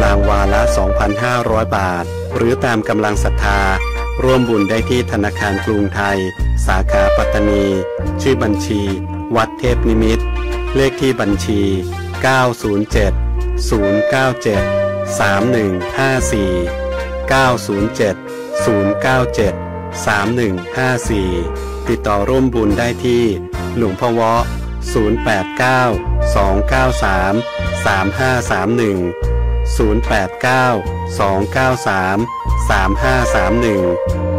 างวาละ 2,500 บาทหรือตามกำลังศรัทธาร่วมบุญได้ที่ธนาคารกรุงไทยสาขาปัตตานีชื่อบัญชีวัดเทพนิมิตรเลขที่บัญชี907 097 3154 907 097 3154ติดต่อร่วมบุญได้ที่หลวงพ่อเวาะ089 293 3531 089 293 3531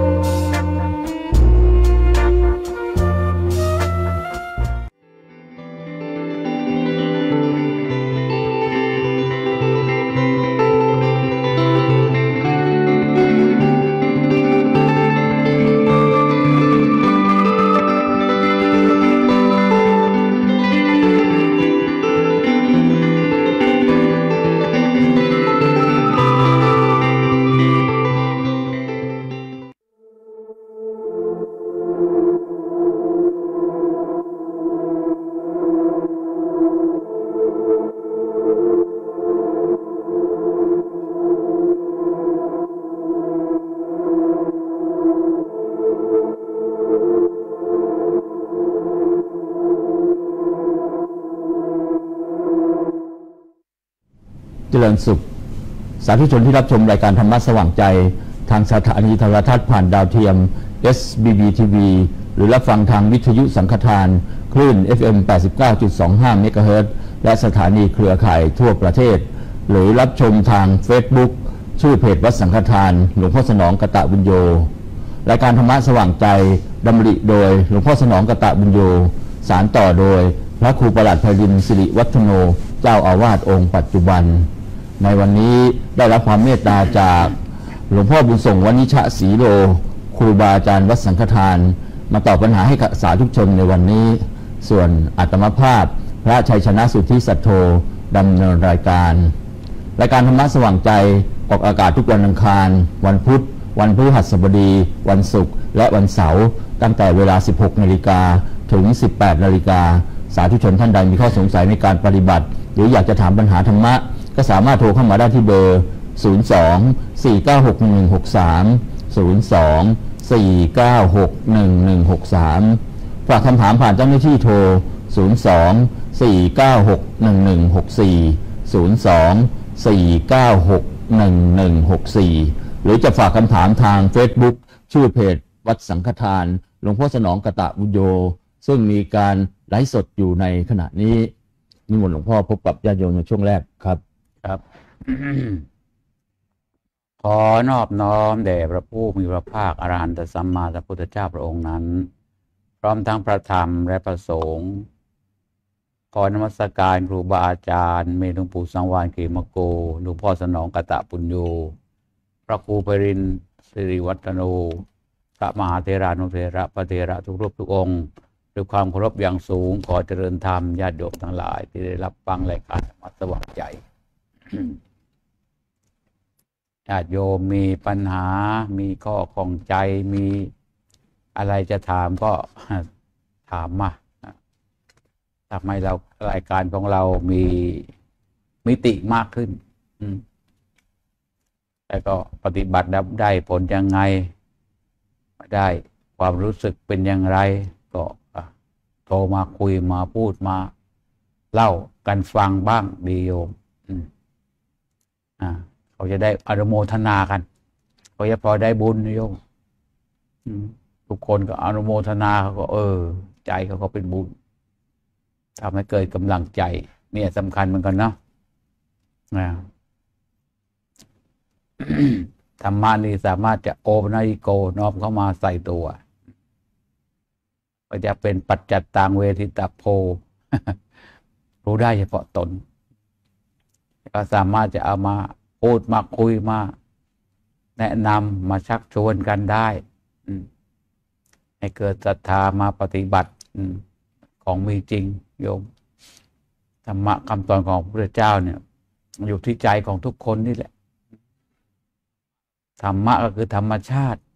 เจริญสุขสาธุชนที่รับชมรายการธรรมะสว่างใจทางสถานีโทรทัศน์ผ่านดาวเทียม SBB TV หรือรับฟังทางวิทยุสังฆทานคลื่น FM 89.25 เมกะเฮิรตซ์และสถานีเครือข่ายทั่วประเทศหรือรับชมทาง Facebook ชื่อเพจวัดสังฆทานหลวงพ่อสนองกตบุญโญรายการธรรมะสว่างใจดำริโดยหลวงพ่อสนองกตบุญโญสารต่อโดยพระครูประหลัดไพรินทร์สิริวัฒโนเจ้าอาวาสองค์ปัจจุบันในวันนี้ได้รับความเมตตาจากหลวงพ่อบุญส่งวณิชะศรีโลครูบาอาจารย์วัดสังฆทานมาตอบปัญหาให้กับสาธุชนในวันนี้ส่วนอาตมาภาพพระชัยชนะสุทธิสัทโธดำเนินรายการธรรมะสว่างใจออกอากาศทุกวันอังคารวันพุธวันพฤหัสบดีวันศุกร์และวันเสาร์ตั้งแต่เวลา 16 นาฬิกาถึง 18 นาฬิกาสาธุชนท่านใดมีข้อสงสัยในการปฏิบัติหรืออยากจะถามปัญหาธรรมะก็สามารถโทรเข้ามาได้ที่เบอร์ 02 496 1163 02 496 1163 ฝากคำถามผ่านเจ้าหน้าที่โทร 02 496 1164 02 496 1164 หรือจะฝากคำถามทาง Facebook ชื่อเพจวัดสังฆทานหลวงพ่อสนองกตบุญโญซึ่งมีการไลฟ์สดอยู่ในขณะนี้นิมนต์หลวงพ่อพบกับญาติโยมในช่วงแรกครับครับ ขอนอบน้อมแด่พระผู้มีพระภาคอรหันตสัมมาสัมพุทธเจ้าพระองค์นั้นพร้อมทั้งพระธรรมและพระสงฆ์ขอนมัสการครูบาอาจารย์มีหลวงปู่สังวาลเขมโกหลวงพ่อสนองกตปุญโญพระครูไพรินทร์สิริวัฒโนพระมหาเถรานุเถระพระเถระทุกรูปทุกองค์ด้วยความเคารพอย่างสูงขอเจริญธรรมญาติโยมทั้งหลายที่ได้รับฟังรายการธรรมะสว่างใจญาติโยมมีปัญหามีข้อข้องใจมีอะไรจะถามก็ถามมาทำให้เรารายการของเรามีมิติมากขึ้นแต่ก็ปฏิบัติได้ผลยังไงได้ความรู้สึกเป็นอย่างไรก็โทรมาคุยมาพูดมาเล่ากันฟังบ้างดีโยมเขาจะได้อนุโมทนากันเขาจะพอได้บุญโยมทุกคนก็อนุโมทนาเขาก็ใจเขาก็เป็นบุญทำให้เกิดกำลังใจเนี่ยสำคัญเหมือนกันเนาะธรรมะนี่สามารถจะโอปนาอิโกน้อมเข้ามาใส่ตัวก็จะเป็นปัจจัตตังเวทิตาโพ รู้ได้เฉพาะตนก็สามารถจะเอามาพูดมาคุยมาแนะนำมาชักชวนกันได้ให้เกิดศรัทธามาปฏิบัติของมีจริงโยมธรรมะคำสอนของพระพุทธเจ้าเนี่ยอยู่ที่ใจของทุกคนนี่แหละธรรมะก็คือธรรมชาติ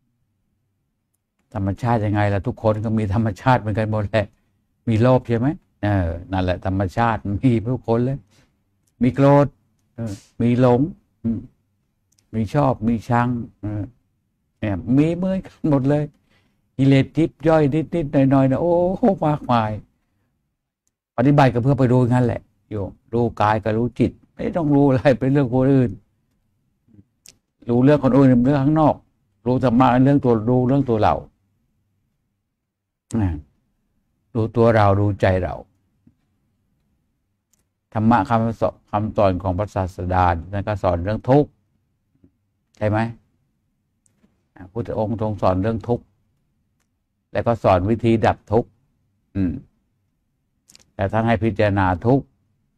ยังไงล่ะทุกคนก็มีธรรมชาติเหมือนกันหมดแหละมีโลภใช่ไหมนั่นแหละธรรมชาติมีทุกคนเลยมีโกรธมีหลงมีชอบมีชังเนี่ยมีเหมือนกันหมดเลยกิเลสยิบย่อยนิดๆหน่อยๆนะโอ้มากมายปฏิบัติก็เพื่อไปรู้งั้นแหละโยมรู้กายกับรู้จิตไม่ต้องรู้อะไรเป็นเรื่องคนอื่นรู้เรื่องคนอื่นเป็นเรื่องข้างนอกรู้ธรรมะเรื่องตัวรู้เรื่องตัวเรารู้ตัวเรารู้ใจเราธรรมะคำสอนของพระศาสดานั่นก็สอนเรื่องทุกข์ใช่ไหมพุทธองค์ทรงสอนเรื่องทุกข์แล้วก็สอนวิธีดับทุกข์แต่ท่านให้พิจารณาทุกข์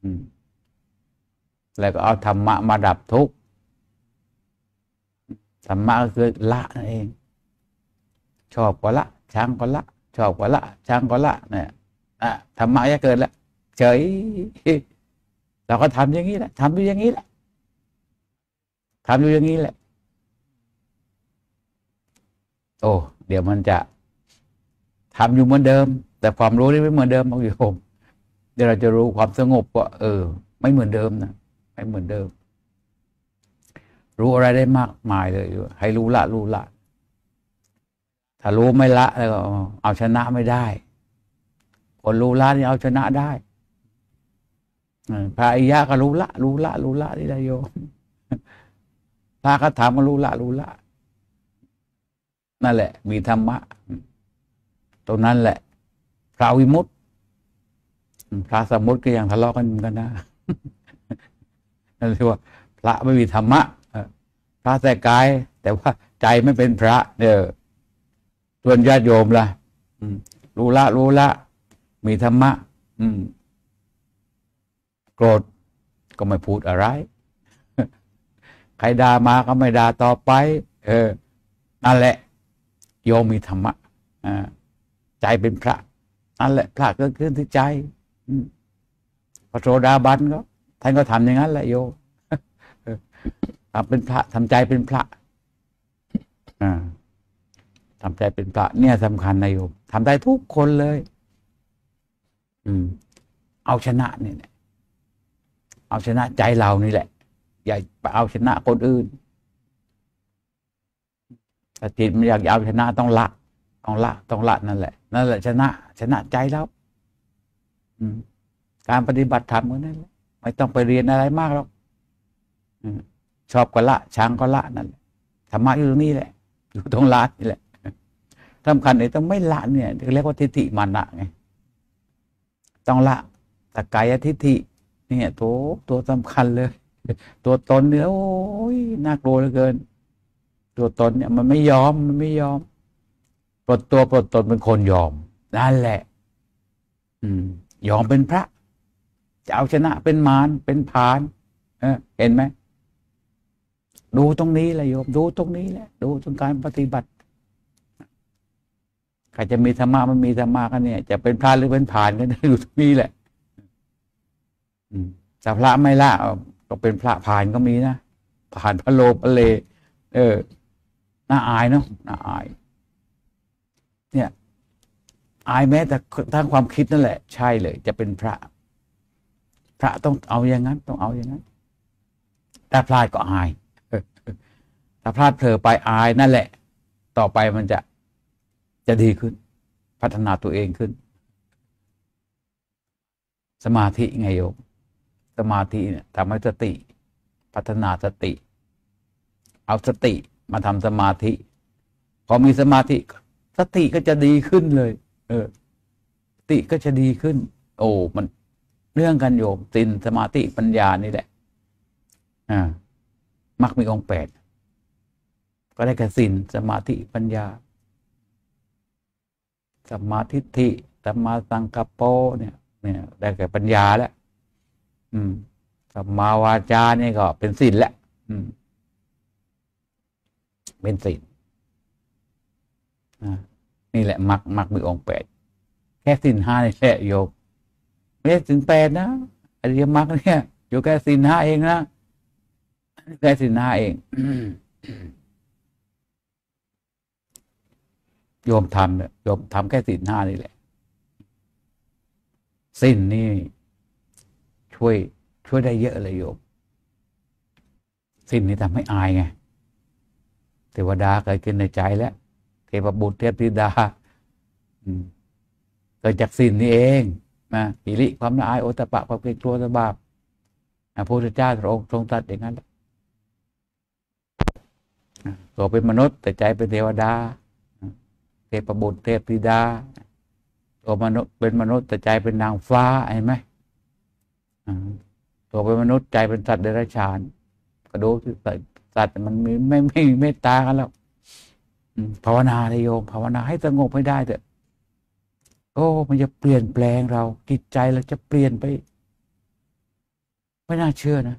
แล้วก็เอาธรรมะมาดับทุกข์ธรรมะก็คือละนั่นเองชอบก็ละชังก็ละชอบก็ละชังก็ละเนี่ยธรรมะจะเกิดแล้วเฉยเราก็ทำอย่างนี้แหละทำอยู่อย่างนี้แหละทำอยู่อย่างนี้แหละโอ้เดี๋ยวมันจะทำอยู่เหมือนเดิมแต่ความรู้นี่ไม่เหมือนเดิมโยมเดี๋ยวเราจะรู้ความสงบว่าไม่เหมือนเดิมนะไม่เหมือนเดิมรู้อะไรได้มากมายเลยให้รู้ละถ้ารู้ไม่ละแล้วก็เอาชนะไม่ได้คนรู้ละนี่เอาชนะได้พระอริยะก็รู้ละนี่ได้โยมพระก็ถามก็รู้ละนั่นแหละมีธรรมะตรงนั้นแหละพระวิมุตติพระสมมุติก็ยังทะเลาะกันเหมือนกันนะนั่นเรียกว่าพระไม่มีธรรมะพระแต่กายแต่ว่าใจไม่เป็นพระส่วนญาติโยมล่ะรู้ละมีธรรมะโกรธก็ไม่พูดอะไรใครด่ามาก็ไม่ด่าต่อไปนั่นแหละโยมมีธรรมะใจเป็นพระนั่นแหละพระเกิดขึ้นที่ใจพระโสดาบันก็ท่านก็ทำอย่างนั้นแหละโยมทำเป็นพระทำใจเป็นพระทำใจเป็นพระเนี่ยสำคัญนะโยมทำได้ทุกคนเลยเอาชนะเนี่ยเอาชนะใจเรานี่แหละอย่าไปเอาชนะคนอื่นถ้าจิตมันอยากเอาชนะต้องละนั่นแหละชนะใจแล้วการปฏิบัติธรรมก็นั่นแหละไม่ต้องไปเรียนอะไรมากหรอกชอบก็ละชังก็ละนั่นแหละธรรมะอยู่ตรงนี้แหละอยู่ตรงละนี่แหละสำคัญไอ้ต้องไม่ละเนี่ยเรียกว่าทิฏฐิมานะไงต้องละตะกายทิฏฐิเนี่ยตัวสำคัญเลยตัวตนเนี่ยโอ้ยน่ากลัวเหลือเกินตัวตนเนี่ยมันไม่ยอมปลดตนเป็นคนยอมนั่นแหละยอมเป็นพระจะเอาชนะเป็นมารเป็นพานเห็นไหมดูตรงนี้แหละโยมดูตรงนี้แหละดูตรงการปฏิบัติใครจะมีธรรมะมันมีธรรมะกันเนี่ยจะเป็นพระหรือเป็นพานก็ดูตรงนี้แหละแต่พระไม่ละก็เป็นพระพานก็มีนะพานพระโลภะเลน่าอายเนาะน่าอายเนี่ยอายแม้แต่ทางความคิดนั่นแหละใช่เลยจะเป็นพระต้องเอาอย่างนั้นต้องเอาอย่างนั้นถ้าพลาดก็อายถ้าพลาดเผลอไปอายนั่นแหละต่อไปมันจะดีขึ้นพัฒนาตัวเองขึ้นสมาธิไงโยมสมาธิเนี่ยทำให้สติพัฒนาสติเอาสติมาทำสมาธิพอมีสมาธิสติก็จะดีขึ้นเลยสติก็จะดีขึ้นโอ้มันเรื่องกันโยมศีลสมาธิปัญญานี่แหละมรรคมีองค์ 8ก็ได้แก่ศีลสมาธิปัญญาสัมมาทิฏฐิสัมมาสังกัปโปเนี่ยได้แก่ปัญญาแล้วสัมมาวาจานี่ก็เป็นศีลแล้วเป็นศีลนี่แหละมรรคมีองค์ 8แค่ศีล 5นี่แหละโยมไม่ใช่ศีล 8นะอริยมรรคเนี่ยอยู่แค่ศีล 5เองนะแค่ศีล 5เองโยมทำเนี่ยโยมทำแค่ศีล 5นี่แหละศีลนี่ช่วยได้เยอะเลยโยมศีลนี่ทำให้อายไงเทวดาเกิดขึ้นในใจแล้วเทพบุตรเทพธิดาเกิดจากศีลนี่เองนะหิริความละอายโอตตัปปะความเกรงกลัวต่อบาปพระพุทธเจ้าพระองค์ทรงตรัสอย่างนั้นตัวเป็นมนุษย์แต่ใจเป็นเทวดาเทพบุตรเทพธิดาตัวมนุษย์เป็นมนุษย์แต่ใจเป็นนางฟ้าเห็นไหมตัวเป็นมนุษย์ใจเป็นสัตว์เดรัจฉานก็ดูสัตว์มันไม่เมตตากันแล้วภาวนาเลยโยมภาวนาให้สงบให้ได้เถอะโอ้มันจะเปลี่ยนแปลงเราจิตใจเราจะเปลี่ยนไปไม่น่าเชื่อนะ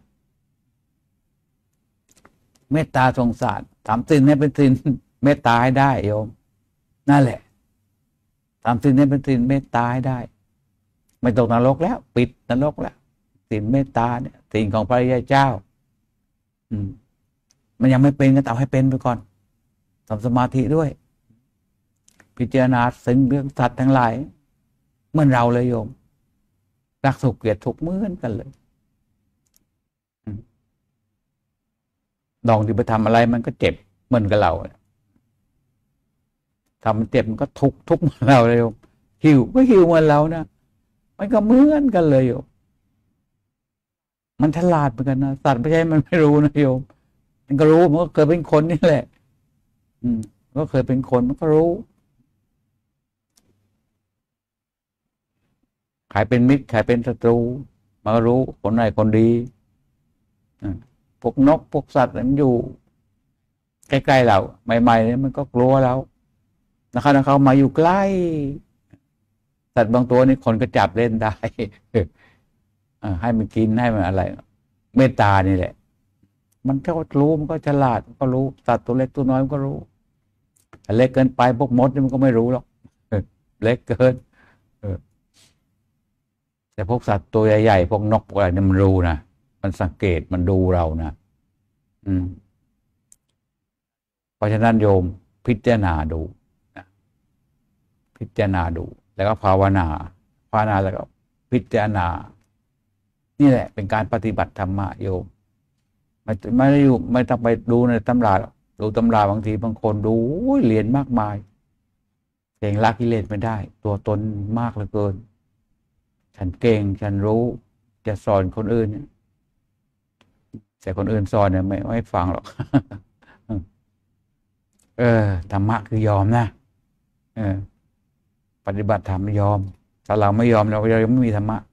เมตตาสงสารทำศีลให้เป็นศีลเมตตาให้ได้โยมนั่นแหละทำศีลให้เป็นศีลเมตตาให้ได้ไม่ตกนรกแล้วปิดนรกแล้วศีลเมตตาเนี่ยศีลของพระริยเจ้ามันยังไม่เป็นก็เอาให้เป็นไปก่อนทำสมาธิด้วยพิจารณาสิ่งเรื่องสัตว์ทั้งหลายเหมือนเราเลยโยมรักสุขเกลียดทุกข์เหมือนกันเลยดองที่ไปทำอะไรมันก็เจ็บเหมือนกับเราทำมันเจ็บมันก็ทุกข์เหมือนเราเลยโยมหิวก็หิวเหมือนเรานะมันก็เหมือนกันเลยโยมมันฉลาดเหมือนกันนะสัตว์ไม่ใช่มันไม่รู้นะโยมมันก็รู้มันก็เคยเป็นคนนี่แหละก็เคยเป็นคนมันก็รู้ใครเป็นมิตรใครเป็นศัตรูมันก็รู้คนไหนคนดีพวกนกพวกสัตว์มันอยู่ใกล้ๆเราใหม่ๆเนี่ยมันก็กลัวเรานะครับเขามาอยู่ใกล้สัตว์บางตัวนี่คนก็จับเล่นได้ให้มันกินให้มันอะไรเมตตานี่แหละมันก็รู้มันก็ฉลาดมันก็รู้สัตว์ตัวเล็กตัวน้อยมันก็รู้เล็กเกินไปพวกมดนี่มันก็ไม่รู้หรอกเล็กเกินแต่พวกสัตว์ตัวใหญ่ๆพวกนกพวกอะไรเนี่ยมันรู้นะมันสังเกตมันดูเรานะเพราะฉะนั้นโยมพิจารณาดูนะพิจารณาดูแล้วก็ภาวนาแล้วก็พิจารณานี่แหละเป็นการปฏิบัติธรรมะโยมไม่ได้อยู่ไม่ต้องไปดูในตำราดูตำราบางทีบางคนดูเรียนมากมายเก่งละกิเลสไม่ได้ตัวตนมากเหลือเกินฉันเก่งฉันรู้จะสอนคนอื่นแต่คนอื่นสอนเนี่ยไม่ฟังหรอกธรรมะคือยอมนะปฏิบัติธรรมยอมถ้าเราไม่ยอมเรายังไม่มีธรรมะ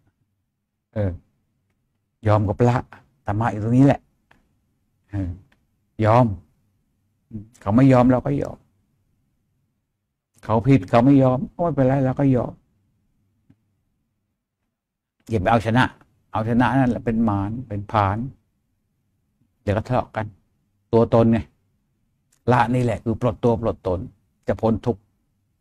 ยอมกับละธรรมะอยู่ตรงนี้แหละยอมเขาไม่ยอมเราก็ยอมเขาผิดเขาไม่ยอมไม่เป็นไรเราก็ยอมอย่าไปเอาชนะนั่นแหละเป็นมารเป็นผานเดี๋ยวก็ทะเลาะกันตัวตนไงละนี่แหละคือปลดตัวปลดตนจะพ้นทุกข์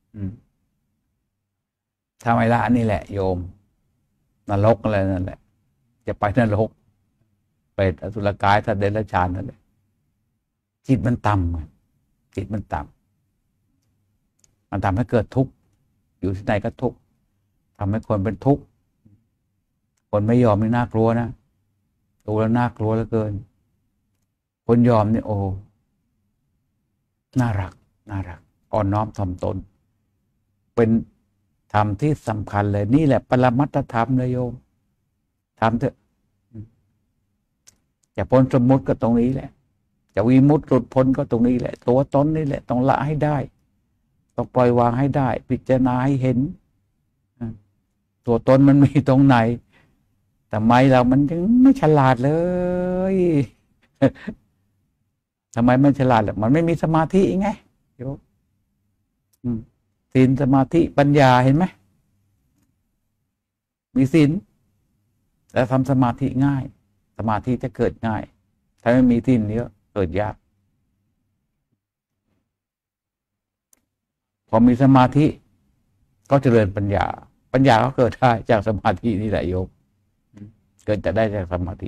ถ้าไม่ละนี่แหละโยมนรกอะไรนั่นแหละจะไปนรกไปอสุรกายสัตว์เดรัจฉานนั่นแหละจิตมันต่ำจิตมันต่ำมันทำให้เกิดทุกข์อยู่ที่ไหนก็ทุกข์ทำให้คนเป็นทุกข์คนไม่ยอมนี่น่ากลัวนะดูแล้วน่ากลัวเหลือเกินคนยอมนี่โอ้น่ารักอ่อนน้อมถ่อมตนเป็นธรรมที่สำคัญเลยนี่แหละปรมัตถธรรมเลยโยมทำเถอะจะพ้นสมมุติก็ตรงนี้แหละจะวิมุตติหลุดพ้นก็ตรงนี้แหละตัวตนนี่แหละต้องละให้ได้ต้องปล่อยวางให้ได้พิจารณาให้เห็นตัวตนมันมีตรงไหนทำไมเรามันยังไม่ฉลาดเลยทำไมไม่ฉลาดล่ะมันไม่มีสมาธิไงโยมศีลสมาธิปัญญาเห็นไหมมีศีลแล้วทำสมาธิง่ายสมาธิจะเกิดง่ายถ้าไม่มีศีลเยอะเกิดยากพอมีสมาธิก็เจริญปัญญาก็เกิดได้จากสมาธินี่แหละโยมเกิดจะได้จากสมาธิ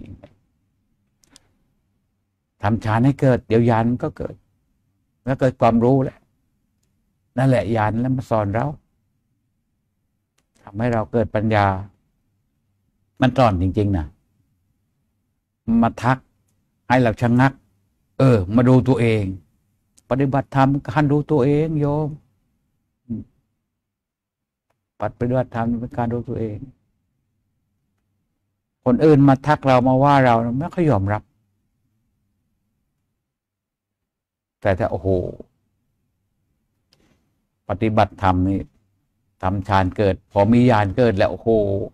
ทำฌานให้เกิดเดี๋ยวญาณก็เกิดแล้วเกิดความรู้แหละนั่นแหละญาณแล้วมาสอนเราทำให้เราเกิดปัญญามันสอนจริงๆนะมาทักให้เราชะงัก มาดูตัวเอง ปฏิบัติธรรมการดูตัวเองโยมปฏิบัติธรรมเป็นการดูตัวเองคนอื่นมาทักเรามาว่าเราไม่ค่อยยอมรับแต่ถ้าโอ้โหปฏิบัติธรรมนี่ทำฌานเกิดพอมีญาณเกิดแล้วโอ้โห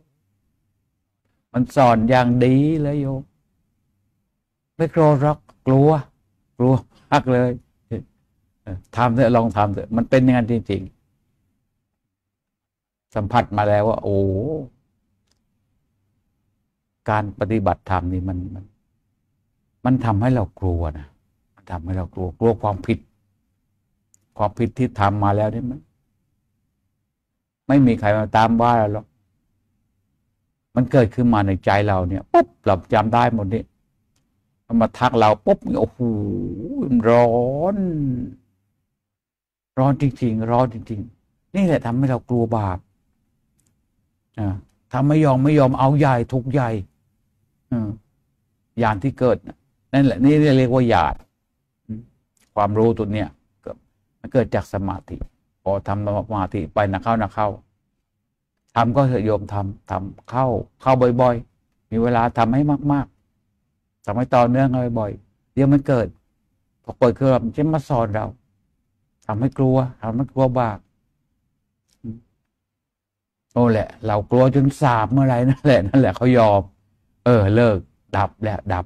มันสอนอย่างดีเลยโยมไม่กลัวหรอกกลัวมากเลยทำเถอะลองทำเถอะมันเป็นอย่างนั้นจริงๆสัมผัสมาแล้วว่าโอ้การปฏิบัติธรรมนี่มันทำให้เรากลัวนะมันทำให้เรากลัวความผิดที่ทำมาแล้วนี่มันไม่มีใครมาตามว่าเราหรอกมันเกิดขึ้นมาในใจเราเนี่ยปุ๊บเราจำได้หมดนี่มันมาทักเราปุ๊บโอ้โหร้อนจริงๆร้อนจริงๆนี่แหละทำให้เรากลัวบาปทำไม่ยอมเอาใหญ่ทุกใหญ่ญาณที่เกิดนั่นแหละนี่เรียกว่าญาณความรู้ตัวเนี้ยมันเกิดจากสมาธิพอทำสมาธิไปนะเข้าทำก็เถอะโยมทำเข้าบ่อยๆมีเวลาทำให้มากๆทำให้ต่อเนื่องบ่อยๆเดี๋ยวมันเกิดพอเปิดเครื่องมันจะมาสอนเราทำให้กลัวบาปโอ้แหละเรากลัวจนสาบเมื่อไรนั่นแหละเขายอมเลิกดับแล้วดับ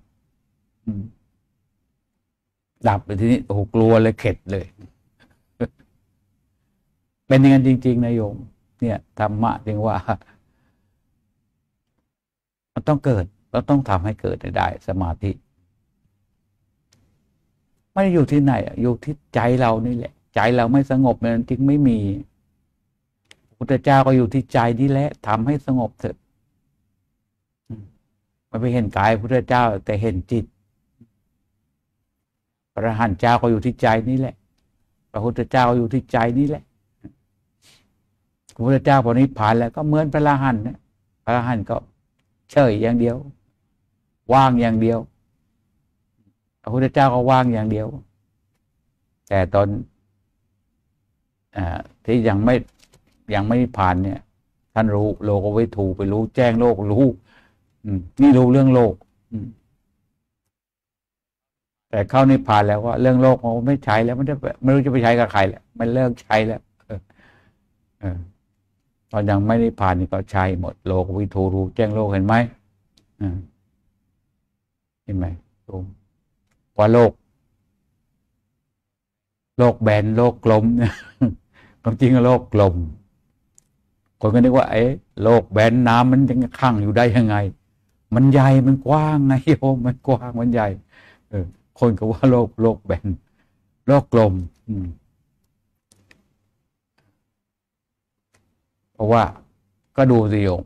ไปทีนี้โอ้กลัวเลยเข็ดเลยเป็นอย่างนั้นจริงๆนะโยมเนี่ยธรรมะจึงว่ามันต้องเกิดเราต้องทำให้เกิดได้สมาธิไม่ได้อยู่ที่ไหนอยู่ที่ใจเรานี่แหละใจเราไม่สงบมันจึงไม่มีพุทธเจ้าก็อยู่ที่ใจนี่แหละทำให้สงบเถอะไม่ไปเห็นกายพุทธเจ้าแต่เห็นจิตพระอรหันต์เจ้าก็อยู่ที่ใจนี่แหละพระพุทธเจ้าก็อยู่ที่ใจนี่แหละพระพุทธเจ้าพอนิพพานแล้วก็เหมือนพระอรหันต์เนี่ยพระอรหันต์ก็เฉยอย่างเดียวว่างอย่างเดียวพระพุทธเจ้าก็ว่างอย่างเดียวแต่ตอนที่ยังไม่ผ่านเนี่ยท่านรู้โลกวิถูไปรู้แจ้งโลกรู้นี่รู้เรื่องโลกแต่เข้านิพพานแล้วว่าเรื่องโลกมันไม่ใช้แล้วมันจะไม่รู้จะไปใช้กับใครแล้วมันเลิกใช้แล้วตอนยังไม่นิพพานนี่ก็ใช้หมดโลกวิถูรู้แจ้งโลกเห็นไหมเห็นไหมว่าโลกแบนโลกกลมเนี่ยความจริงโลกกลมคนก็นึกว่าโลกแบนน้ำมันยังขังอยู่ได้ยังไงมันใหญ่มันกว้างไงโยมมันกว้างมันใหญ่คนก็ว่าโลกแบนโลกกลมเพราะว่าก็ดูสิโยม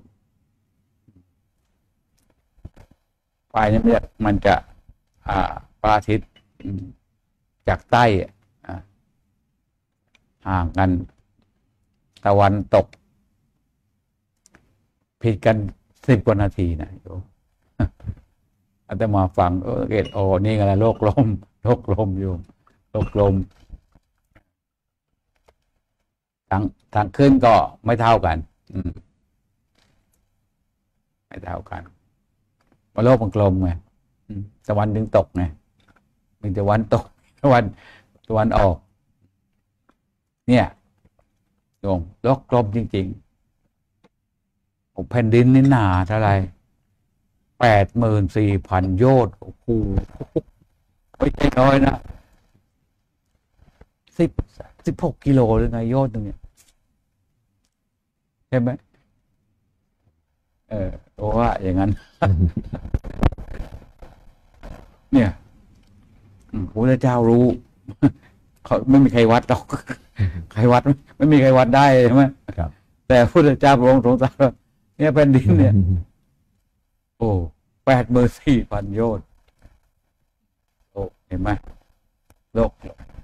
ไฟนี่มันจะพระอาทิตย์จากใต้ห่างกันตะวันตกผิดกัน10 กว่านาทีนะโยมอาตมาฟังเกิดนี่ไงล่ะโลกลมโยมโลกลมทางขึ้นก็ไม่เท่ากันไม่เท่ากันเพราะโลกมันกลมไงตะวันถึงตกไงมีตะวันตกตะวันออกเนี่ยโยมโลกกลมจริงๆแผ่นดินนี่หนาเท่าไหร่84,000 โยชน์โอ้โหไม่ใช่น้อยนะ16 กิโลหรือไงโยชน์ตรงเนี้ยใช่ไหมว่าอย่างนั้น เนี่ยพระพุทธเจ้ารู้เขาไม่มีใครวัดหรอกใครวัดไม่มีใครวัดได้ใช่ไหมครับแต่พระพุทธเจ้าพระองค์ทรงตรัสว่าเนี่ยแผ่นดินเนี่ย84,000 โยชน์เห็นไหมโลก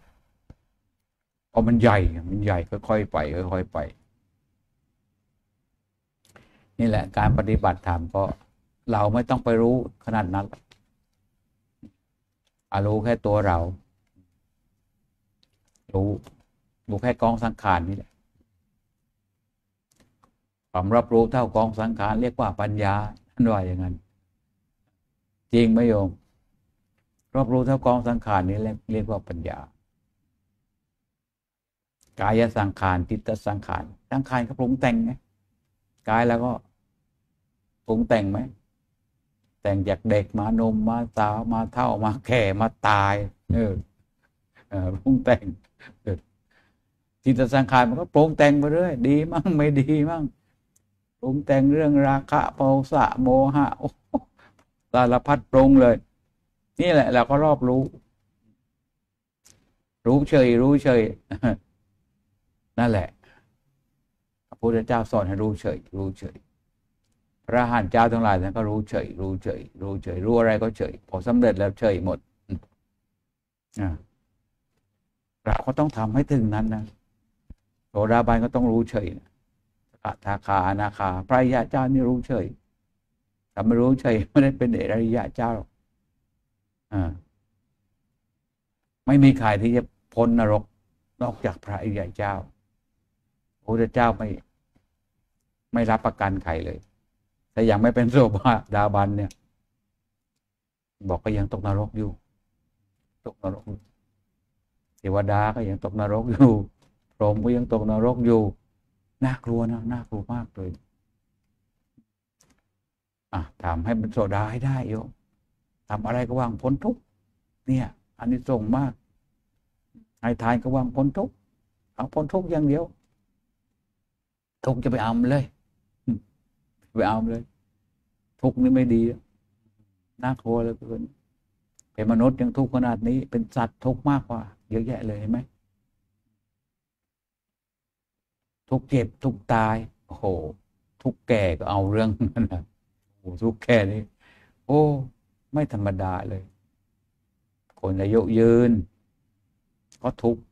มันใหญ่ค่อยๆไปนี่แหละการปฏิบัติธรรมก็เราไม่ต้องไปรู้ขนาดนั้นรู้แค่ตัวเรารู้แค่กองสังขารนี่แหละความรับรู้เท่ากองสังขารเรียกว่าปัญญาท่านว่าอย่างนั้นจริงไหมโยมรับรู้เท่ากองสังขารนี้เรียกว่าปัญญากายสังขารจิตสังขารสังขารก็ปรุงแต่งไงกายแล้วก็ปรุงแต่งไหมแต่งจากเด็กมาหนุ่มมาสาวมาเฒ่ามาแก่มาตายปรุงแต่งจิตสังขารมันก็ปรุงแต่งไปเรื่อยดีมั่งไม่ดีมั่งปรุงแต่งเรื่องราคะโทสะโมหะสารพัดปรุงเลยนี่แหละเราก็รอบรู้เฉยนั่นแหละพระพุทธเจ้าสอนให้รู้เฉยพระอรหันต์เจ้าทั้งหลายท่านก็รู้เฉยรู้อะไรก็เฉยพอสำเร็จแล้วเฉยหมดเราก็ต้องทำให้ถึงนั้นนะโสดาบันก็ต้องรู้เฉยสกทาคาอนาคาพระอริยเจ้านี่รู้เฉยถ้าไม่รู้เฉยไม่ได้เป็นอริยเจ้าไม่มีใครที่จะพ้นนรกนอกจากพระอริยเจ้าพระพุทธเจ้าไม่รับประกันใครเลยแต่ยังไม่เป็นโสดาบันเนี่ยบอกก็ยังตกนรกอยู่เทวดาก็ยังตกนรกอยู่พรหมก็ยังตกนรกอยู่น่ากลัวนะน่ากลัวมากเลยทำให้เป็นโสดาให้ได้โยมทำอะไรก็วางพ้นทุกข์เนี่ยอันนี้ส่งมากให้ทานก็วางพ้นทุกข์เอาพ้นทุกข์อย่างเดียวทุกข์จะไปเอาเลยทุกข์นี่ไม่ดีน่ากลัวเลยเป็นมนุษย์ยังทุกข์ขนาดนี้เป็นสัตว์ทุกข์มากกว่าเยอะแยะเลยเห็นไหมทุกข์เจ็บทุกข์ตายโอ้โหทุกข์แก่ก็เอาเรื่องนั้นนะโอ้ทุกข์แก่นี่โอ้ไม่ธรรมดาเลยคนอายุยืนก็ทุกข์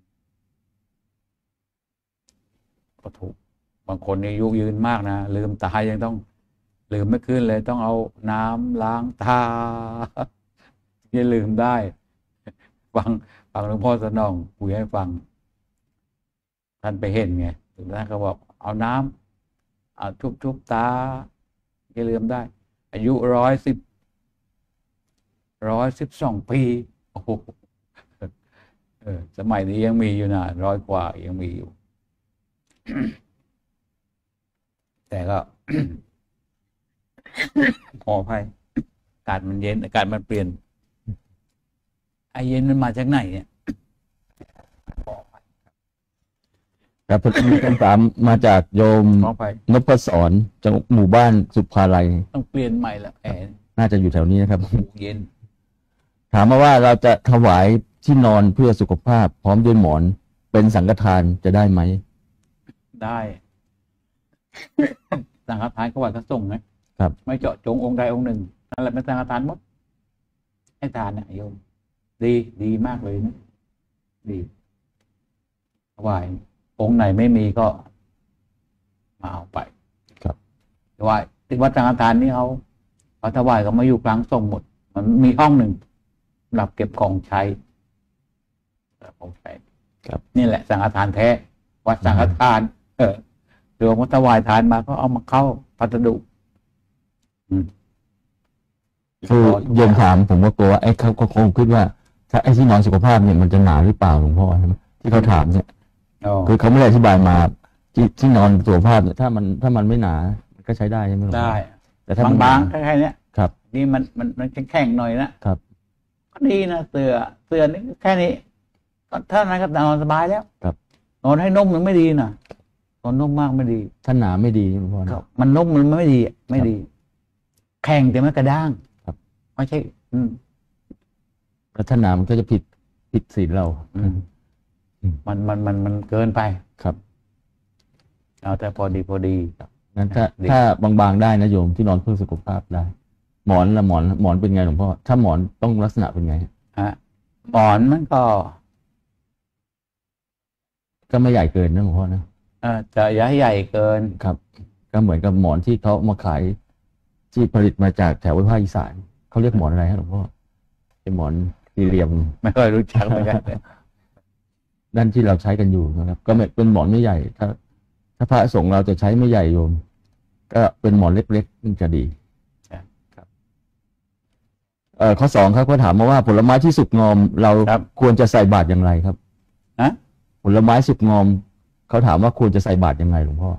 บางคนอายุยืนมากนะลืมตายังต้องลืมไม่ขึ้นเลยต้องเอาน้ำล้างตาที่ลืมได้ฟังหลวงพ่อสนองคุยให้ฟังท่านไปเห็นไงท่านก็บอกเอาน้ำทุบตาที่ลืมได้อายุ112 ปีโอ้โหสมัยนี้ยังมีอยู่นะ100 กว่ายังมีอยู่ แต่ก็ ขออภัยอากาศมันเย็นอากาศมันเปลี่ยนไอเย็นมันมาจากไหนเนี่ยครับผมมีคำถามมาจากโยมนพศรจากหมู่บ้านสุภาลัยต้องเปลี่ยนใหม่ละน่าจะอยู่แถวนี้นะครับเย็นถามมาว่าเราจะถวายที่นอนเพื่อสุขภาพพร้อมด้วยหมอนเป็นสังฆทานจะได้ไหมได้สังฆทานก็ว่าจะส่งไหมครับไม่เจาะจงองค์ใดองค์หนึ่งนั่นแหละเป็นสังฆทานหมดให้ทานเนี่ยโยมดีมากเลยนะดีถวายองค์ไหนไม่มีก็มาเอาไปครับถวายที่วัดสังฆทานนี่เขาถวายก็มาอยู่กลางส่งหมดมันมีห้องหนึ่งสำหรับเก็บของใช้ครับนี่แหละสังฆทานแท้วัดสังฆทานหรือว่าถวายทานมาก็เอามาเข้าพัสดุคือโยมถามผมก็กลัวว่าไอ้เขาก็คงคิดว่าถ้าไอ้ที่นอนสุขภาพเนี่ยมันจะหนาหรือเปล่าหลวงพ่อใช่ไหมที่เขาถามเนี่ยคือเขาไม่ได้อธิบายมาที่นอนสุขภาพเนี่ยถ้ามันไม่หนาก็ใช้ได้ใช่ไหมได้แต่ถ้าบางๆแค่นี้ครับนี่มันแข็งๆหน่อยนะครับก็ดีนะเสื่อนี่แค่นี้ถ้านั้นก็นอนสบายแล้วครับนอนให้นุ่มมันไม่ดีนะนอนนุ่มมากไม่ดีถ้าหนาไม่ดีหลวงพ่อมันนุ่มมันไม่ดีแข็งแต่ไม่กระด้างครับไม่ใช่ถ้าหนามันก็จะผิดศีลเรามันเกินไปครับเอาแต่พอดีงั้นถ้าบางๆได้นะโยมที่นอนเพื่อสุขภาพได้หมอนเป็นไงหลวงพ่อถ้าหมอนต้องลักษณะเป็นไงหมอนมันก็ไม่ใหญ่เกินนะหลวงพ่อนะจะใหญ่เกินครับก็เหมือนกับหมอนที่เขามาขายที่ผลิตมาจากแถวภาคอีสานเขาเรียกหมอนอะไรฮะหลวงพ่อเป็นหมอนสี่เหลี่ยมไม่ค่อยรู้จักเหมือนกันด้านที่เราใช้กันอยู่นะครับ ก็เป็นหมอนไม่ใหญ่ ถ้าพระสงฆ์เราจะใช้ไม่ใหญ่โยม ก็เป็นหมอนเล็กๆซึ่งจะดีครับข้อ 2ครับเขาถามมาว่าผลไม้ที่สุกงอมเราควรจะใส่บาตรอย่างไรครับผลไม้สุกงอมเขาถามว่าควรจะใส่บาตรยังไงหลวงพ่อ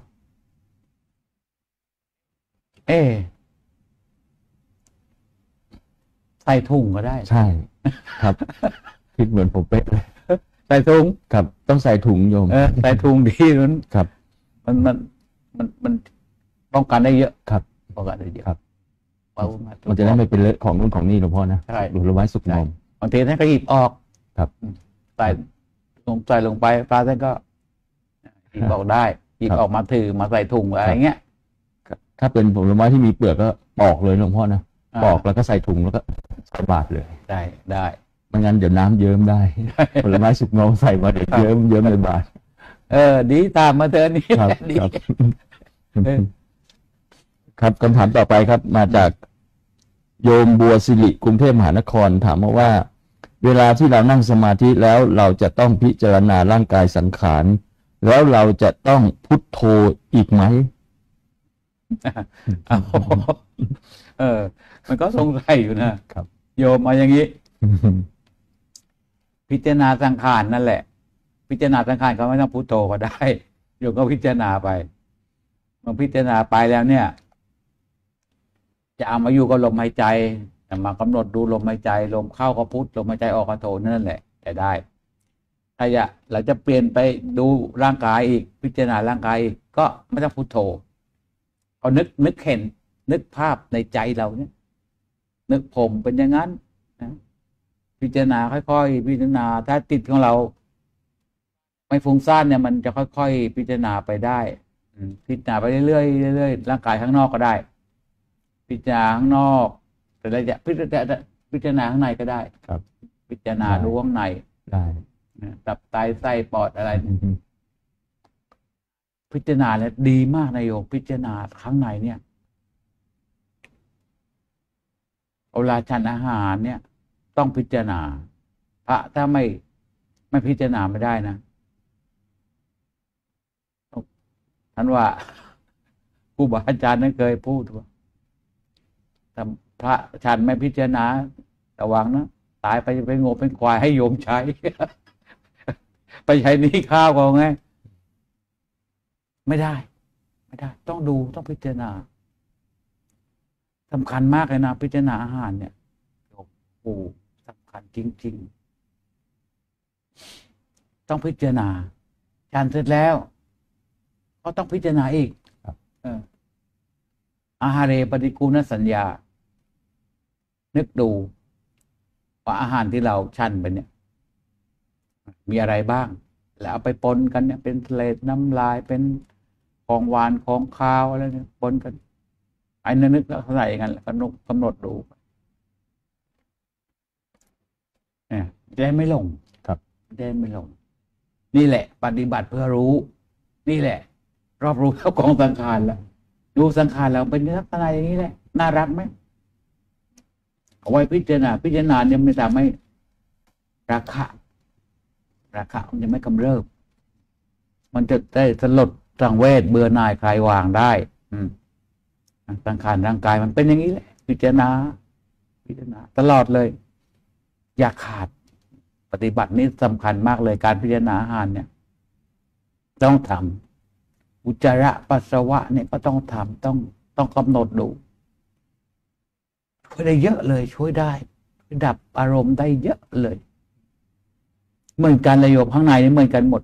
ใส่ถุงก็ได้ใช่ครับคิดเหมือนผมเป๊ะเลยใส่ถุงครับต้องใส่ถุงโยมใส่ถุงดีมันครับมันป้องกันได้เยอะครับป้องกันได้เยอะครับมันจะได้ไม่เป็นเลอะของนู่นของนี่หลวงพ่อนะใช่ผลไม้สุกงอมบางทีท่านก็หยิบออกครับใส่ลงไปปลาท่านก็หยิบออกได้หยิบออกมาถือมาใส่ถุงอะไรเงี้ยถ้าเป็นผลไม้ที่มีเปลือกก็ปอกเลยหลวงพ่อนะปอกแล้วก็ใส่ถุงแล้วก็ใส่บาตรเลยได้ไม่งั้นเดี๋ยวน้ำเยิ้มได้ผลไม้สุกงอมใส่มาเดี๋ยวเยิ้มในบาตรดีตามมาเถอะนี่ดีครับคำถามต่อไปครับมาจากโยมบัวสิริกรุงเทพมหานครถามมาว่าเวลาที่เรานั่งสมาธิแล้วเราจะต้องพิจารณาร่างกายสังขารแล้วเราจะต้องพุทโธอีกไหมมันก็สงสัยอยู่นะครับโยมมาอย่างนี้พิจารณาสังขารนั่นแหละพิจารณาสังขารเขาไม่ต้องพุทโธก็ได้โยมก็พิจารณาไปมันพิจารณาไปแล้วเนี่ยจะเอามาอยู่กับลมหายใจมากำหนดดูลมหายใจลมเข้าก็พุทลมหายใจออกก็โธนั่นแหละจะได้ถ้าเราจะเปลี่ยนไปดูร่างกายอีกพิจารณาร่างกายอีกก็ไม่ต้องพุทโธเอานึกเห็นนึกภาพในใจเราเนี่ยนึกผมเป็นอย่างนั้นนะพิจารณาค่อยๆพิจารณาถ้าจิตของเราไม่ฟุ้งซ่านเนี่ยมันจะค่อยๆพิจารณาไปได้พิจารณาไปเรื่อยๆเรื่อยๆร่างกายข้างนอกก็ได้พิจารณาข้างนอกแต่ละอย่างพิจารณาข้างในก็ได้ครับพิจารณาดูข้างในได้ตับไตไส้ปอดอะไรพิจารณาเนี่ยดีมากนายโยมพิจารณาข้างในเนี่ยเวลาฉันอาหารเนี่ยต้องพิจารณาพระถ้าไม่พิจารณาไม่ได้นะท่านว่าครูบาอาจารย์นั้นเคยพูดว่าถ้าพระฉันไม่พิจารณาระวังนะตายไปงบเป็นควายให้โยมใช้ ไปใช้นี้ข้าวก็ไงไม่ได้ต้องดูต้องพิจารณาสำคัญมากเลยนะพิจารณาอาหารเนี่ยโอ้สำคัญจริงๆต้องพิจารณาฉันเสร็จแล้วก็ต้องพิจารณาอีกอาหารเรปฏิกูลสัญญานึกดูว่าอาหารที่เราชั่นไปเนี่ยมีอะไรบ้างแล้วเอาไปปนกันเนี่ยเป็นเลดน้ำลายเป็นของหวานของคาวอะไรเนี่ยปนกันไอ้นึกแล้วใส่กันแล้วก็กำหนดดูได้ไม่ลงครับได้ไม่ลงนี่แหละปฏิบัติเพื่อรู้นี่แหละรอบรู้เจ้าของสังขารแล้วดูสังขารแล้วเป็นลักษณะอย่างนี้แหละน่ารักไหมเอาไว้พิจารณาเนี่ยไม่ทำให้ราคะมันจะไม่กำเริบมันจะได้สลดสังเวชเบื่อหน่ายคลายวางได้สังขารร่างกายมันเป็นอย่างนี้แหละพิจารณาตลอดเลยอย่าขาดปฏิบัตินี้สำคัญมากเลยการพิจารณาอาหารเนี่ยต้องทำอุจจาระปัสสาวะเนี่ยก็ต้องทำต้องกำหนดดูช่วยได้เยอะเลยช่วยได้ดับอารมณ์ได้เยอะเลยเหมือนกันเลยโยมข้างในนี่เหมือนกันหมด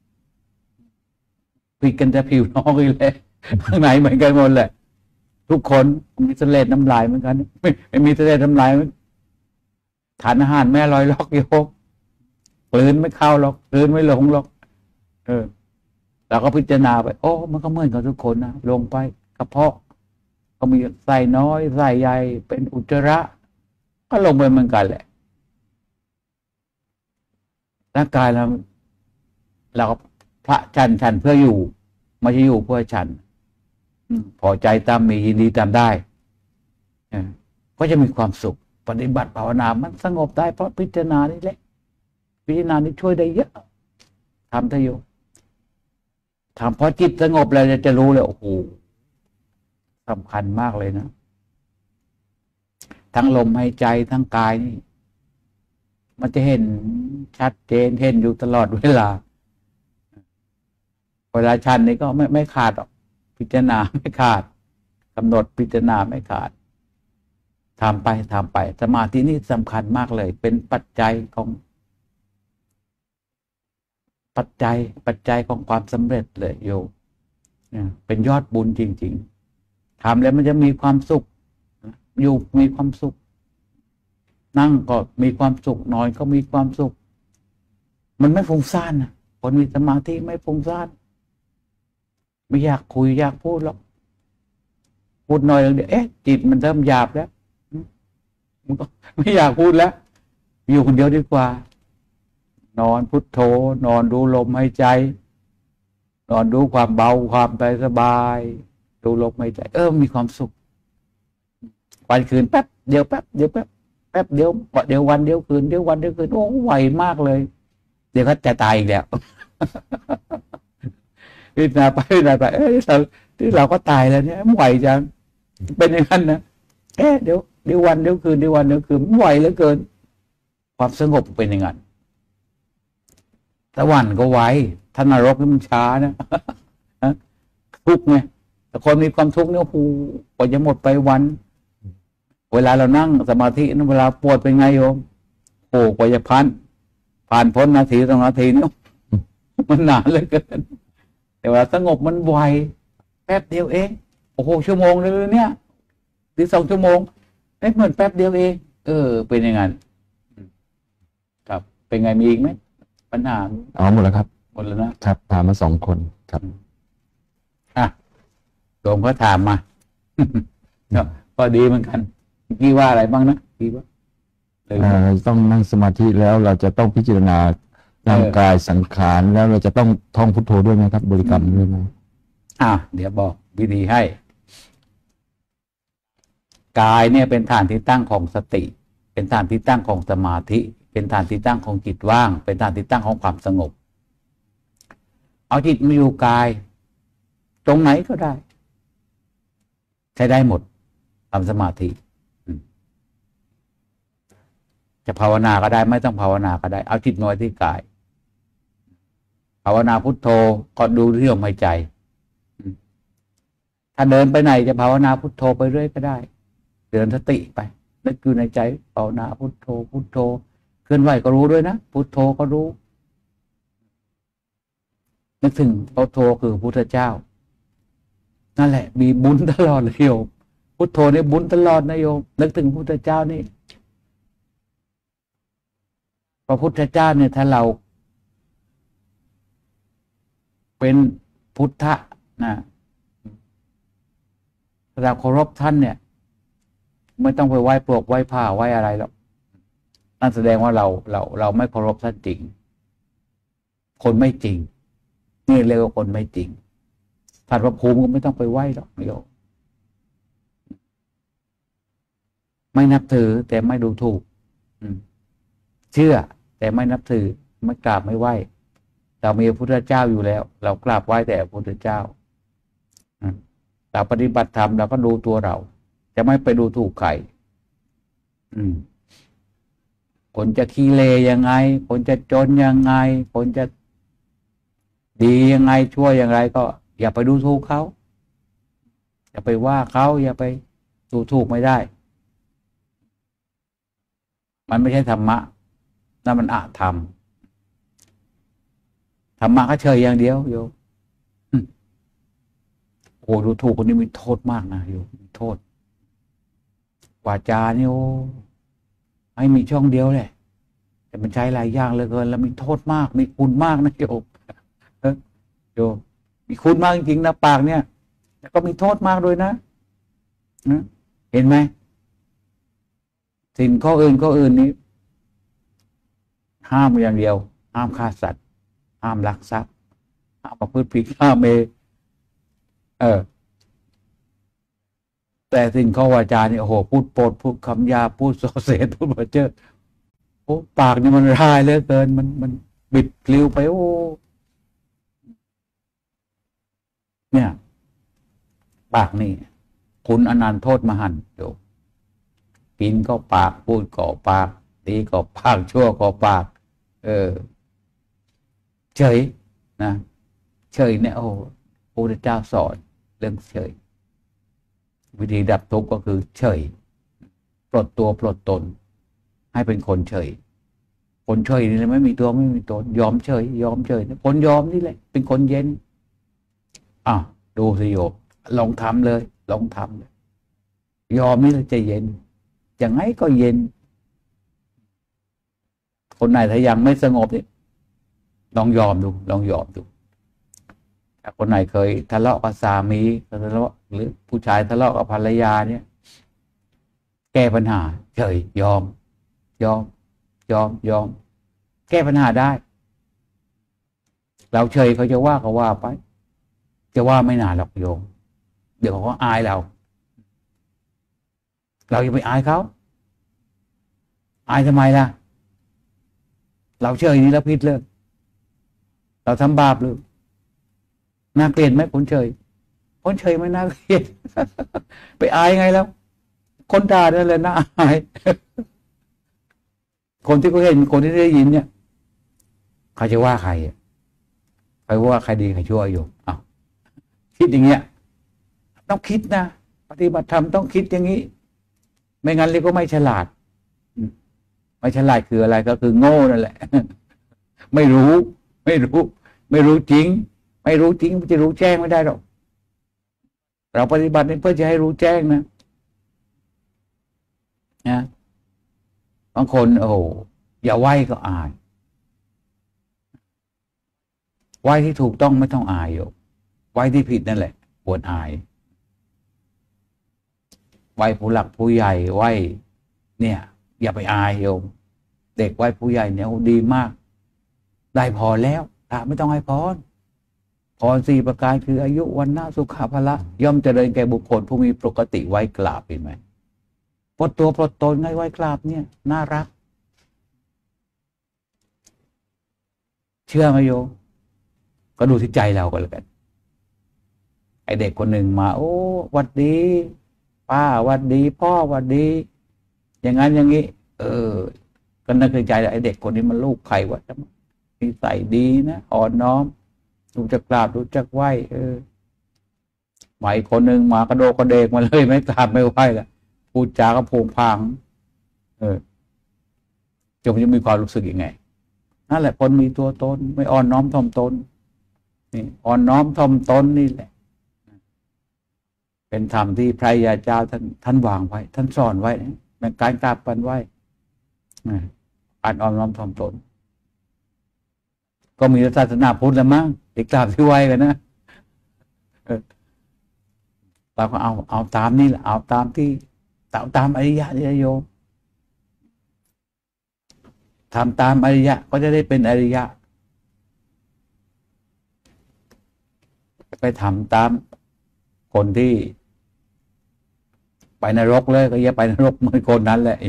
ผิดกันแต่ผิวนอกเลยข้างในเหมือนกันหมดแหละทุกคนมีเสลดน้ำลายเหมือนกันไม่มีเสลดน้ำลายทานอาหารไม่อร่อยหรอกโยมกลืนไม่เข้าหรอกกลืนไม่ลงหรอกเราก็พิจารณาไปโอ้มันก็เหมือนกับทุกคนนะลงไปกระเพาะก็มีไส้น้อยไส้ใหญ่เป็นอุจจาระก็ลงไปเหมือนกันแหละร่างกายเราพระฉันเพื่ออยู่ไม่ใช่อยู่เพื่อฉันพอใจตามมียินดีตามได้ก็จะมีความสุขปฏิบัติภาวนามันสงบได้เพราะพิจารณานี่แหละพิจารณานี่ช่วยได้เยอะทำได้อยู่ทำพอจิตสงบแล้วจะรู้เลยโอ้โหสำคัญมากเลยนะทั้งลมหายใจทั้งกายนี่มันจะเห็นชัดเจนเห็นอยู่ตลอดเวลาชันนี่ก็ไม่ขาดหรอกพิจารณาไม่ขาดกำหนดพิจารณาไม่ขาดทำไปสมาธินี่สำคัญมากเลยเป็นปัจจัยของความสำเร็จเลยโยมเป็นยอดบุญจริงๆทำแล้วมันจะมีความสุขอยู่มีความสุขนั่งก็มีความสุขนอนก็มีความสุขมันไม่ฟุ้งซ่านนะคนมีสมาธิไม่ฟุ้งซ่านไม่อยากคุยอยากพูดหรอกพูดหน่อยเดี๋ยวจิตมันเริ่มหยาบแล้วมันก็ไม่อยากพูดแล้วอยู่คนเดียวดีกว่านอนพุทโธนอนดูลมหายใจนอนดูความเบาความสบายดูลมหายใจมีความสุขวันคืนแป๊บเดียวแป๊บเดียววันเดียวคืนโอ้ไวมากเลยเดี๋ยวก็จะตายอีกแล้วพิจารณาไปที่เราก็ตายแล้วเนี่ยไหวจังเป็นอย่างนั้นนะเดี๋ยววันเดี๋ยวคืนไหวเหลือเกินความสงบเป็นอย่างนั้นสวรรค์ก็ไวท่านนรกนี่มันช้านะทุกข์ไงแต่คนมีความทุกข์เนี่ยโอ้โหกว่าจะหมดไปวันเวลาเรานั่งสมาธินั้นเวลาปวดเป็นไงโยมโอ้กว่าจะผ่านพ้นนาที2 นาทีเนี่ยมันนานเหลือเกินแต่ว่าสงบมันไวแป๊บเดียวเองโอ้โหชั่วโมงเลยเนี่ยหรือ2 ชั่วโมงเหมือนแป๊บเดียวเองเป็นยังไงครับเป็นไงมีอีกไหมปัญหาหมดแล้วครับหมดแล้วนะครับถามมา2 คนครับโยมก็ถามมาก็ดีเหมือนกันกี่ว่าอะไรบ้างนะกี่ว่าต้องนั่งสมาธิแล้วเราจะต้องพิจารณาร่างกายสังขารแล้วเราจะต้องท่องพุทโธด้วยไหมครับบริกรรมด้วยไหมเดี๋ยวบอกวิธีให้กายเนี่ยเป็นฐานที่ตั้งของสติเป็นฐานที่ตั้งของสมาธิเป็นฐานที่ตั้งของจิตว่างเป็นฐานที่ตั้งของความสงบเอาจิตมาอยู่กายตรงไหนก็ได้ใช้ได้หมดทำสมาธิจะภาวนาก็ได้ไม่ต้องภาวนาก็ได้เอาจิตมาไว้ที่กายภาวนาพุทโธก็ดูที่ลมหายใจถ้าเดินไปไหนจะภาวนาพุทโธไปเรื่อยก็ได้เดินสติไปนึกอยู่ในใจภาวนาพุทโธพุทโธเคลื่อนไหวก็รู้ด้วยนะพุทโธก็รู้นึกถึงพุทโธคือพุทธเจ้านั่นแหละมีบุญตลอดเลยโยมพุทโธนี่บุญตลอดนะโยมนึกถึงพุทธเจ้านี่พระพุทธเจ้าเนี่ยถ้าเราเป็นพุทธะนะเราเคารพท่านเนี่ยไม่ต้องไปไหว้ปลวกไหว้ผ้าไหว้อะไรหรอกนั่นแสดงว่าเราไม่เคารพท่านจริงคนไม่จริงนี่เรียกว่าคนไม่จริงสัตว์พระภูมิก็ไม่ต้องไปไหว้หรอกโยมไม่นับถือแต่ไม่ดูถูกเชื่อแต่ไม่นับถือไม่กราบไม่ไหว้เรามีพระพุทธเจ้าอยู่แล้วเรากราบไหว้แต่พระพุทธเจ้าเราปฏิบัติธรรมเราก็ดูตัวเราจะไม่ไปดูถูกใครคนจะขี้เลยังไงคนจะจนยังไงคนจะดียังไงชั่วอย่างไรก็อย่าไปดูถูกเขาอย่าไปว่าเขาอย่าไปดูถูกไม่ได้มันไม่ใช่ธรรมะนั่นมันอธรรมธรรมะก็เฉยอย่างเดียวโยมโอ้ดูถูกคนนี้มีโทษมากนะโยมมีโทษวาจานี่โอ้ให้มีช่องเดียวแหละแต่มันใช้หลายอย่างเหลือเกินแล้วมีโทษมากมีคุณมากนะโยมโยมมีคุณมากจริงๆนะปากเนี่ยแล้วก็มีโทษมากด้วยนะเห็นไหมสิ่งข้ออื่นนี้ห้ามอย่างเดียวห้ามฆ่าสัตว์ห้ามลักทรัพย์ห้ามประพฤติผิดห้ามแต่แต่สิ่งข้อวาจาเนี่ยโอ้โหพูดโปดพูดคำหยาบพูดส่อเสียดพูดเพ้อเจ้อโอ้ปากนี่มันร้ายเหลือเกินมันบิดกลิ้วไปโอ้เนี่ยปากนี่คุณอนันต์โทษมหันต์โยมกินก็ปากพูดก็ปากดีก็ปากชั่วก็ปากเฉยนะเฉยเนี่ยโอ้พระพุทธเจ้าสอนเรื่องเฉยวิธีดับทุกข์ก็คือเฉยปลดตัวปลดตนให้เป็นคนเฉยคนเฉยนี่แหละไม่มีตัวไม่มีตนยอมเฉยยอมเฉยคนยอมนี่แหละเป็นคนเย็นดูสิโยมลองทำเลยลองทำเลยยอมนี่แหละจะเย็นอย่างไงก็เย็นคนไหนถ้ายังไม่สงบนี่ลองยอมดูลองยอมดูถ้าคนไหนเคยทะเลาะกับสามีทะเลาะหรือผู้ชายทะเลาะกับภรรยาเนี่ยแก้ปัญหาเฉยยอมแก้ปัญหาได้เราเฉยเขาจะว่าก็ว่าไปจะว่าไม่นานหรอกโยมเดี๋ยวเขาก็อายเราอย่าไปอายเขาอายทำไมล่ะเราเฉยนี่แล้วผิดเลยเราทำบาปเลยน่าเกลียดไหมคนเฉยไม่น่าเกลียด ไปอายไงแล้วคนด่านั่นแหละน่าอาย คนที่เขาเห็นคนที่ได้ยินเนี่ยเขาจะว่าใครใครว่าใครดีใครชั่วอยู่คิดอย่างเงี้ยต้องคิดนะปฏิบัติธรรมต้องคิดอย่างนี้ไม่งั้นเรียกว่าไม่ฉลาดไม่ฉลาดคืออะไรก็คือโง่นั่นแหละ ไม่รู้จริงไม่รู้จริงมันจะรู้แจ้งไม่ได้หรอกเราปฏิบัติเพื่อจะให้รู้แจ้งนะบางคนโอ้โหอย่าไหวก็อายไหวที่ถูกต้องไม่ต้องอายอยู่ไหวที่ผิดนั่นแหละควรอายไหวผู้หลักผู้ใหญ่ไหวเนี่ยอย่าไปอายโยมเด็กไหวผู้ใหญ่เนี่ยดีมากได้พอแล้วไม่ต้องให้พร4 ประการคืออายุวันนะสุขภละย่อมเจริญแก่บุคคลผู้มีปกติไหวกราบเห็นไหมปลดตัวปลดตนไงไหวกราบเนี่ยน่ารักเชื่อไหมโยมก็ดูที่ใจเราก็แล้วกันไอเด็กคนหนึ่งมาโอ้หวัดดีป้าหวัดดีพ่อหวัดดีอย่างนั้นอย่างนี้ก็นึกในใจไอเด็กคนนี้มันลูกใครวะนิสัยดีนะอ่อนน้อมรู้จักกราบรู้จักไหวใหม่คนหนึ่งมากระโดดกระเดกมาเลยไม่กราบไม่ไหวละพูดจาก็โผงผางจะมีความรู้สึกยังไงนั่นแหละคนมีตัวตนไม่อ่อนน้อมถ่อมตนนี่อ่อนน้อมถ่อมตนนี่แหละเป็นธรรมที่พระยาเจ้าท่านวางไว้ท่านสอนไว้เป็นการกราบกันไหวอ่อนน้อมถ่อมตนก็มีศาสนาพุทธแล้วมั้งเด็กกราบที่ไหวกันนะเราก็เอาตามนี่แหละเอาตามที่ตามอริยะนี่โยมทำตามอริยะก็จะได้เป็นอริยะไปทำตามคนที่ไปนรกเลยก็อย่าไปนรกเหมือนคนนั้นแหละ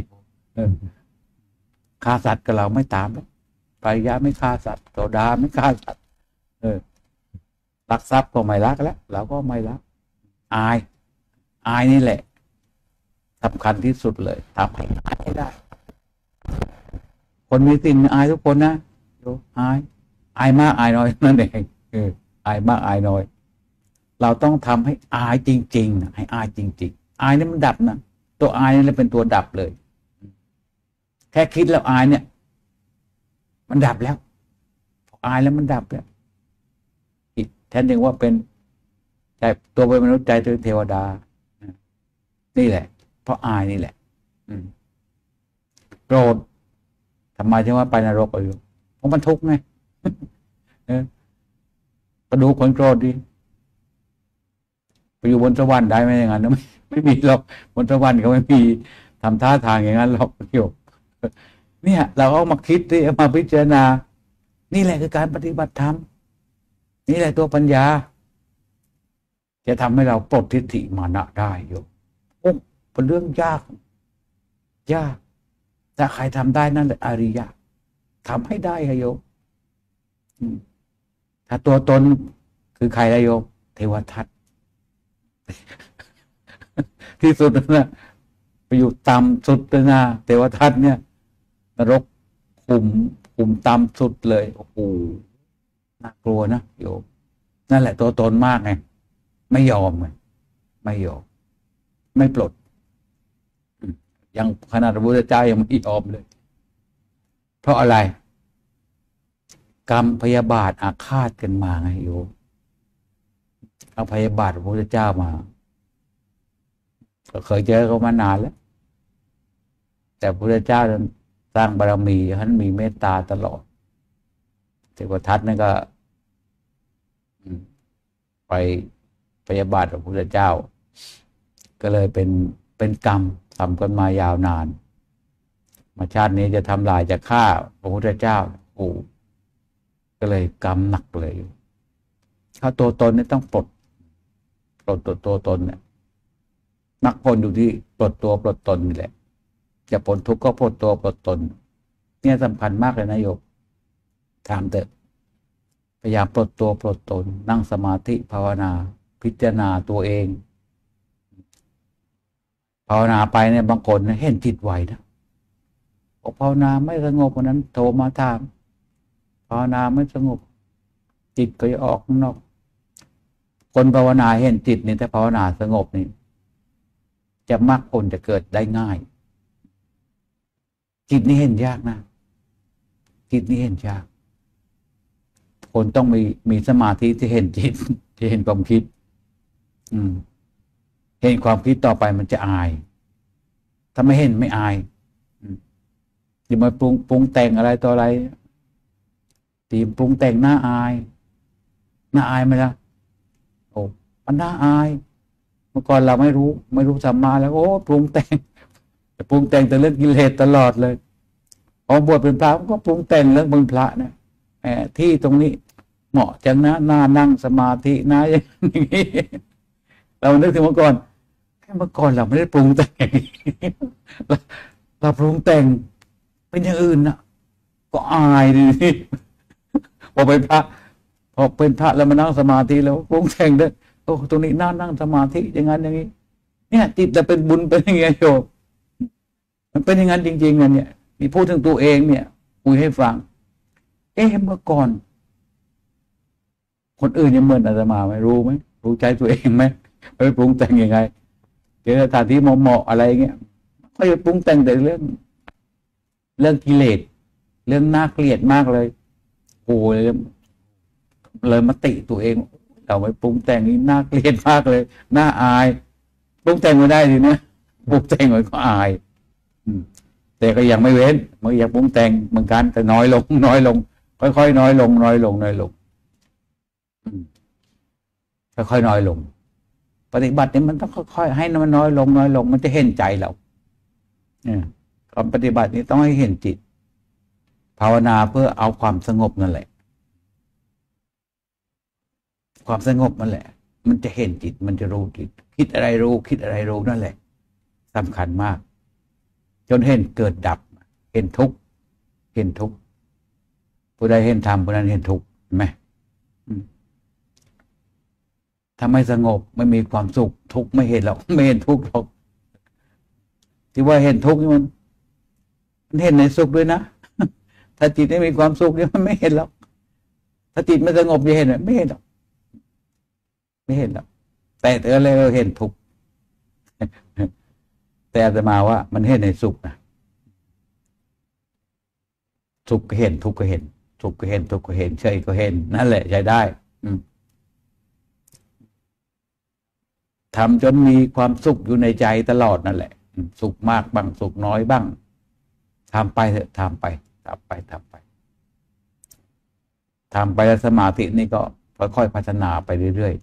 ฆ่าสัตว์กับเราไม่ตามไปยะไม่ฆ่าสัตว์โสดาไม่ฆ่าสัตว์ลักทรัพย์ก็ไม่ลักแล้วเราก็ไม่ลักอายนี่แหละสำคัญที่สุดเลยทำให้อายไม่ได้คนมีศีลอายทุกคนนะอายมากอายน้อยนั่นเองอายมากอายน้อยเราต้องทำให้อายจริงๆให้อายจริงๆอายนี่มันดับนะตัวอายนี่เป็นตัวดับเลยแค่คิดแล้วอายเนี่ยมันดับแล้วอายแล้วมันดับแล้วแทนที่ว่าเป็นใจตัวเป็นมนุษย์ใจเป็นเทวดานี่แหละเพราะอายนี่แหละโกรธทำไมถึงว่าไปนรกอยู่เพราะมันทุกข์ไงก็ดูคนโกรธดิไปอยู่บนสวรรค์ได้ไหมอย่างนั้นไม่มีหรอกบนสวรรค์เขาไม่มีทำท่าทางอย่างนั้นหรอกโยมเนี่ยเราเอามาคิดดิเอามาพิจารณานี่แหละคือการปฏิบัติธรรมนี่แหละตัวปัญญาจะทำให้เราปลดทิฏฐิมานะได้โยมเป็นเรื่องยากถ้าใครทำได้นั่นแหละอริยะทำให้ได้โยมถ้าตัวตนคือใครโยมเทวทัต ที่สุดนะไปอยู่ต่ำสุดเลยนะเทวทัตเนี่ยนรกขุมต่ำสุดเลยโอ้โหน่ากลัวนะโยมนั่นแหละตัวตนมากไงไม่ยอมไงไม่ยอมไม่ปลดยังขนาดพระพุทธเจ้ายังไม่ยอมเลยเพราะอะไรกรรมพยาบาทอาฆาตกันมาไงโยมเอาพยาบาทพระพุทธเจ้ามาก็เคยเจอเขามานานแล้วแต่พระพุทธเจ้าสร้างบารมีท่านมีเมตตาตลอดเทวทัตนั่นก็ไปพยาบาทพระพุทธเจ้าก็เลยเป็นกรรมทำกันมายาวนานมาชาตินี้จะทำลายจะฆ่าพระพุทธเจ้าโอ้ก็เลยกรรมหนักเลยถ้าตัวตนนี่ต้องปลดตัวตนเนี่ยนักพ้นอยู่ที่ปลดตัวปลดตนนี่แหละจะพ้นทุกข์ก็ปลดตัวปลดตนเนี่ยสำคัญมากเลยนะโยมถามเถอะพยายามปลดตัวปลดตนนั่งสมาธิภาวนาพิจารณาตัวเองภาวนาไปเนี่ยบางคนเห็นจิตไหวนะบอกภาวนาไม่สงบวันนั้นโทรมาถามภาวนาไม่สงบจิตก็จะออกข้างนอกคนภาวนาเห็นจิตนี่ถ้าภาวนาสงบนี่จะมรรคผลจะเกิดได้ง่ายจิตนี่เห็นยากนะจิตนี่เห็นยากคนต้องมีสมาธิที่เห็นจิตที่เห็นความคิดเห็นความคิดต่อไปมันจะอายถ้าไม่เห็นไม่อายอย่ามาปรุงแต่งอะไรต่ออะไรตีปรุงแต่งน่าอายไหมล่ะโอ้มันน่าอายเมื่อก่อนเราไม่รู้สัมมาแล้วโอ้ปรุงแต่งแต่เรื่องกิเลสตลอดเลยพอบวชเป็นพระก็ปรุงแต่งเรื่องเป็นพระนะที่ตรงนี้เหมาะจังนะน่านั่งสมาธินะอย่างนี้เรานึกถึงเมื่อก่อนเราไม่ได้ปรุงแต่งเราปรุงแต่งเป็นอย่างอื่นนะก็อายดิพอเป็นพระแล้วมานั่งสมาธิแล้วปรุงแต่งด้วยโอ้ตรงนี้น่านั่งสมาธิอย่างนั้นอย่างนี้เนี่ยจิตแต่เป็นบุญเป็นยังไงโยมมันเป็นอย่างนั้นจริงๆนะเนี่ยมีพูดถึงตัวเองเนี่ยคุยให้ฟังเมื่อก่อนคนอื่นยังเหมือนอาตมาไหมรู้ใจตัวเองไหมไปปรุงแต่งยังไงเดี๋ยวสถานที่เหมาะอะไรเงี้ยก็จะปรุงแต่งแต่เรื่องกิเลสเรื่องน่าเกลียดมากเลยโอ้เลยมาติตัวเองเราไปปรุงแต่งนี่น่าเกลียดมากเลยน่าอายปรุงแต่งไม่ได้ทีนะปรุงแต่งมันก็อายแต่ก็ยังไม่เว้นมันยังปรุงแต่งเหมือนกันแต่น้อยลงค่อยๆน้อยลงค่อยๆน้อยลงปฏิบัตินี่มันต้องค่อยๆให้มันน้อยลงมันจะเห็นใจเราการปฏิบัตินี้ต้องให้เห็นจิตภาวนาเพื่อเอาความสงบนั่นแหละความสงบนั่นแหละมันจะเห็นจิตมันจะรู้จิตคิดอะไรรู้นั่นแหละสำคัญมากจนเห็นเกิดดับเห็นทุกข์ผู้ใดเห็นธรรมผู้นั้นเห็นทุกข์เห็นไหมถ้าไม่สงบไม่มีความสุขทุกข์ไม่เห็นหรอกไม่เห็นทุกข์หรอกที่ว่าเห็นทุกข์นี่มันเห็นในสุขด้วยนะถ้าจิตไม่มีความสุขนี่มันไม่เห็นหรอกถ้าจิตไม่สงบจะเห็นไม่เห็นหรอกแต่อะไรเราเห็นทุกข์แต่อาตมาว่ามันเห็นในสุขนะสุขก็เห็นทุกข์ก็เห็นสุขก็เห็นทุกข์ก็เห็นเฉยก็เห็นนั่นแหละใช้ได้ทำจนมีความสุขอยู่ในใจตลอดนั่นแหละสุขมากบ้างสุขน้อยบ้างทำไปเถอะทำไปแล้วสมาธินี่ก็ค่อยๆพัฒนาไปเรื่อย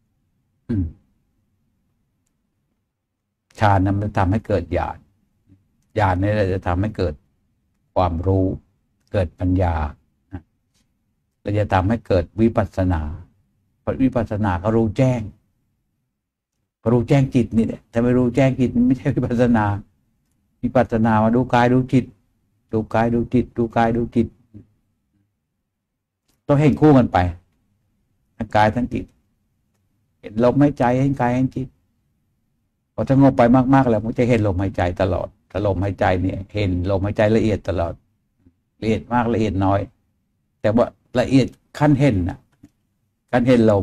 ๆฌานนั้นจะทำให้เกิดญาณนี่จะทำให้เกิดความรู้เกิดปัญญาและจะทำให้เกิดวิปัสสนาพอวิปัสสนาก็รู้แจ้งรู้แจ้งจิตนี่แหละถ้าไม่รู้แจ้งจิตไม่ใช่วิปัสสนาวิปัสสนามาดูกายดูจิตดูกายดูจิตดูกายดูจิตต้องเห็นคู่กันไปทั้งกายทั้งจิตเห็นลมหายใจเห็นกายเห็นจิตพอสงบไปมากๆแล้วมันจะเห็นลมหายใจตลอดถ้าลมหายใจเนี่ยเห็นลมหายใจละเอียดตลอดละเอียดมากละเอียดน้อยแต่ว่าละเอียดขั้นเห็นนะขั้นเห็นลม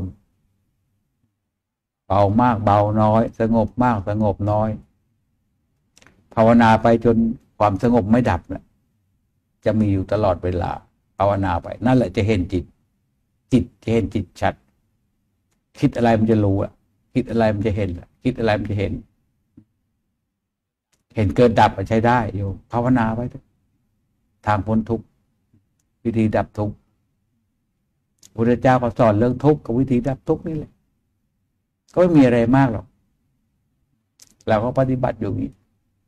เบามากเบาน้อยสงบมากสงบน้อยภาวนาไปจนความสงบไม่ดับนะจะมีอยู่ตลอดเวลาภาวนาไปนั่นแหละจะเห็นจิตจะเห็นจิตชัดคิดอะไรมันจะรู้อ่ะคิดอะไรมันจะเห็นคิดอะไรมันจะเห็นเกิดดับใช้ได้โยมภาวนาไว้ทางพ้นทุกข์วิธีดับทุกข์พระพุทธเจ้าก็สอนเรื่องทุกข์กับวิธีดับทุกข์นี่แหละก็ไม่มีอะไรมากหรอกเราก็ปฏิบัติอยู่นี้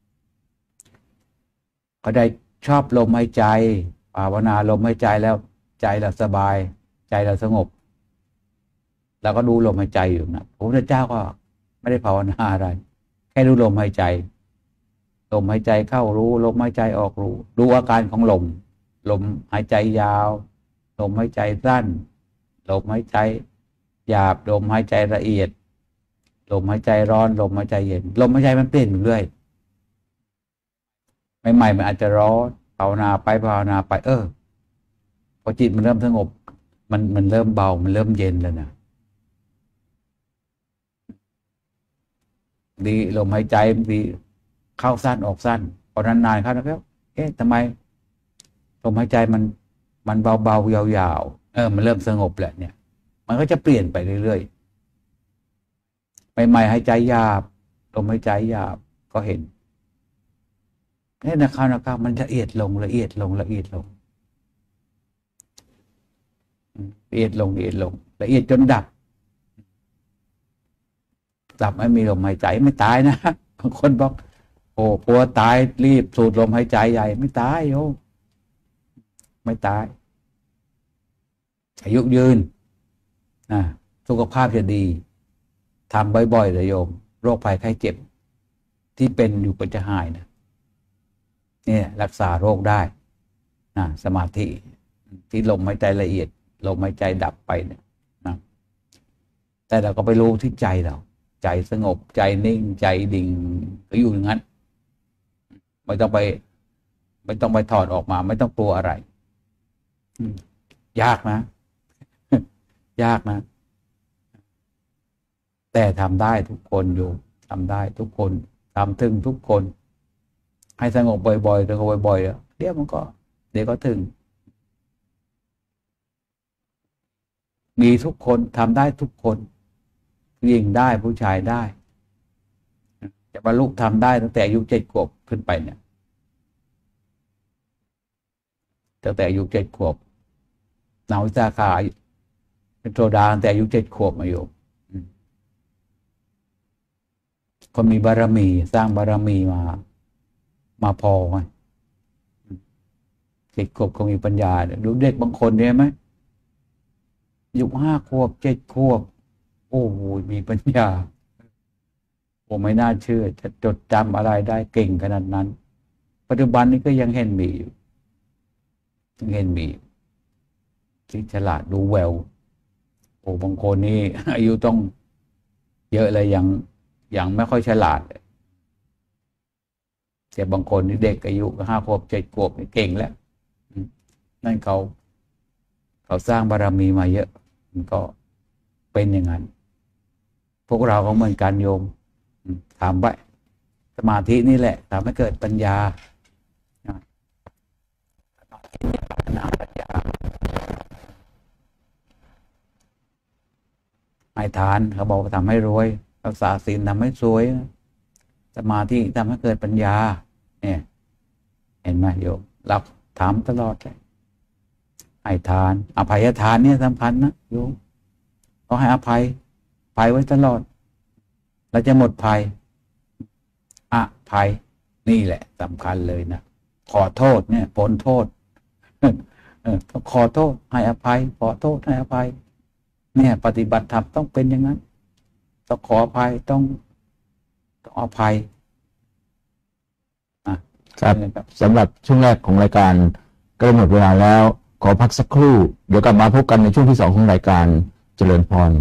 ก็ได้ชอบลมหายใจภาวนาลมหายใจแล้วใจเราสบายใจเราสงบเราก็ดูลมหายใจอยู่นะพระพุทธเจ้าก็ไม่ได้ภาวนาอะไรแค่ดูลมหายใจลมหายใจเข้ารู้ลมหายใจออกรู้ดูอาการของลมหายใจยาวลมหายใจสั้นลมหายใจหยาบลมหายใจละเอียดลมหายใจร้อนลมหายใจเย็นลมหายใจมันเปลี่ยนเรื่อยใหม่ๆมันอาจจะร้อนภาวนาไปพอจิตมันเริ่มสงบมันเริ่มเบามันเริ่มเย็นแล้วนะดีลมหายใจดีเข้าสั้นออกสั้นพอนานๆเข้าแล้วทำไมลมหายใจมันเบาๆยาวๆมันเริ่มสงบแหละเนี่ยมันก็จะเปลี่ยนไปเรื่อยๆใหม่ๆหายใจหยาบลมหายใจหยาบก็เห็นนี่นะครับมันละเอียดลงละเอียดลงละเอียดลงละเอียดลงละเอียดลงละเอียดจนดับไม่มีลมหายใจไม่ตายนะบางคนบอกโอ้กลัวตายรีบสูดลมหายใจใหญ่ไม่ตายโยมไม่ตายอายุยืนสุขภาพจะดีทำบ่อยๆเลยโยมโรคภัยไข้เจ็บที่เป็นอยู่ก็จะหายนะเนี่ยรักษาโรคได้สมาธิที่ลมหายใจละเอียดลมหายใจดับไปเนี่ยนะแต่เราก็ไปรู้ที่ใจเราใจสงบใจนิ่งใจดิ่งก็อยู่อย่างนั้นไม่ต้องไปถอดออกมาไม่ต้องกลัวอะไรยากนะ ยากนะแต่ทำได้ทุกคนอยู่ทำได้ทุกคนทำถึงทุกคนให้สงบบ่อยๆสงบบ่อยๆเดี๋ยวก็ถึงมีทุกคนทำได้ทุกคนผู้หญิงได้ผู้ชายได้จะบรรลุทำได้ตั้งแต่อายุ7 ขวบขึ้นไปเนี่ยตั้งแต่อายุ7 ขวบนางวิสาขาเป็นโสดาตั้งแต่อายุ7 ขวบมาอยู่คนมีบารมีสร้างบารมีมาพอไง7 ขวบคงมีปัญญาดูเด็กบางคนเนี่ยไหมอายุ5 ขวบ7 ขวบโอ้โหมีปัญญาผมไม่น่าเชื่อจะจดจำอะไรได้เก่งขนาดนั้นปัจจุบันนี้ก็ยังเห็นมีอยู่ที่ฉลาดดูแววโอ้บางคนนี่อายุต้องเยอะเลยยังไม่ค่อยฉลาดแต่บางคนนี่เด็กอายุ5 ขวบ7 ขวบนี่เก่งแล้วนั่นเขาสร้างบารมีมาเยอะมันก็เป็นอย่างนั้นพวกเราก็เหมือนกันโยมถามไปสมาธินี่แหละทำให้เกิดปัญญาปัญญาให้ทานเขาบอกทำให้รวยรักษาศีลทำให้สวยสมาธิทำให้เกิดปัญญาเนี่ยเห็นไหมโยมรับถามตลอดเลยให้ทานอภัยทานเนี่ยสำคัญนะโยมก็ให้อภัยไว้ตลอดเราจะหมดภัยอภัยนี่แหละสำคัญเลยนะขอโทษเนี่ยพ้นโทษขอโทษให้อภัยขอโทษให้อภัยเนี่ยปฏิบัติธรรมต้องเป็นอย่างนั้นต้องขออภัยต้องอภัยครับสำหรับช่วงแรกของรายการก็หมดเวลาแล้วขอพักสักครู่เดี๋ยวกลับมาพบกันในช่วงที่2ของรายการเจริญพร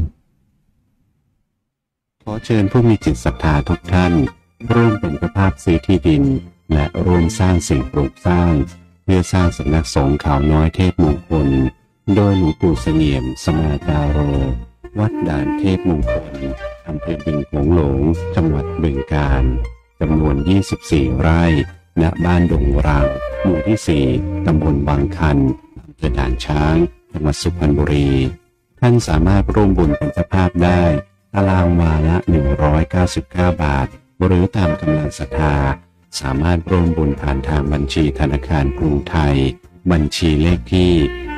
ขอเชิญผู้มีจิตศรัทธาทุกท่านร่วมเป็นเจ้าภาพซื้อที่ดินและร่วมสร้างสิ่งปลูกสร้างเพื่อสร้างสำนักสงฆ์เขาน้อยเทพมงคลโดยหลวงปู่เสงี่ยมสมาจาโรวัดด่านเทพมงคลอำเภอบึงโขงหลงจังหวัดบึงกาฬจำนวน24 ไร่ณบ้านดงรังหมู่ที่ 4 ตำบลบางคันอำเภอด่านช้างจังหวัดสุพรรณบุรีท่านสามารถร่วมบุญเป็นเจ้าภาพได้ตารางวาละ199 บาทหรือตามกำลังศรัทธาสามารถร่วมบุญผ่านทางบัญชีธนาคารกรุงไทยบัญชีเลขที่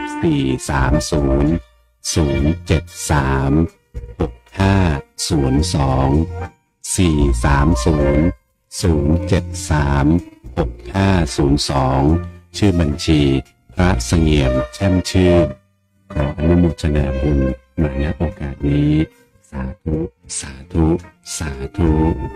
430-073-6502 ชื่อบัญชีพระเสงี่ยมแช่มชื่นขออนุโมทนาบุญมาณโอกาสนี้สาธุสาธุสาธุ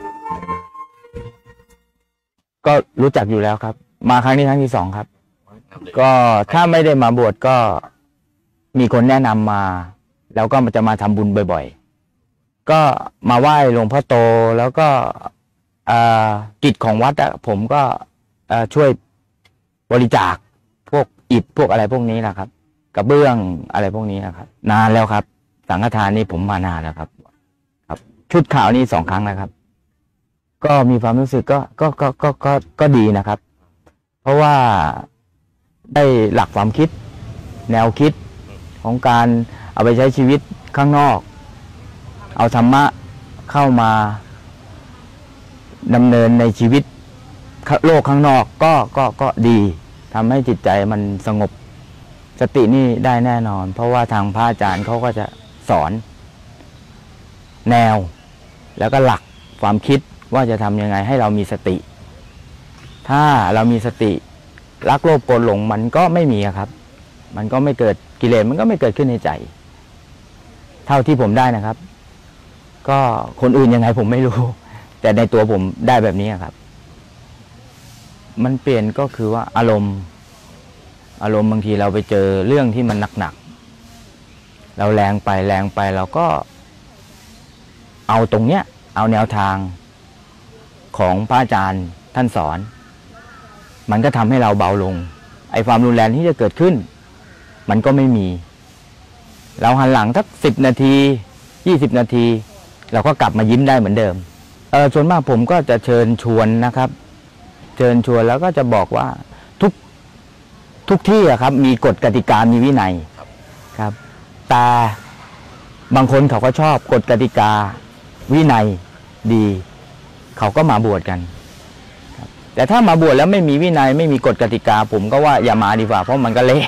ก็รู้จักอยู่แล้วครับมาครั้งนี้ครั้งที่2ครับก็ถ้าไม่ได้มาบวชก็มีคนแนะนำมาแล้วก็จะมาทำบุญบ่อยๆก็มาไหว้หลวงพ่อโตแล้วก็กิจของวัดผมก็ช่วยบริจาคพวกอิฐพวกอะไรพวกนี้นะครับกระเบื้องอะไรพวกนี้นะครับนานแล้วครับสังฆทานนี่ผมมานานแล้วครับชุดขาวนี่2 ครั้งนะครับก็มีความรู้สึกก็ดีนะครับเพราะว่าได้หลักความคิดแนวคิดของการเอาไปใช้ชีวิตข้างนอกเอาธรรมะเข้ามาดำเนินในชีวิตโลกข้างนอกก็ดีทำให้จิตใจมันสงบสตินี่ได้แน่นอนเพราะว่าทางพระอาจารย์เขาก็จะสอนแนวแล้วก็หลักความคิดว่าจะทำยังไงให้เรามีสติถ้าเรามีสติรักโลภโกรธหลงมันก็ไม่มีครับมันก็ไม่เกิดกิเลสมันก็ไม่เกิดขึ้นในใจเท่าที่ผมได้นะครับก็คนอื่นยังไงผมไม่รู้แต่ในตัวผมได้แบบนี้ครับมันเปลี่ยนก็คือว่าอารมณ์บางทีเราไปเจอเรื่องที่มันหนักๆเราแรงไปเราก็เอาตรงเนี้ยเอาแนวทางของพระอาจารย์ท่านสอนมันก็ทำให้เราเบาลงไอ้ความรุนแรงที่จะเกิดขึ้นมันก็ไม่มีเราหันหลังสัก10 นาที20 นาทีเราก็กลับมายิ้มได้เหมือนเดิมส่วนมากผมก็จะเชิญชวนนะครับเชิญชวนแล้วก็จะบอกว่าทุกที่ครับมีกฎกติกามีวินัยครับแต่บางคนเขาก็ชอบกฎกติกาวินัยดีเขาก็มาบวชกันแต่ถ้ามาบวชแล้วไม่มีวินัยไม่มีกฎกติกาผมก็ว่าอย่ามาดีกว่าเพราะมันก็เละ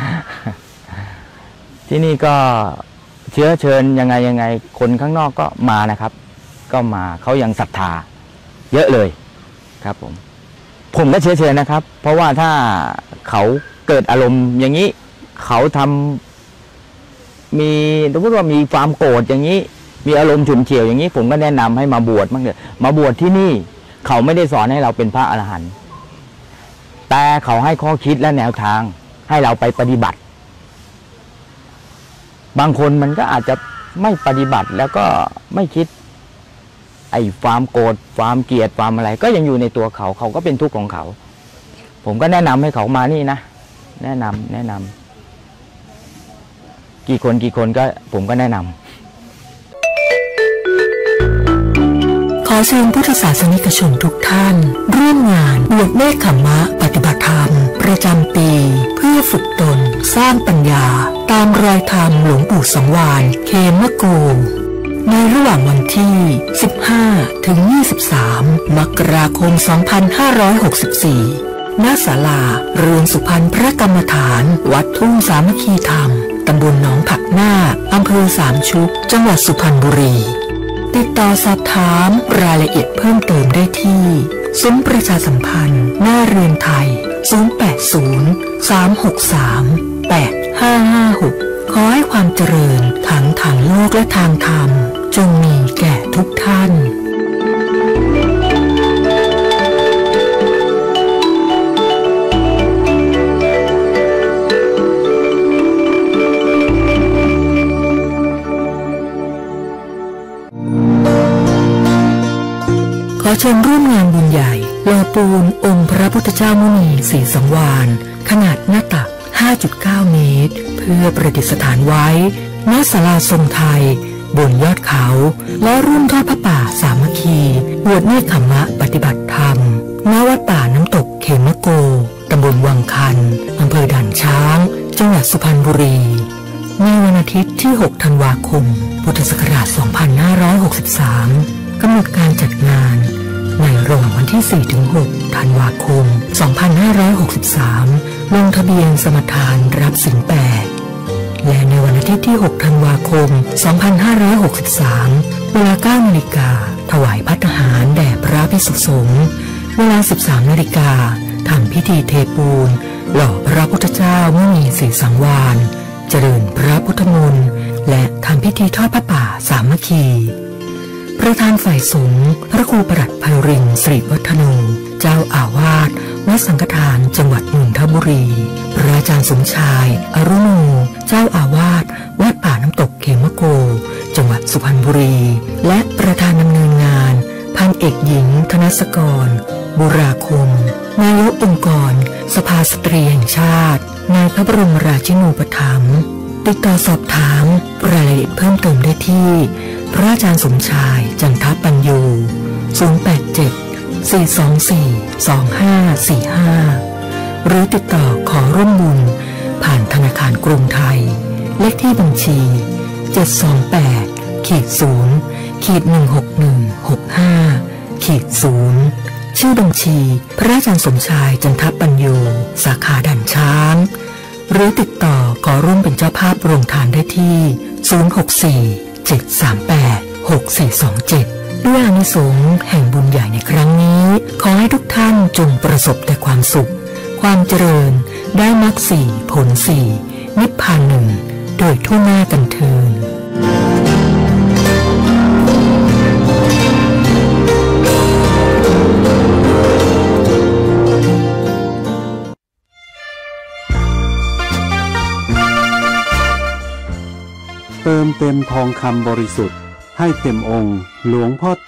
ที่นี่ก็เชื้อเชิญยังไงคนข้างนอกก็มานะครับก็มาเขายังศรัทธาเยอะเลยครับผมก็เชื้อเชิญนะครับเพราะว่าถ้าเขาเกิดอารมณ์อย่างนี้เขาทำมีสมมติว่ามีความโกรธอย่างนี้มีอารมณ์ฉุนเฉียวอย่างนี้ผมก็แนะนำให้มาบวชบ้างเถอะมาบวชที่นี่เขาไม่ได้สอนให้เราเป็นพระอรหันต์แต่เขาให้ข้อคิดและแนวทางให้เราไปปฏิบัติบางคนมันก็อาจจะไม่ปฏิบัติแล้วก็ไม่คิดไอ้ความโกรธความเกลียดความอะไรก็ยังอยู่ในตัวเขาก็เป็นทุกข์ของเขาผมก็แนะนำให้เขามานี่นะแนะนำกี่คนก็ผมก็แนะนำขอเชิญพุทธศาสนิกชนทุกท่านร่วมงานบวชเนกขัมมะปฏิบัติธรรมประจำปีเพื่อฝึกตนสร้างปัญญาตามรอยธรรมหลวงปู่สังวาลเขมโกในระหว่างวันที่15 ถึง 23 มกราคม 2564 ณ ศาลาเรือนสุพรรณพระกรรมฐานวัดทุ่งสามัคคีธรรมตำบลหนองผักนาคอำเภอสามชุกจังหวัดสุพรรณบุรีติดต่อสอบถามรายละเอียดเพิ่มเติมได้ที่ซุ้มประชาสัมพันธ์หน้าเรือนไทย080 363 8556ขอให้ความเจริญทั้งทางโลกและทางธรรมจจงมีแก่ทุกท่านขอเชิญร่วมงานบุญใหญ่หล่อปูนองค์พระพุทธเจ้ามุนีศรีสังวาลขนาดหน้าตัก 5.9 เมตรเพื่อประดิษฐานไว้ณศาลาทรงไทยบนยอดเขาและร่วมทอดพระป่าสามัคคีบวชเนกขัมมะปฏิบัติธรรมณวัดป่าน้ำตกเขมโกตำบลวังคันอำเภอด่านช้างจังหวัดสุพรรณบุรีในวันอาทิตย์ที่ 6 ธันวาคม พุทธศักราช 2563 กำหนดการจัดงานในระหว่างวันที่ 4-6 ธันวาคม 2563 ลงทะเบียนสมทานรับศีล 8 และในวันอาทิตย์ที่ 6 ธันวาคม 2563 เวลา 9 นาฬิกาถวายภัตตาหารแด่พระภิกษุสงฆ์เวลา 13 นาฬิกาทำพิธีเทปูนหล่อพระพุทธเจ้ามุนีศรีสังวาลเจริญพระพุทธมนต์และทำพิธีทอดพระป่าสามัคคีประธานฝ่ายสงฆ์พระครูประหลัดไพรินทร์สิริวัฒโนเจ้าอาวาสวัดสังฆทานจังหวัดนนทบุรีพระอาจารย์สมชายอรุโนเจ้าอาวาสวัดป่าน้ำตกเขมโกจังหวัดสุพรรณบุรีและประธานดำเนินงานพันเอกหญิงธนสกรบุราคมนายกองค์กรสภาสตรีแห่งชาติในพระบรมราชินูปถัมภ์ติดต่อสอบถามรายละเอียดเพิ่มเติมได้ที่พระอาจารย์สมชายจันทปัญโย 087-424-2545 หรือติดต่อขอร่วมบุญผ่านธนาคารกรุงไทยเลขที่บัญชี 728-0-16165-0 ชื่อบัญชีพระอาจารย์สมชายจันทปัญโยสาขาด่านช้างหรือติดต่อขอร่วมเป็นเจ้าภาพโรงทานได้ที่ 064-738-6427 ด้วยอานิสงส์แห่งบุญใหญ่ในครั้งนี้ขอให้ทุกท่านจงประสบแต่ความสุขความเจริญได้มรรคสี่ผลสี่นิพพานหนึ่งโดยทั่วหน้ากันเถิดเติมเต็มทองคำบริสุทธิ์ให้เต็มองค์หลวงพ่อโต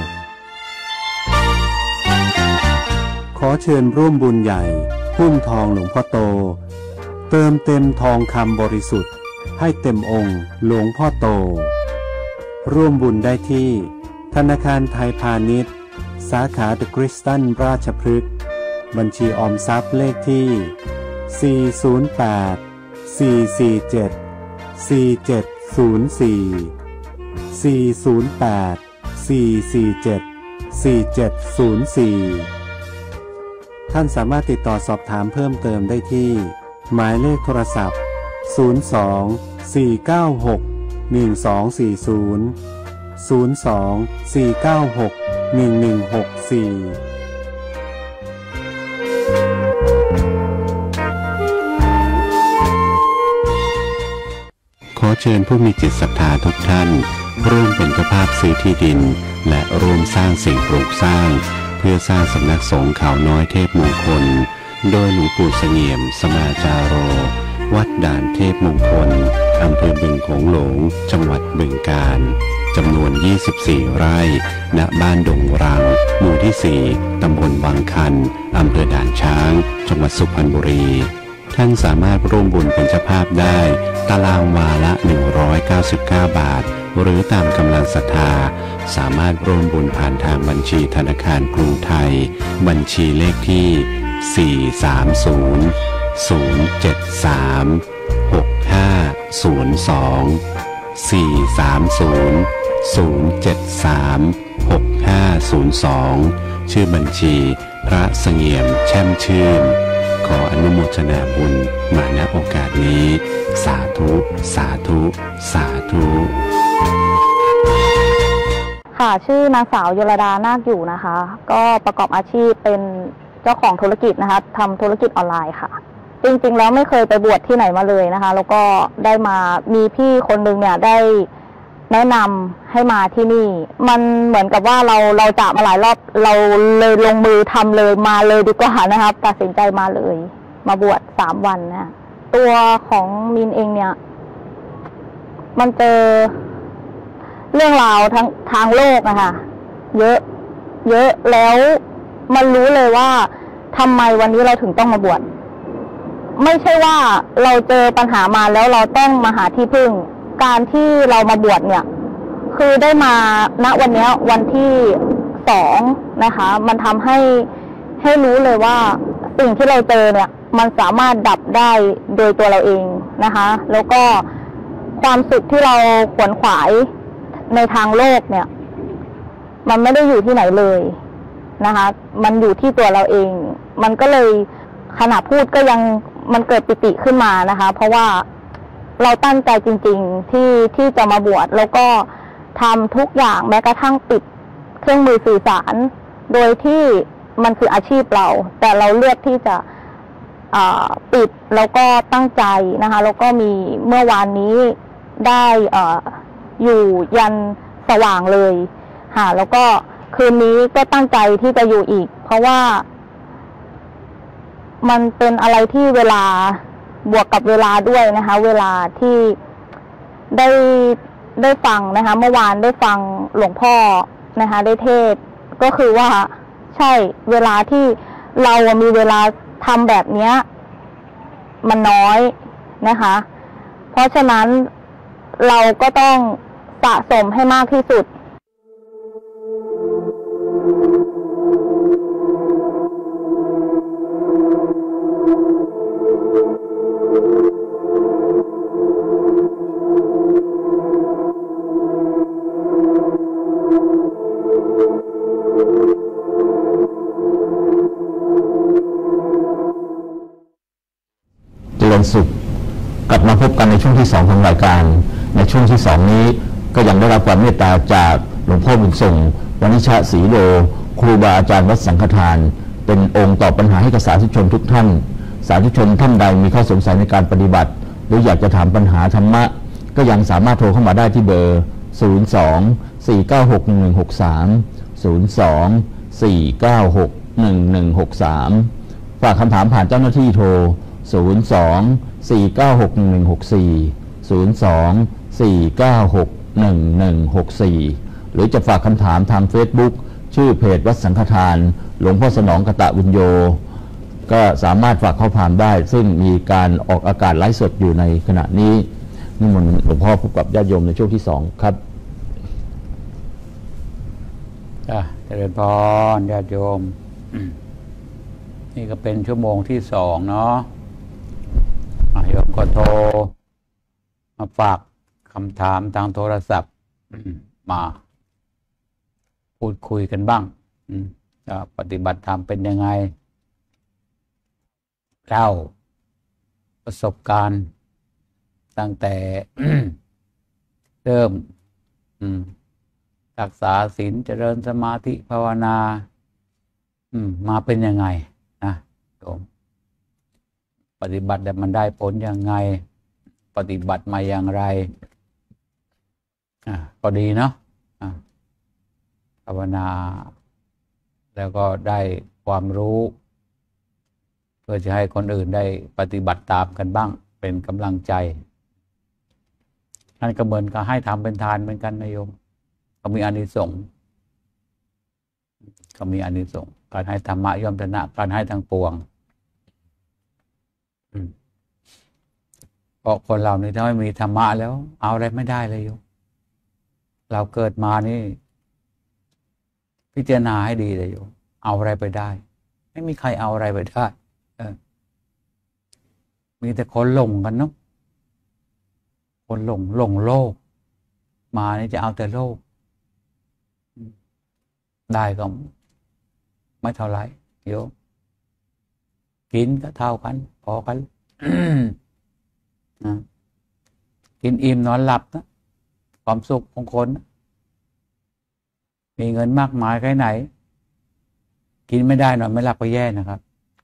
ขอเชิญร่วมบุญใหญ่หุ้นทองหลวงพ่อโตเติมเต็มทองคำบริสุทธิ์ให้เต็มองค์หลวงพ่อโตร่วมบุญได้ที่ธนาคารไทยพาณิชย์สาขาเดอะคริสตันราชพฤกษ์บัญชีออมทรัพย์เลขที่408-447-4704 ท่านสามารถติดต่อสอบถามเพิ่มเติมได้ที่หมายเลขโทรศัพท์02-496-1240 02-496-1164ขอเชิญผู้มีจิตศรัทธาทุกท่านร่วมเป็นเจ้าภาพซื้อที่ดินและร่วมสร้างสิ่งปลูกสร้างเพื่อสร้างสำนักสงฆ์เขาน้อยเทพมงคลโดยหลวงปู่เสงี่ยมสมาจาโรวัดด่านเทพมงคลอำเภอบึงโขงหลงจังหวัดบึงกาฬจำนวน24ไร่ณบ้านดงรังหมู่ที่4ตำบลวังคันอำเภอด่านช้างจังหวัดสุพรรณบุรีท่านสามารถร่วมบุญเป็นเจ้าภาพได้ตารางวาละ199 บาทหรือตามกำลังศรัทธาสามารถร่วมบุญผ่านทางบัญชีธนาคารกรุงไทยบัญชีเลขที่430-073-6502 ชื่อบัญชีพระเสงี่ยมแช่มชื่นขออนุโมทนาบุญมาณโอกาสนี้สาธุสาธุสาธุค่ะชื่อนางสาวยลดานาคอยู่นะคะก็ประกอบอาชีพเป็นเจ้าของธุรกิจนะคะทำธุรกิจออนไลน์ค่ะจริงๆแล้วไม่เคยไปบวชที่ไหนมาเลยนะคะแล้วก็ได้มามีพี่คนนึงเนี่ยได้แนะนำให้มาที่นี่มันเหมือนกับว่าเราจะมาหลายรอบเราเลยลงมือทำเลยมาเลยดีกว่านะครับตัดสินใจมาเลยมาบวช3 วันนะตัวของมินเองเนี่ยมันเจอเรื่องราวทางโลกนะคะเยอะแล้วมันรู้เลยว่าทำไมวันนี้เราถึงต้องมาบวชไม่ใช่ว่าเราเจอปัญหามาแล้วเราต้องมาหาที่พึ่งการที่เรามาบวชเนี่ยคือได้มาณวันนี้วันที่2นะคะมันทำให้รู้เลยว่าสิ่งที่เราเจอเนี่ยมันสามารถดับได้โดยตัวเราเองนะคะแล้วก็ความสุขที่เราขวนขวายในทางโลกเนี่ยมันไม่ได้อยู่ที่ไหนเลยนะคะมันอยู่ที่ตัวเราเองมันก็เลยขณะพูดก็ยังมันเกิดปิติขึ้นมานะคะเพราะว่าเราตั้งใจจริงๆที่จะมาบวชแล้วก็ทำทุกอย่างแม้กระทั่งปิดเครื่องมือสื่อสารโดยที่มันคืออาชีพเราแต่เราเลือกที่จะปิดแล้วก็ตั้งใจนะคะแล้วก็มีเมื่อวานนี้ได้อยู่ยันสว่างเลยค่ะแล้วก็คืนนี้ก็ตั้งใจที่จะอยู่อีกเพราะว่ามันเป็นอะไรที่เวลาบวกกับเวลาด้วยนะคะเวลาที่ได้ฟังนะคะเมื่อวานได้ฟังหลวงพ่อนะคะได้เทศก็คือว่าใช่เวลาที่เรามีเวลาทำแบบนี้มันน้อยนะคะเพราะฉะนั้นเราก็ต้องสะสมให้มากที่สุดสุขกลับมาพบกันในช่วงที่2ของรายการในช่วงที่2นี้ก็ยังได้รับความเมตตาจากหลวงพ่อบุญส่งวณิชะศรีโลครูบาอาจารย์วัดสังฆทานเป็นองค์ตอบปัญหาให้กับสาธุชนทุกท่านสาธุชนท่านใดมีข้อสงสัยในการปฏิบัติหรืออยากจะถามปัญหาธรรมะก็ยังสามารถโทรเข้ามาได้ที่เบอร์02-496-1163 ฝากคำถามผ่านเจ้าหน้าที่โทร02-496-1164 หรือจะฝากคำถามทาง Facebook ชื่อเพจวัดสังฆทานหลวงพ่อสนองกตวิญโยก็สามารถฝากข้อความได้ซึ่งมีการออกอากาศไลฟ์สดอยู่ในขณะนี้นิมนต์หลวงพ่อพบกับญาติโยมในช่วงที่2ครับเจริญพรญาติโยม นี่ก็เป็นชั่วโมงที่2เนาะโยมก็โทรมาฝากคำถามทางโทรศัพท์มาพูดคุยกันบ้างจะปฏิบัติธรรมเป็นยังไงเล่าประสบการณ์ตั้งแต่ เริ่มรักษาศีลเจริญสมาธิภาวนามาเป็นยังไงนะโยมปฏิบัติแต่มันได้ผลยังไงปฏิบัติมาอย่างไรก็ดีเนาะภาวนาแล้วก็ได้ความรู้เพื่อจะให้คนอื่นได้ปฏิบัติตามกันบ้างเป็นกำลังใจนั่นก็เหมือนกับให้ทำเป็นทานเหมือนกันนะโยมก็มีอานิสงส์การให้ธรรมะย่อมชนะการให้ทั้งปวงเพราะคนเรานี่ถ้าไม่มีธรรมะแล้วเอาอะไรไม่ได้เลยโยมเราเกิดมานี่พิจารณาให้ดีเลยโยมเอาอะไรไปได้ไม่มีใครเอาอะไรไปได้มีแต่คนหลงกันเนาะคนหลงโลกมานี่จะเอาแต่โลกได้ก็ไม่เท่าไหร่โยมกินก็เท่ากันพอกันกินอิ่มนอนหลับนะความสุขของคนมีเงินมากมายแค่ไหนกินไม่ได้นอนไม่หลับก็แย่นะครับ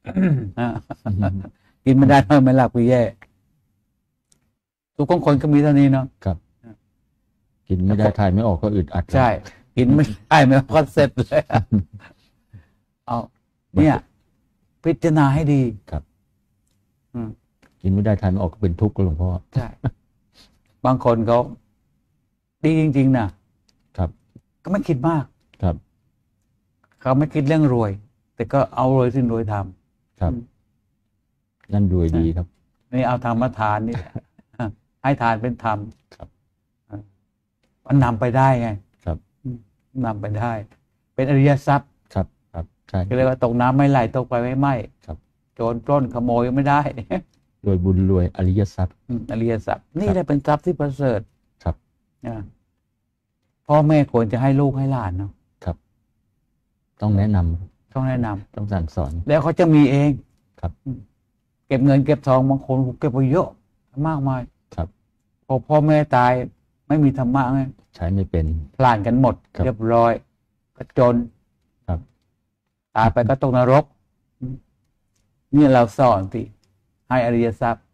กินไม่ได้นอนไม่หลับก็แย่ทุกคนก็มีเท่านี้เนาะกินไม่ได้ถ่ายไม่ออกก็อึดอัดใช่ กินไม่ได้ไม่พอเสร็จเลยเอาเนี่ย พิจารณาให้ดีครับอืมกินไม่ได้ถ่ายไม่ออกก็เป็นทุกข์ก็หลวงพ่อใช่ บางคนเขาดีจริงๆนะครับ ก็ไม่คิดมากครับเขาไม่คิดเรื่องรวย แต่ก็เอารวยสิ้นรวยทครับ นั่นรวยดีครับำนี่เอาธรรมทานนี่แหละ ให้ทานเป็นธรรมครับมันนำไปได้ไงครับนำไปได้ เป็นอริยทรัพย์ครับครับใช่ก็เรียกว่าตกน้ำไม่ไหลตกไปไม่ไหม้ครับโจรปล้นขโมยไม่ได้รวยบุญรวยอริยทรัพย์อริยทรัพย์นี่แหละเป็นทรัพย์ที่ประเสริฐครับนะพ่อแม่ควรจะให้ลูกให้หลานเนาะครับ ต้องแนะนำต้องแนะนำต้องสั่งสอนแล้วเขาจะมีเองครับเก็บเงินเก็บทองบางคนเก็บไปเยอะมากมายครับพอพ่อแม่ตายไม่มีธรรมะไงใช้ไม่เป็นพลานกันหมดครับเรียบร้อยก็จนครับตายไปก็ตกนรกนี่เราสอนสิให้อริยทรัพย์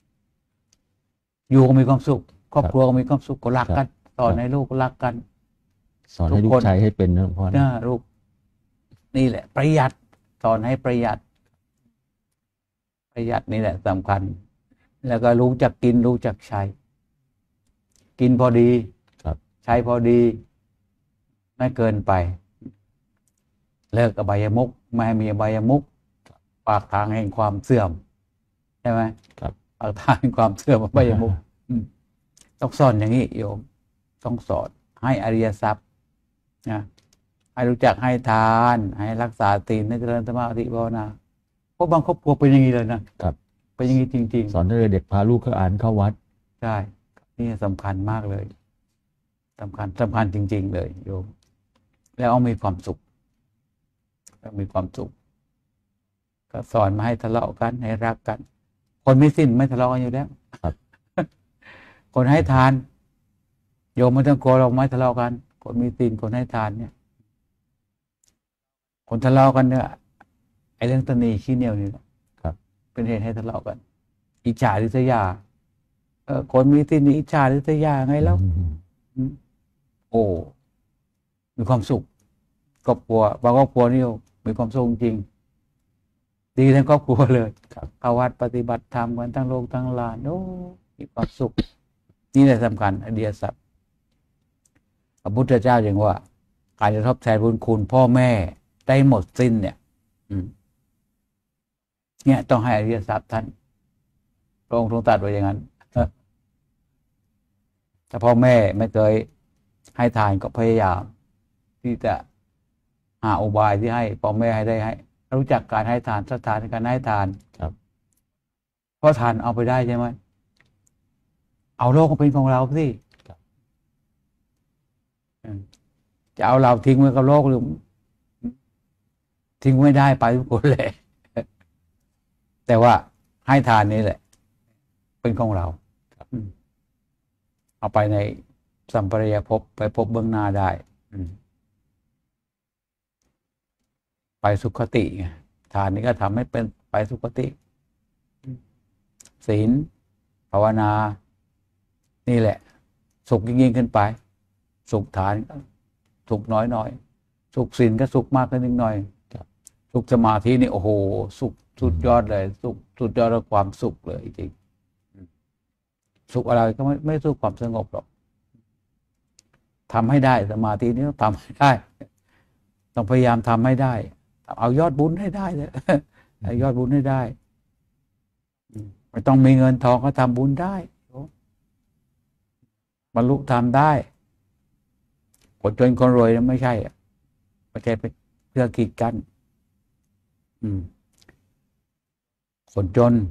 อยู่ก็มีความสุข ครอบครัวก็มีความสุขก็รักกัน สอนให้ลูกรักกันสอนให้ลูทุกกคนใช้ให้เป็นนะหลวงพ่อนะนะลูกนี่แหละ ประหยัดสอนให้ประหยัด ประหยัดนี่แหละสำคัญ แล้วก็รู้จักกินรู้จักใช้ กินพอดีครับใช้พอดี ไม่เกินไป เลิกอบายมุขไม่ให้มีอบายมุขปากทางแห่งความเสื่อมใช่ไหมครับปากทางแห่งความเสื่อมอบายมุขต้องสอนอย่างนี้โยม ต้องสอนให้อริยทรัพย์นะให้รู้จักให้ทาน ให้รักษาศีลให้เจริญสมาธิภาวนาเพราะบางครอบครัวเป็นอย่างนี้เลยนะครับ เป็นอย่างนี้จริงสอนให้เด็กพาลูกเข้าอ่านเข้าวัดๆใช่นี่สำคัญมากเลยสำคัญจริง ๆ เลยโยม แล้วเอามีความสุขแล้วมีความสุข ก็สอนมาให้ทะเลาะกันให้รักกัน คนไม่สิ้นไม่ทะเลาะกันอยู่แล้วครับคนให้ทาน โยมไม่ต้องกลัวเราไม่ทะเลาะกัน คนมีศีลคนให้ทานเนี่ย คนทะเลาะกันเนี่ยไอ้เรื่องตนีขี้เหนียวนี่แหละครับเป็นเหตุให้ทะเลาะกัน อิจฉาริษยาคนมีศีลนี่อิจฉาริษยาไงแล้ว โอ้มีความสุขครอบครัวบางครอบครัวนี่มีความสุขจริง ดีทั้งครอบครัวเลยครับเข้าวัดปฏิบัติธรรมกันทั้งโลกทั้งลานโอ้มีความสุข นี่แหละสำคัญอริยทรัพย์พระพุทธเจ้าอย่างว่าการจะทดแทนบุญคุณพ่อแม่ได้หมดสิ้นเนี่ย เนี่ยต้องให้อริยทรัพย์ท่านพระองค์ทรงตรัสไว้อย่างนั้นถ้าพ่อแม่ไม่เคยให้ทานก็พยายาม ที่จะหาอุบายที่ให้พ่อแม่ให้ได้ให้รู้จักการให้ทานศรัทธาในการให้ทานครับเพราะทานเอาไปได้ใช่ไหมเอาโลกมาเป็นของเราสิจะเอาเราทิ้งไว้กับโลกหรือทิ้งไม่ได้ไปทุกคนเลย แต่ว่าให้ทานนี้แหละ เป็นของเราเอาไปในสัมปรายภพไปพบเบื้องหน้าได้ไปสุคติไงทานนี้ก็ทำให้เป็นไปสุคติ ศีลภาวนา นี่แหละ สุขยิ่งขึ้นไป สุขทานสุขน้อยสุขศีลก็สุขมากขึ้นนิดหน่อยสุขสมาธินี่โอ้โหสุขสุดยอดเลยสุขสุดยอดของความสุขเลยจริงสุขอะไรก็ไม่สู้ความสงบหรอกทำให้ได้สมาธินี้ต้องทำให้ได้ต้องพยายามทำให้ได้เอายอดบุญให้ได้เลยเอายอดบุญให้ได้ไม่ต้องมีเงินทองก็ทำบุญได้บรรลุทำได้คนจนคนรวยไม่ใช่ไม่ใช่เป็นเพื่อกีดกันคนจน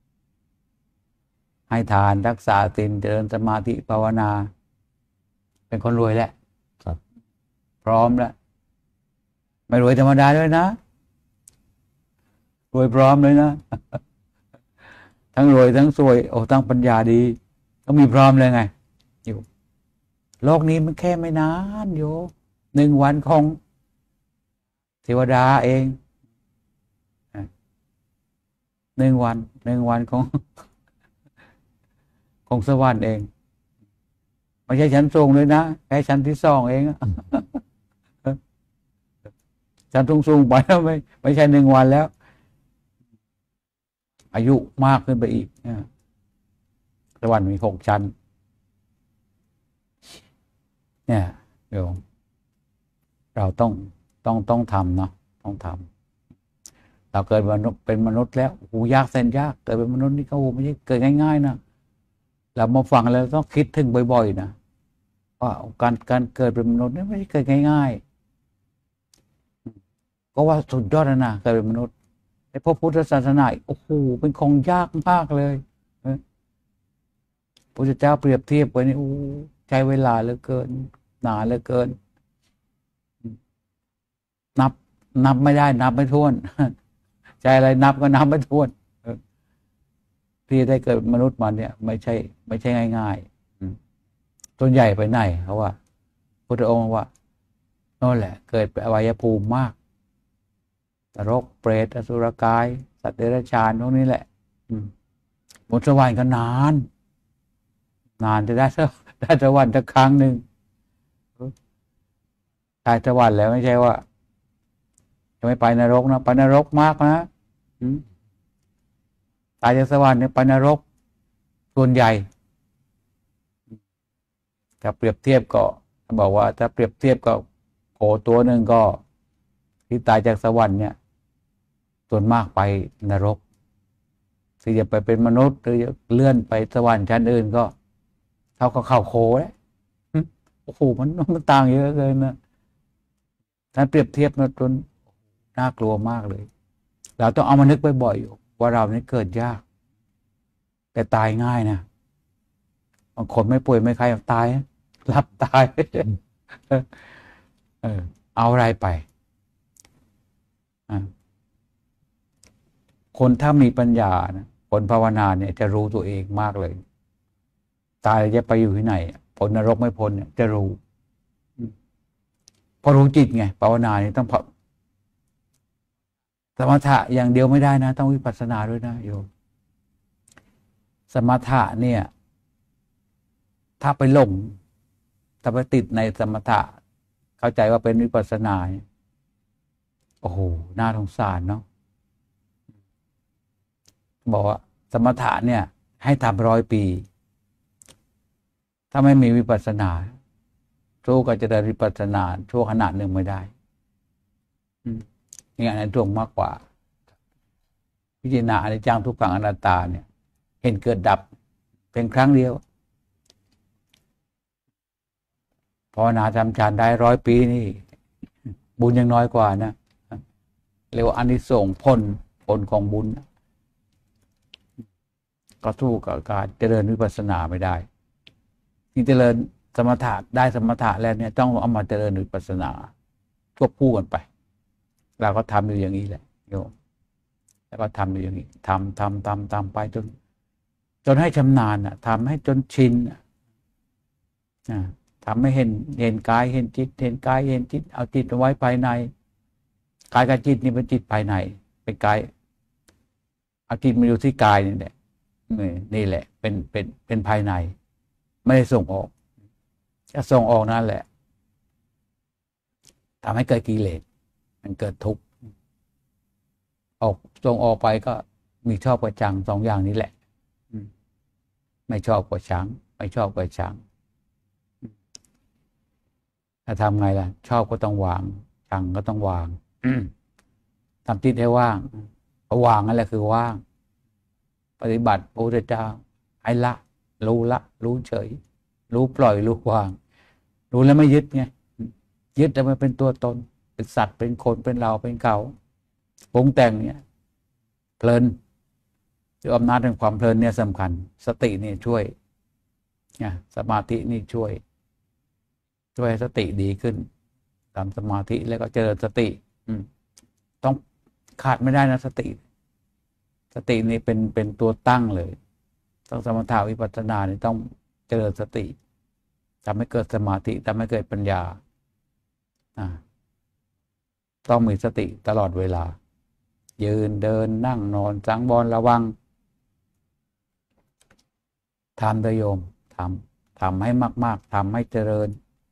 ให้ทานรักษาศีลเจริญสมาธิภาวนา เป็นคนรวยแหละครับพร้อมแล้วไม่รวยธรรมดาด้วยนะรวยพร้อมเลยนะ ทั้งรวยทั้งสวยโอ้ทั้งปัญญาดีต้องมีพร้อมเลยไงอยู่โลกนี้มันแค่ไม่นานโย1 วันของเทวดาเอง1 วันของ ของสวรรค์เอง ไไม่ใช่ชั้นสูงเลยนะแค่ชั้นที่สองเองชั้นสูงไปแล้วไม่ใช่1 วันแล้วอายุมากขึ้นไปอีกสวรรค์มี6 ชั้นเนี่ยโยมเราต้องทำเนาะต้องทำเราเกิดเป็นมนุษย์แล้วโอ้ยากแสนยากเกิดเป็นมนุษย์นี่ก็โอ้ไม่ใช่เกิดง่ายๆนะเรามาฟังแล้วต้องคิดถึงบ่อยๆนะว่าการเกิดเป็นมนุษย์นี่ไม่ใช่เกิดง่ายๆก็ว่าสุดยอดนะเกิดเป็นมนุษย์ในพระพุทธศาสนาโอ้โหเป็นของยากมากเลยพระพุทธเจ้าเปรียบเทียบไว้นี่โอ้ใช้เวลาเหลือเกินนานเหลือเกินนับไม่ได้นับไม่ถ้วนใจอะไรนับก็นับไม่ถ้วนที่ได้เกิดมนุษย์มาเนี่ยไม่ใช่ง่ายๆส่วนใหญ่ไปไหนเขาว่าพุทธองค์ว่านั่นแหละเกิดเป็นอวัยภูมิมากนรกเปรตอสุรกายสัตว์เดรัจฉานพวกนี้แหละบนสวรรค์ก็นานจะได้สวรรค์สักครั้งหนึ่งได้สวรรค์แล้วไม่ใช่ว่าจะไม่ไปนรกนะไปนรกมากนะตายจากสวรรค์เนี่ยไปนรกส่วนใหญ่ถ้าเปรียบเทียบก็บอกว่าถ้าเปรียบเทียบกับโคตัวหนึ่งก็ที่ตายจากสวรรค์เนี่ยส่วนมากไปนรกที่จะไปเป็นมนุษย์หรือเลื่อนไปสวรรค์ชั้นอื่นก็เท่ากับเข้าโคแล้วโอ้โหมันต่างเยอะเลยนะถ้าเปรียบเทียบนะจนน่ากลัวมากเลยเราต้องเอามานึกบ่อยๆว่าเรานี่เกิดยากแต่ตายง่ายนะบางคนไม่ป่วยไม่ใครตายรับตายเอาอะไรไปคนถ้ามีปัญญานะคนภาวนาเนี่ยจะรู้ตัวเองมากเลยตายจะไปอยู่ที่ไหนพ้นนรกไม่พ้นเนี่ยจะรู้พอรู้จิตไงภาวนาเนี่ยต้องสมถะอย่างเดียวไม่ได้นะต้องวิปัสสนาด้วยนะโยมสมถะเนี่ยถ้าไปหลงถ้าไปติดในสมถะเข้าใจว่าเป็นวิปัสสนาโอ้โหน่าสงสารเนาะบอกว่าสมถะเนี่ยให้ทำ100 ปีถ้าไม่มีวิปัสสนาสู้กับเจริญวิปัสสนาชั่วขณะหนึ่งไม่ได้นี่อันนั้นตรงมากกว่าพิจารณาอนิจจังทุกขังอนัตตาเนี่ยเห็นเกิดดับเป็นครั้งเดียวภาวนาทำฌานได้100 ปีนี่บุญยังน้อยกว่านะเรียกว่าอานิสงส์ผลของบุญก็สู้กับการเจริญวิปัสสนาไม่ได้ที่เจริญสมถะได้สมถะแล้วเนี่ยต้องเอามาเจริญวิปัสสนาควบคู่กันไปเราก็ทำอยู่อย่างนี้แหละโยมแล้วก็ทำอยู่อย่างนี้ทำไปจนให้ชำนาญทำให้จนชินทำให้เห็นกายเห็นจิตเห็นกายเห็นจิตเอาจิตไว้ภายในกายกับจิตนี่เป็นจิตภายในเป็นกายเอาจิตมาอยู่ที่กายนี่แหละนี่แหละเป็นภายในไม่ได้ส่งออกจะส่งออกนั่นแหละทำให้เกิดกิเลสมันเกิดทุกข์ส่งออกไปก็มีชอบกับชัง2 อย่างนี้แหละไม่ชอบกับชังไม่ชอบกับชังถ้าทำไงล่ะชอบก็ต้องวางชังก็ต้องวางทำจิตให้ว่างวางนั่นแหละคือว่างปฏิบัติพระพุทธเจ้าให้ละรู้เฉยรู้ปล่อยรู้วางรู้แล้วไม่ยึดไงยึดแต่มันเป็นตัวตนเป็นสัตว์เป็นคนเป็นเราเป็นเขาปรุงแต่งเนี่ยเพลินด้วยอำนาจแห่งความเพลินเนี่ยสำคัญสตินี่ช่วยสมาธินี่ช่วยให้สติดีขึ้นทำสมาธิแล้วก็เจริญสติต้องขาดไม่ได้นะสตินี่เป็นตัวตั้งเลยต้องสมถะวิปัสสนานี่ต้องเจริญสติทำให้เกิดสมาธิทำให้เกิดปัญญาต้องมีสติตลอดเวลายืนเดินนั่งนอนสังวรระวังทำโดยโยมททำให้มากๆทำให้เจริญ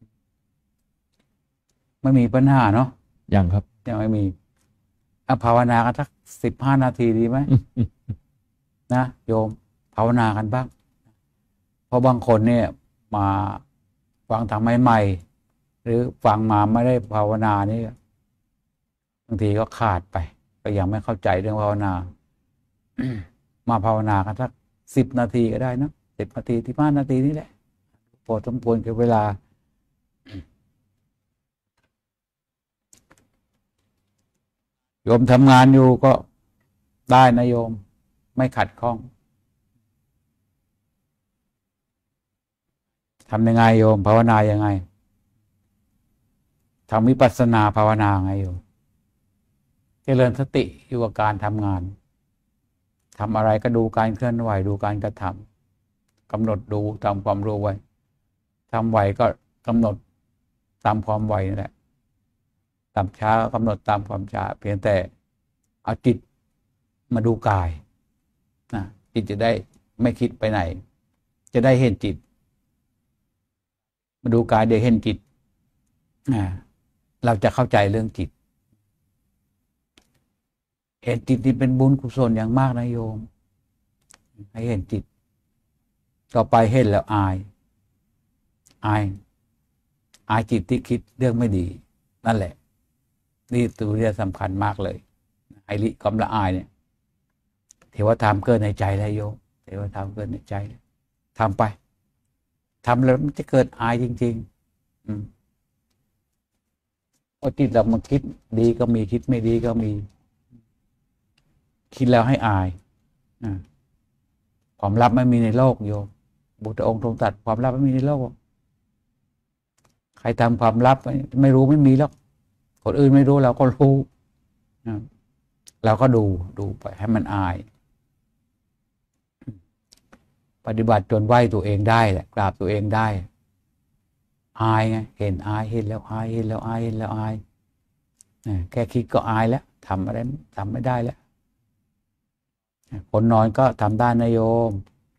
ไม่มีปัญหาเนาะยังครับยังไม่มีภาวนากันสัก15 นาทีดีไหม นะโยมภาวนากันบ้างเพราะบางคนเนี่ยมาฟังทางใหม่ๆหรือฟังมาไม่ได้ภาวนานี่บางทีก็ขาดไปก็ยังไม่เข้าใจเรื่องภาวนา มาภาวนากันสัก10 นาทีก็ได้นะ10 นาที15 นาทีนี่แหละพอสมควรกับเวลา โยมทำงานอยู่ก็ได้นะโยมไม่ขัดข้องทำยังไงโยมภาวนายังไงทำวิปัสสนาภาวนาไงโยมเจริญสติอยู่กับการทำงานทำอะไรก็ดูการเคลื่อนไหวดูการกระทำกำหนดดูตามความรู้ไว้ทำไหวก็กำหนดตามความไหวนั่นแหละตามช้าก็กำหนดตามความช้าเพียงแต่เอาจิตมาดูกายนะจิตจะได้ไม่คิดไปไหนจะได้เห็นจิตมาดูกายเดี๋ยวเห็นจิตเราจะเข้าใจเรื่องจิตเห็นจิตนี่เป็นบุญกุศลอย่างมากนะโยมให้เห็นจิตต่อไปเห็นแล้วอายจิตที่คิดเรื่องไม่ดีนั่นแหละนี่ตัวเรียกสำคัญมากเลยไอริความละอายเนี่ยเทวธรรมเกิดในใจแล้วโยมเทวธรรมเกิดในใจทำไปทำแล้วมันจะเกิดอายจริงเพราะจิตเรามันคิดดีก็มีคิดไม่ดีก็มีคิดแล้วให้อายความลับไม่มีในโลกโยมบุตรองค์ทรงตรัสความลับไม่มีในโลกใครทำความลับไม่รู้ไม่มีแล้วคนอื่นไม่รู้เราก็รู้เราก็ดูไปให้มันอายปฏิบัติจนไหวตัวเองได้แหละกราบตัวเองได้อายไงเห็นอายเห็นแล้วอายเห็นแล้วอายเห็นแล้วอายแค่คิดก็อายแล้วทำอะไรทำไม่ได้แล้วคนนอนก็ทำได้นะโยม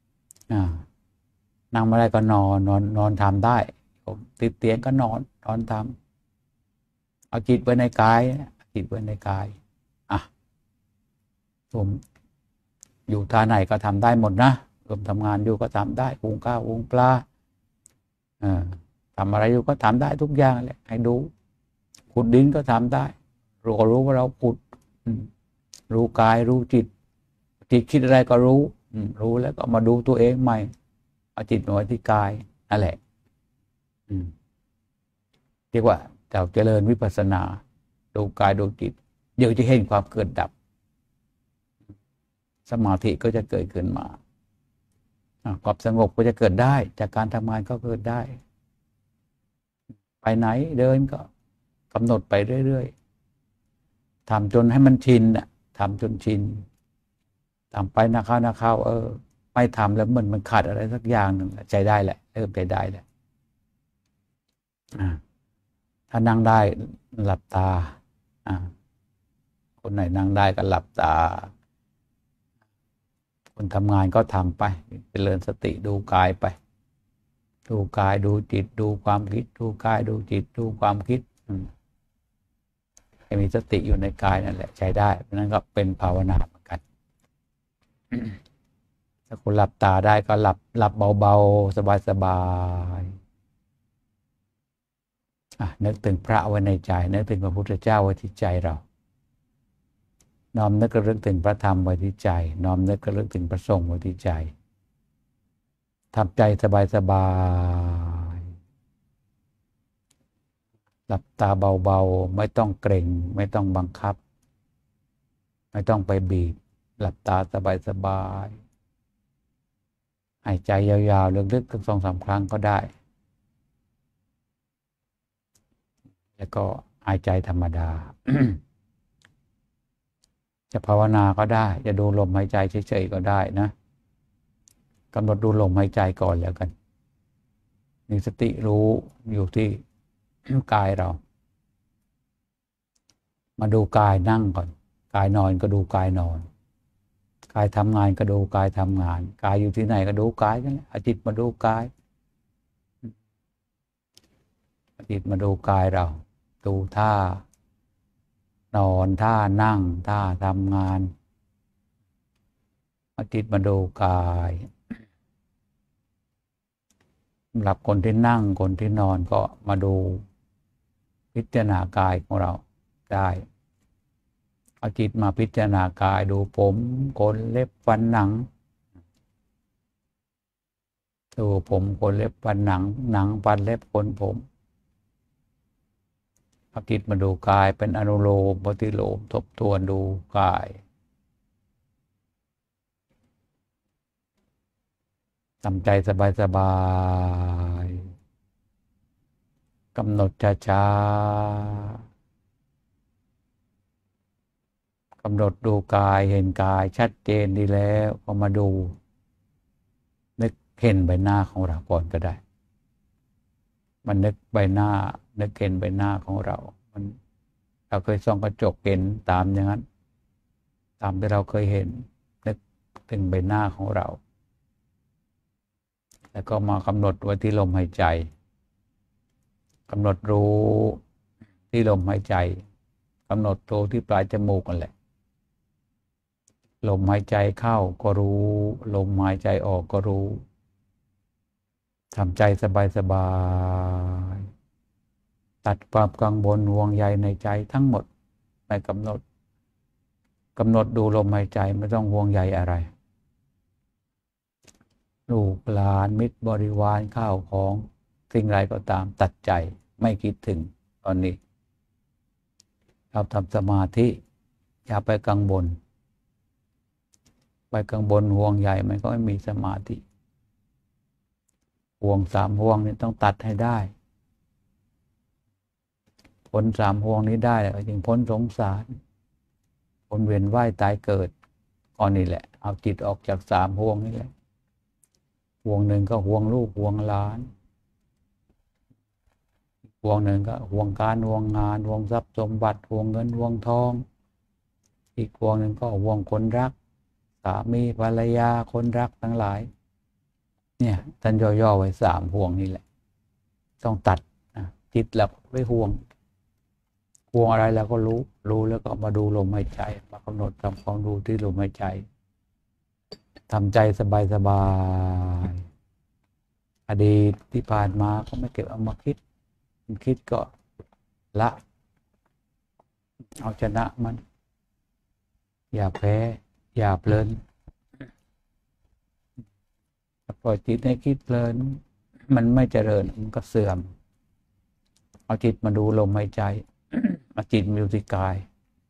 นั่งไม่ได้ก็นอนทำได้ติดเตียงก็นอนทำเอาจิตไว้ในกายจิตไว้ในกายผมอยู่ท่าไหนก็ทำได้หมดนะผมทำงานอยู่ก็ทำได้หุงข้าวหุงปลาทำอะไรอยู่ก็ทำได้ทุกอย่างแหละให้ดูขุดดินก็ทำได้รู้ว่าเราขุดรู้กายรู้จิตคิดอะไรก็รู้แล้วก็มาดูตัวเองใหม่เอาจิตมาไว้ที่กายนั่นแหละเรียกว่าเราเจริญวิปัสสนาดูกายดูจิตเดี๋ยวจะเห็นความเกิดดับสมาธิก็จะเกิดขึ้นมาความสงบก็จะเกิดได้จากการทำงานก็เกิดได้ไปไหนเดินก็กำหนดไปเรื่อยๆทำจนให้มันชินทำจนชินทำไปนะเข้าไม่ทำแล้วมันขาดอะไรสักอย่างหนึ่งใจได้แหละเริ่มใจได้แหละถ้านั่งได้หลับตาคนไหนนั่งได้ก็หลับตาคนทำงานก็ทำไปเจริญสติดูกายไปดูกายดูจิตดูความคิดดูกายดูจิตดูความคิดให้มีสติอยู่ในกายนั่นแหละใช้ได้เพราะนั้นก็เป็นภาวนาเหมือนกันถ้าคนหลับตาได้ก็หลับเบาๆสบายๆนึกถึงพระไว้ในใจนึกถึงพระพุทธเจ้าไว้ที่ใจเราน้อมนึกระลึกถึงพระธรรมไว้ที่ใจน้อมนึกระลึกถึงพระสงฆ์ไว้ที่ใจทำใจสบายๆหลับตาเบาๆไม่ต้องเกร็งไม่ต้องบังคับไม่ต้องไปบีบหลับตาสบายๆหายใจยาวๆลึกๆสัก 2-3 ครั้งก็ได้แล้วก็หายใจธรรมดา จะภาวนาก็ได้จะดูลมหายใจเฉยๆก็ได้นะกำหนดดูลมหายใจก่อนแล้วกันมีสติรู้อยู่ที่กายเรามาดูกายนั่งก่อนกายนอนก็ดูกายนอนกายทำงานก็ดูกายทำงานกายอยู่ที่ไหนก็ดูกายนั่นแหละเอาจิตมาดูกายจิตมาดูกายเราดูท่านอนท่านั่งท่าทำงานเอาจิตมาดูกายสำหรับคนที่นั่งคนที่นอนก็มาดูพิจารณากายของเราได้เอาจิตมาพิจารณากายดูผมขนเล็บฟันหนังดูผมขนเล็บฟันหนังหนังฟันเล็บขนผมเอาจิตมาดูกายเป็นอนุโลมปฏิโลมทบทวนดูกายทำใจสบายๆกำหนดช้าๆกำหนดดูกายเห็นกายชัดเจนดีแล้วก็มาดูนึกเห็นใบหน้าของเราก่อนก็ได้มันนึกใบหน้านึกเห็นใบหน้าของเราเราเคยส่องกระจกเห็นตามอย่างนั้นตามที่เราเคยเห็นนึกถึงใบหน้าของเราแล้วก็มากำหนดไว้ที่ลมหายใจกำหนดรู้ที่ลมหายใจกำหนดรู้ที่ปลายจมูกนั่นแหละลมหายใจเข้าก็รู้ลมหายใจออกก็รู้ทำใจสบายๆตัดความกังวลห่วงใยในใจทั้งหมดไม่กำหนดดูลมหายใจไม่ต้องห่วงใยอะไรลูกหลานมิตรบริวารข้าวของสิ่งใดก็ตามตัดใจไม่คิดถึงตอนนี้เราทำสมาธิอย่าไปกังวลห่วงใยมันก็ไม่มีสมาธิห่วง3ห่วงนี้ต้องตัดให้ได้พ้น3ห่วงนี้ได้แล้วจึงพ้นสงสารพ้นเวียนว่ายตายเกิดก่อนนี่แหละเอาจิตออกจาก3ห่วงนี่แหละห่วงหนึ่งก็ห่วงลูกห่วงหลานห่วงหนึ่งก็ห่วงการห่วงงานห่วงทรัพย์สมบัติห่วงเงินห่วงทองอีกห่วงหนึ่งก็ห่วงคนรักสามีภรรยาคนรักทั้งหลายเนี่ยท่านย่อๆไว้3ห่วงนี่แหละต้องตัดจิตเราไม่ห่วงอะไรเราก็รู้แล้วก็มาดูลมหายใจมากำหนดทำความรู้ที่ลมหายใจทำใจสบายๆอดีตที่ผ่านมาก็ไม่เก็บเอามาคิดก็ละเอาชนะมันอย่าแพ้อย่าเพลินปล่อยจิตให้คิดเพลินมันไม่เจริญมันก็เสื่อมเอาจิตมาดูลมหายใจเอาจิตมาอยู่ที่กาย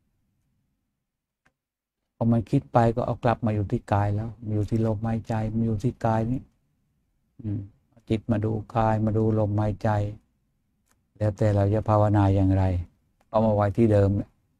พอมันคิดไปก็เอากลับมาอยู่ที่กายแล้วมาอยู่ที่ลมหายใจมาอยู่ที่กายนี้จิตมาดูกายมาดูลมหายใจแล้วแต่เราจะภาวนาอย่างไรเอามาไว้ที่เดิม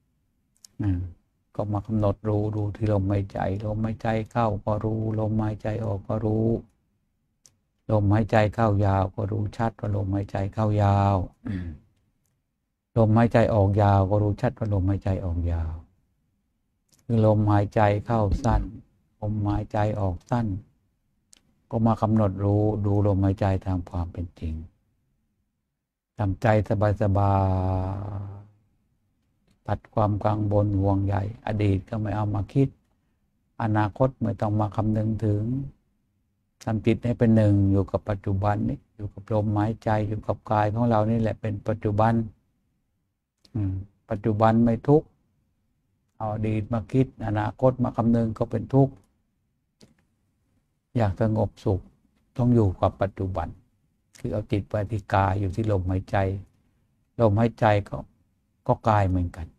ก็มากำหนดรู้ดูที่ลมหายใจลมหายใจเข้าก็รู้ลมหายใจออกก็รู้ลมหายใจเข้ายาวก็รู้ชัดว่าลมหายใจเข้ายาวลมหายใจออกยาวก็รู้ชัดว่าลมหายใจออกยาวคือลมหายใจเข้าสั้นลมหายใจออกสั้นก็มากำหนดรู้ดูลมหายใจตามความเป็นจริงทำใจสบายๆตัดความกังวลห่วงใยอดีตก็ไม่เอามาคิดอนาคตไม่ต้องมาคำนึงถึงทำจิตให้เป็นหนึ่งอยู่กับปัจจุบันนี่อยู่กับลมหายใจอยู่กับกายของเรานี่แหละเป็นปัจจุบันปัจจุบันไม่ทุกข์เอาอดีตมาคิดอนาคตมาคำนึงก็เป็นทุกข์อยากสงบสุขต้องอยู่กับปัจจุบันคือเอาจิตไปที่กายอยู่ที่ลมหายใจลมหายใจก็กายเหมือนกัน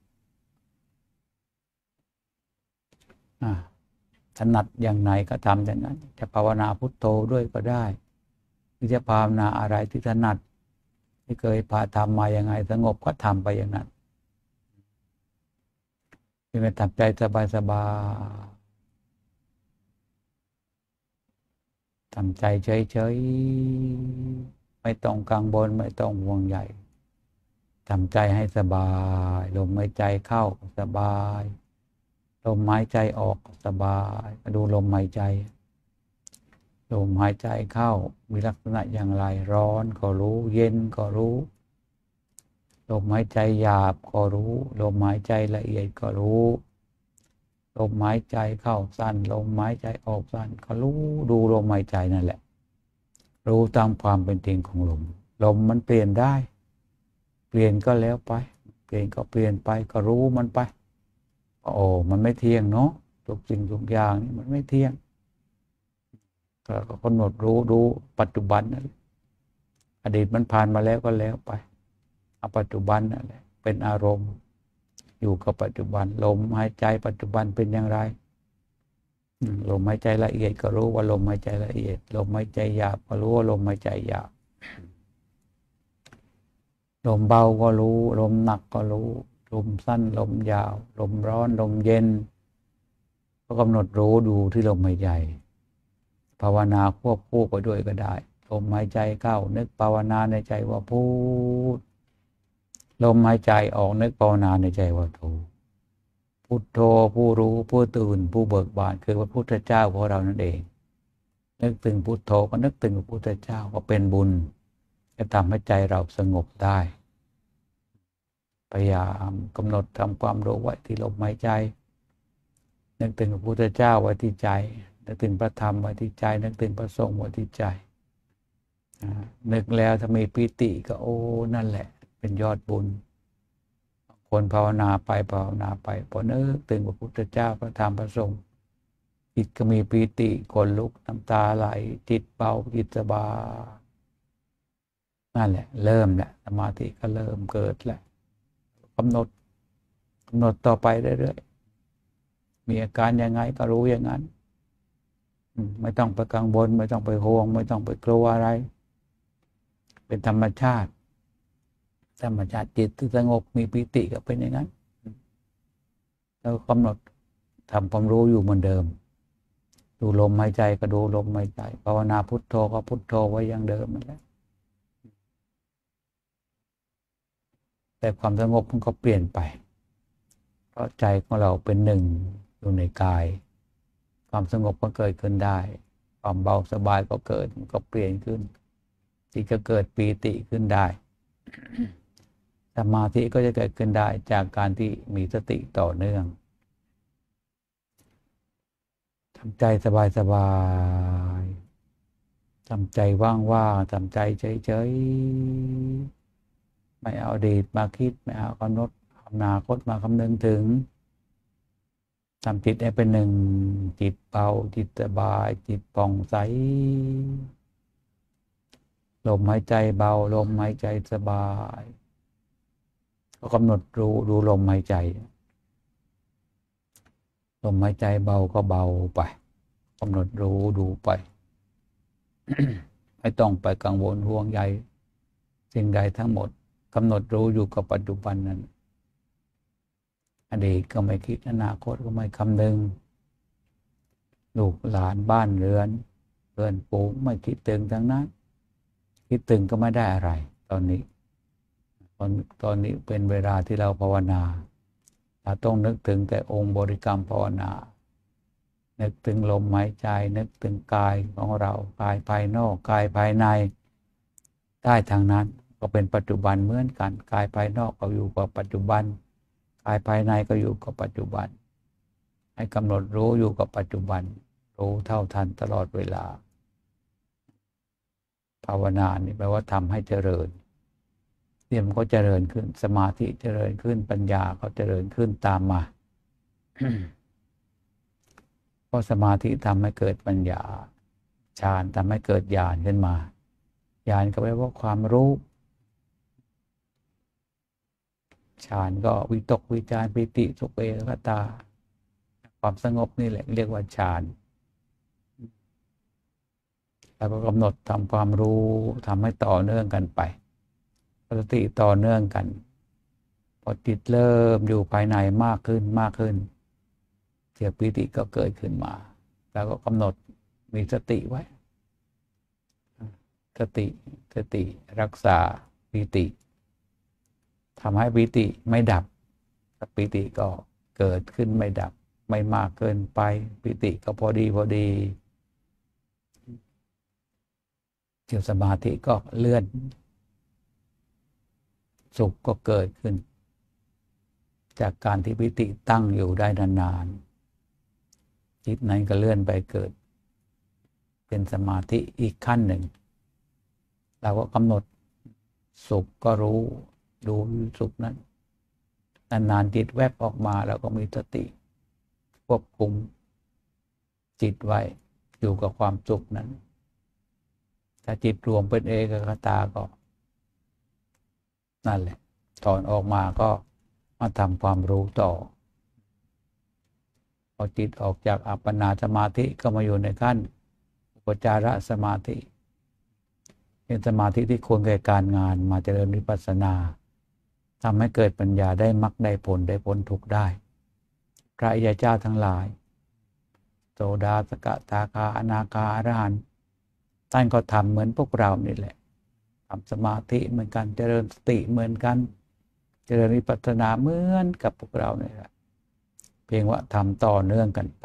ถนัดอย่างไหนก็ทำอย่างนั้นจะภาวนาพุทโธด้วยก็ได้หรือจะภาวนาอะไรที่ถนัดที่เคยพาทำมาอย่างไงสงบก็ทำไปอย่างนั้นเป็นการทำใจสบายๆทำใจเฉยๆไม่ต้องกังวลไม่ต้องห่วงใยทำใจให้สบายลมหายใจเข้าสบายลมหายใจออกสบายดูลมหายใจลมหายใจเข้ามีลักษณะอย่างไรร้อนก็รู้เย็นก็รู้ลมหายใจหยาบก็รู้ลมหายใจละเอียดก็รู้ลมหายใจเข้าสั้นลมหายใจออกสั้นก็รู้ดูลมหายใจนั่นแหละรู้ตามความเป็นจริงของลมลมมันเปลี่ยนได้เปลี่ยนก็แล้วไปเปลี่ยนก็เปลี่ยนไปก็รู้มันไปโอ้มันไม่เที่ยงเนาะทุกสิ่งทุกอย่างนี่มันไม่เที่ยงก็กำหนดรู้ปัจจุบันนั่นอดีตมันผ่านมาแล้วก็แล้วไปเอาปัจจุบันนั่นแหละเป็นอารมณ์อยู่กับปัจจุบันลมหายใจปัจจุบันเป็นอย่างไรลมหายใจละเอียดก็รู้ว่าลมหายใจละเอียดลมหายใจหยาบก็รู้ว่าลมหายใจหยาบลมเบาก็รู้ลมหนักก็รู้ลมสั้นลมยาวลมร้อนลมเย็นก็กำหนดรู้ดูที่ลมหายใจภาวนาควบคู่ไปด้วยก็ได้ลมหายใจเข้านึกภาวนาในใจว่าพูดลมหายใจออกนึกภาวนาในใจว่าโธพุทโธผู้รู้ผู้ตื่นผู้เบิกบานคือพระพุทธเจ้าของเรานั่นเองนึกถึงพุทโธก็นึกถึงพระพุทธเจ้าก็เป็นบุญจะทำให้ใจเราสงบได้พยายามกำหนดทำความรู้ไว้ที่ลมหายใจนึกถึงพระพุทธเจ้าไว้ที่ใจนึกถึงพระธรรมไว้ที่ใจนึกถึงพระสงฆ์ไว้ที่ใจนึกแล้วถ้ามีปิติก็โอ้นั่นแหละเป็นยอดบุญคนภาวนาไปพอนึกถึงพระพุทธเจ้าพระธรรมพระสงฆ์จิตก็มีปิติขนลุกน้ำตาไหลจิตเบาจิตสบายนั่นแหละเริ่มแหละสมาธิก็เริ่มเกิดแล้วกำหนดต่อไปเรื่อยๆมีอาการยังไงก็รู้อย่างนั้นไม่ต้องไปกังวลไม่ต้องไปห่วงไม่ต้องไปกลัวอะไรเป็นธรรมชาติจิตที่สงบมีปิติก็เป็นอย่างนั้นแล้วกำหนดทำความรู้อยู่เหมือนเดิมดูลมหายใจก็ดูลมหายใจภาวนาพุทโธก็พุทโธไว้อย่างเดิมนั่นแหละแต่ความสงบมันก็เปลี่ยนไปเพราะใจของเราเป็นหนึ่งอยู่ในกายความสงบก็เกิดขึ้นได้ความเบาสบายก็เกิดมันก็เปลี่ยนขึ้นที่จะเกิดปีติขึ้นได้สมาธิก็จะเกิดขึ้นได้จากการที่มีสติต่อเนื่องทำใจสบายทำใจว่างๆทำใจเฉยๆไม่เอาอดีตมาคิดไม่เอากำหนดอนาคตมาคำนึงถึงทำจิตให้เป็นหนึ่งจิตเบาจิตสบายจิตผ่องใสลมหายใจเบาลมหายใจสบายก็กำหนดดูลมหายใจลมหายใจเบาก็เบาไปกำหนดดูไป ไม่ต้องไปกังวลห่วงใยสิ่งใดทั้งหมดกำหนดรู้อยู่กับปัจจุบันนั้นอดีตก็ไม่คิดอนาคตก็ไม่คำนึงลูกหลานบ้านเรือนเพื่อนฝูงไม่คิดถึงทั้งนั้นคิดถึงก็ไม่ได้อะไรตอนนี้เป็นเวลาที่เราภาวนาเราต้องนึกถึงแต่องค์บริกรรมภาวนานึกถึงลมหายใจนึกถึงกายของเรากายภายนอกกายภายในได้ทางนั้นก็เป็นปัจจุบันเหมือนกันกายภายนอกก็อยู่กับปัจจุบันกายภายในก็อยู่กับปัจจุบันให้กำหนดรู้อยู่กับปัจจุบันรู้เท่าทันตลอดเวลาภาวนานี่แปลว่าทำให้เจริญเดี๋ยวมันก็เจริญขึ้นสมาธิเจริญขึ้นปัญญาก็เจริญขึ้นตามมา เพราะสมาธิทำให้เกิดปัญญาฌานทำให้เกิดญาณขึ้นมาญาณก็แปลว่าความรู้ฌานก็วิตกวิจารปิติสุขเอกตาความสงบนี่แหละเรียกว่าฌานแล้วก็กำหนดทำความรู้ทำให้ต่อเนื่องกันไปสติต่อเนื่องกันพอจิตเริ่มอยู่ภายในมากขึ้นเสียปิติก็เกิดขึ้นมาแล้วก็กำหนดมีสติไว้สติรักษาปิติทำให้ปิติไม่ดับปิติก็เกิดขึ้นไม่ดับไม่มากเกินไปปิติก็พอดีเดี๋ยวสมาธิก็เลื่อนสุขก็เกิดขึ้น จากการที่ปิติตั้งอยู่ได้นานๆจิตนั้นก็เลื่อนไปเกิดเป็นสมาธิอีกขั้นหนึ่งเราก็กำหนดสุขก็รู้ดูสุขนั้นนานๆจิตแวบออกมาเราก็มีสติควบคุมจิตไว้อยู่กับความสุขนั้นถ้าจิตรวมเป็นเอกคตาก็นั่นแหละถอนออกมาก็มาทำความรู้ต่อพอจิตออกจากอัปปนาสมาธิก็มาอยู่ในขั้นอุปจารสมาธิเป็นสมาธิที่ควรแก่การงานมาเจริญวิปัสสนาทำให้เกิดปัญญาได้มรรคได้ผลได้พ้นทุกข์ได้พระอริยเจ้าทั้งหลายโสดาสกทาคาอนาคาอรหันต์ท่านก็ทำเหมือนพวกเรานี่แหละทำสมาธิเหมือนกันเจริญสติเหมือนกันเจริญวิปัสสนาเหมือนกับพวกเราเนี่ยแหละเพียงว่าทำต่อเนื่องกันไป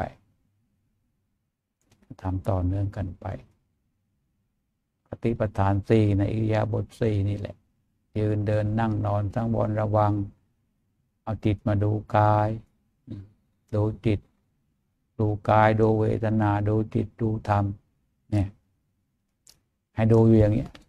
ทำต่อเนื่องกันไปสติปัฏฐานสี่ในอิริยาบถสี่นี่แหละยืนเดินนั่งนอนทั้งบนระวังเอาจิตมาดูกายดูจิตดูกายดูเวทนาดูจิตดูธรรมเนี่ยให้ดูอยู่อย่างเงี้ย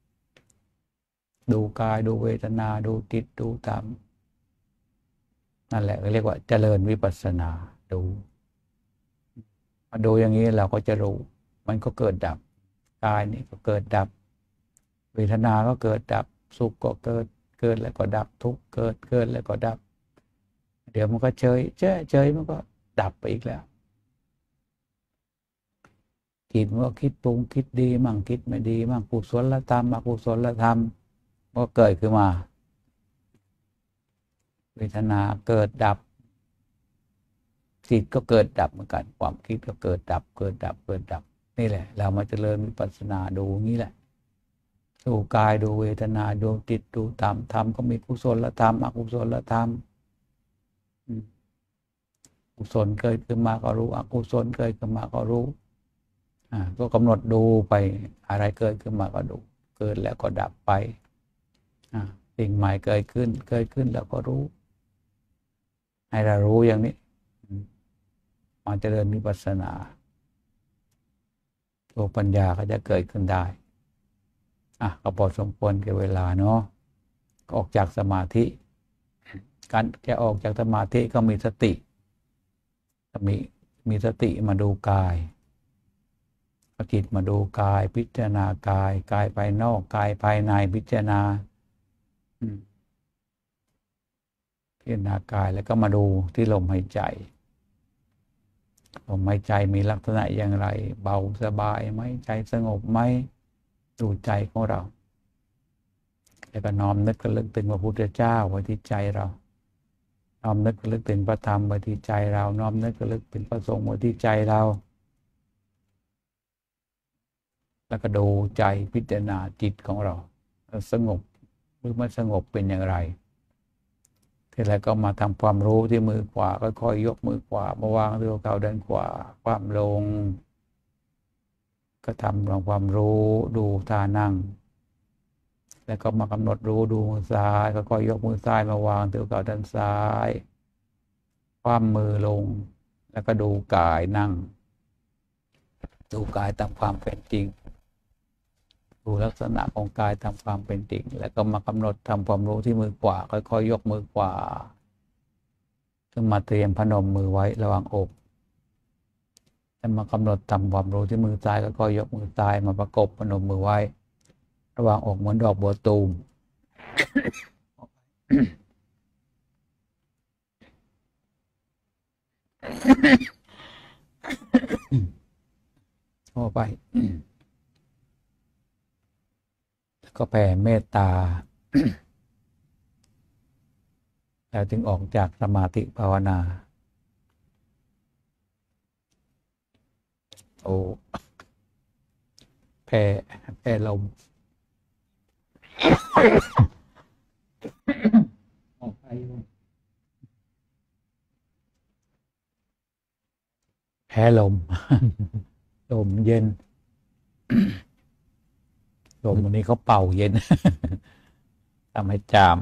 ดูกายดูเวทนาดูจิตดูธรรมนั่นแหละเรียกว่าเจริญวิปัสสนาดูมาดูอย่างนี้เราก็จะรู้มันก็เกิดดับกายนี่ก็เกิดดับเวทนาก็เกิดดับสุขก็เกิดแล้วก็ดับทุกข์เกิดแล้วก็ดับเดี๋ยวมันก็เฉยมันก็ดับไปอีกแล้วจิตมันก็คิดปรุงคิดดีมั่งคิดไม่ดีมั่งกุศลธรรมอกุศลธรรมก็เกิดขึ้นมาเวทนาเกิดดับจิตก็เกิดดับเหมือนกันความคิดก็เกิดดับนี่แหละเรามาเจริญวิปัสสนาดูงี้แหละดูกายดูเวทนาดูจิตดูธรรมธรรมก็มีกุศลธรรมอกุศลธรรมกุศลเกิดขึ้นมาก็รู้อกุศลเกิดขึ้นมาก็รู้ก็กำหนดดูไปอะไรเกิดขึ้นมาก็ดูเกิดแล้วก็ดับไปสิ่งใหม่เกิดขึ้นแล้วก็รู้ให้เรารู้อย่างนี้มาเจริญวิปัสสนาตัวปัญญาก็จะเกิดขึ้นได้ก็พอสมควรแก่เวลาเนาะออกจากสมาธิการจะออกจากสมาธิก็มีสติมีสติมาดูกายเอาจิตมาดูกายพิจารณากายภายนอกกายภายในพิจารณากายแล้วก็มาดูที่ลมหายใจลมหายใจมีลักษณะอย่างไรเบาสบายไหมใจสงบไหมดูใจของเราแล้วก็น้อมนึกระลึกถึงพระพุทธเจ้าไว้ที่ใจเราน้อมนึกระลึกถึงพระธรรมไว้ที่ใจเราน้อมนึกระลึกถึงพระสงฆ์ไว้ที่ใจเราแล้วก็ดูใจพิจารณาจิตของเราสงบหรือไม่สงบเป็นอย่างไรทีแรกก็มาทำความรู้ที่มือขวาค่อยๆยกมือขวามาวางที่หัวเข่าด้านขวาคว่ำลงก็ทำความรู้ดูท่านั่งแล้วก็มากำหนดรู้ดูมือซ้ายค่อยๆยกมือซ้ายมาวางที่หัวเข่าด้านซ้ายคว่ำมือลงแล้วก็ดูกายนั่งดูกายตามความเป็นจริงดูลักษณะของกายตามความเป็นจริงแล้วก็มากำหนดทำความรู้ที่มือขวาค่อยๆยกมือขวาขึ้นมาเตรียมพนมมือไว้ระหว่างอกแล้วมากำหนดทำความรู้ที่มือซ้ายค่อยๆยกมือซ้ายมาประกบพนมมือไว้ระหว่างอกเหมือนดอกบัวตูม เข้าไปก็แผ่เมตตา แล้วจึงออกจากสมาธิภาวนาแผ่ลมออกไปแผ่ลม ลมเย็น ลมวันนี้เขาเป่าเย็นทำให้จาม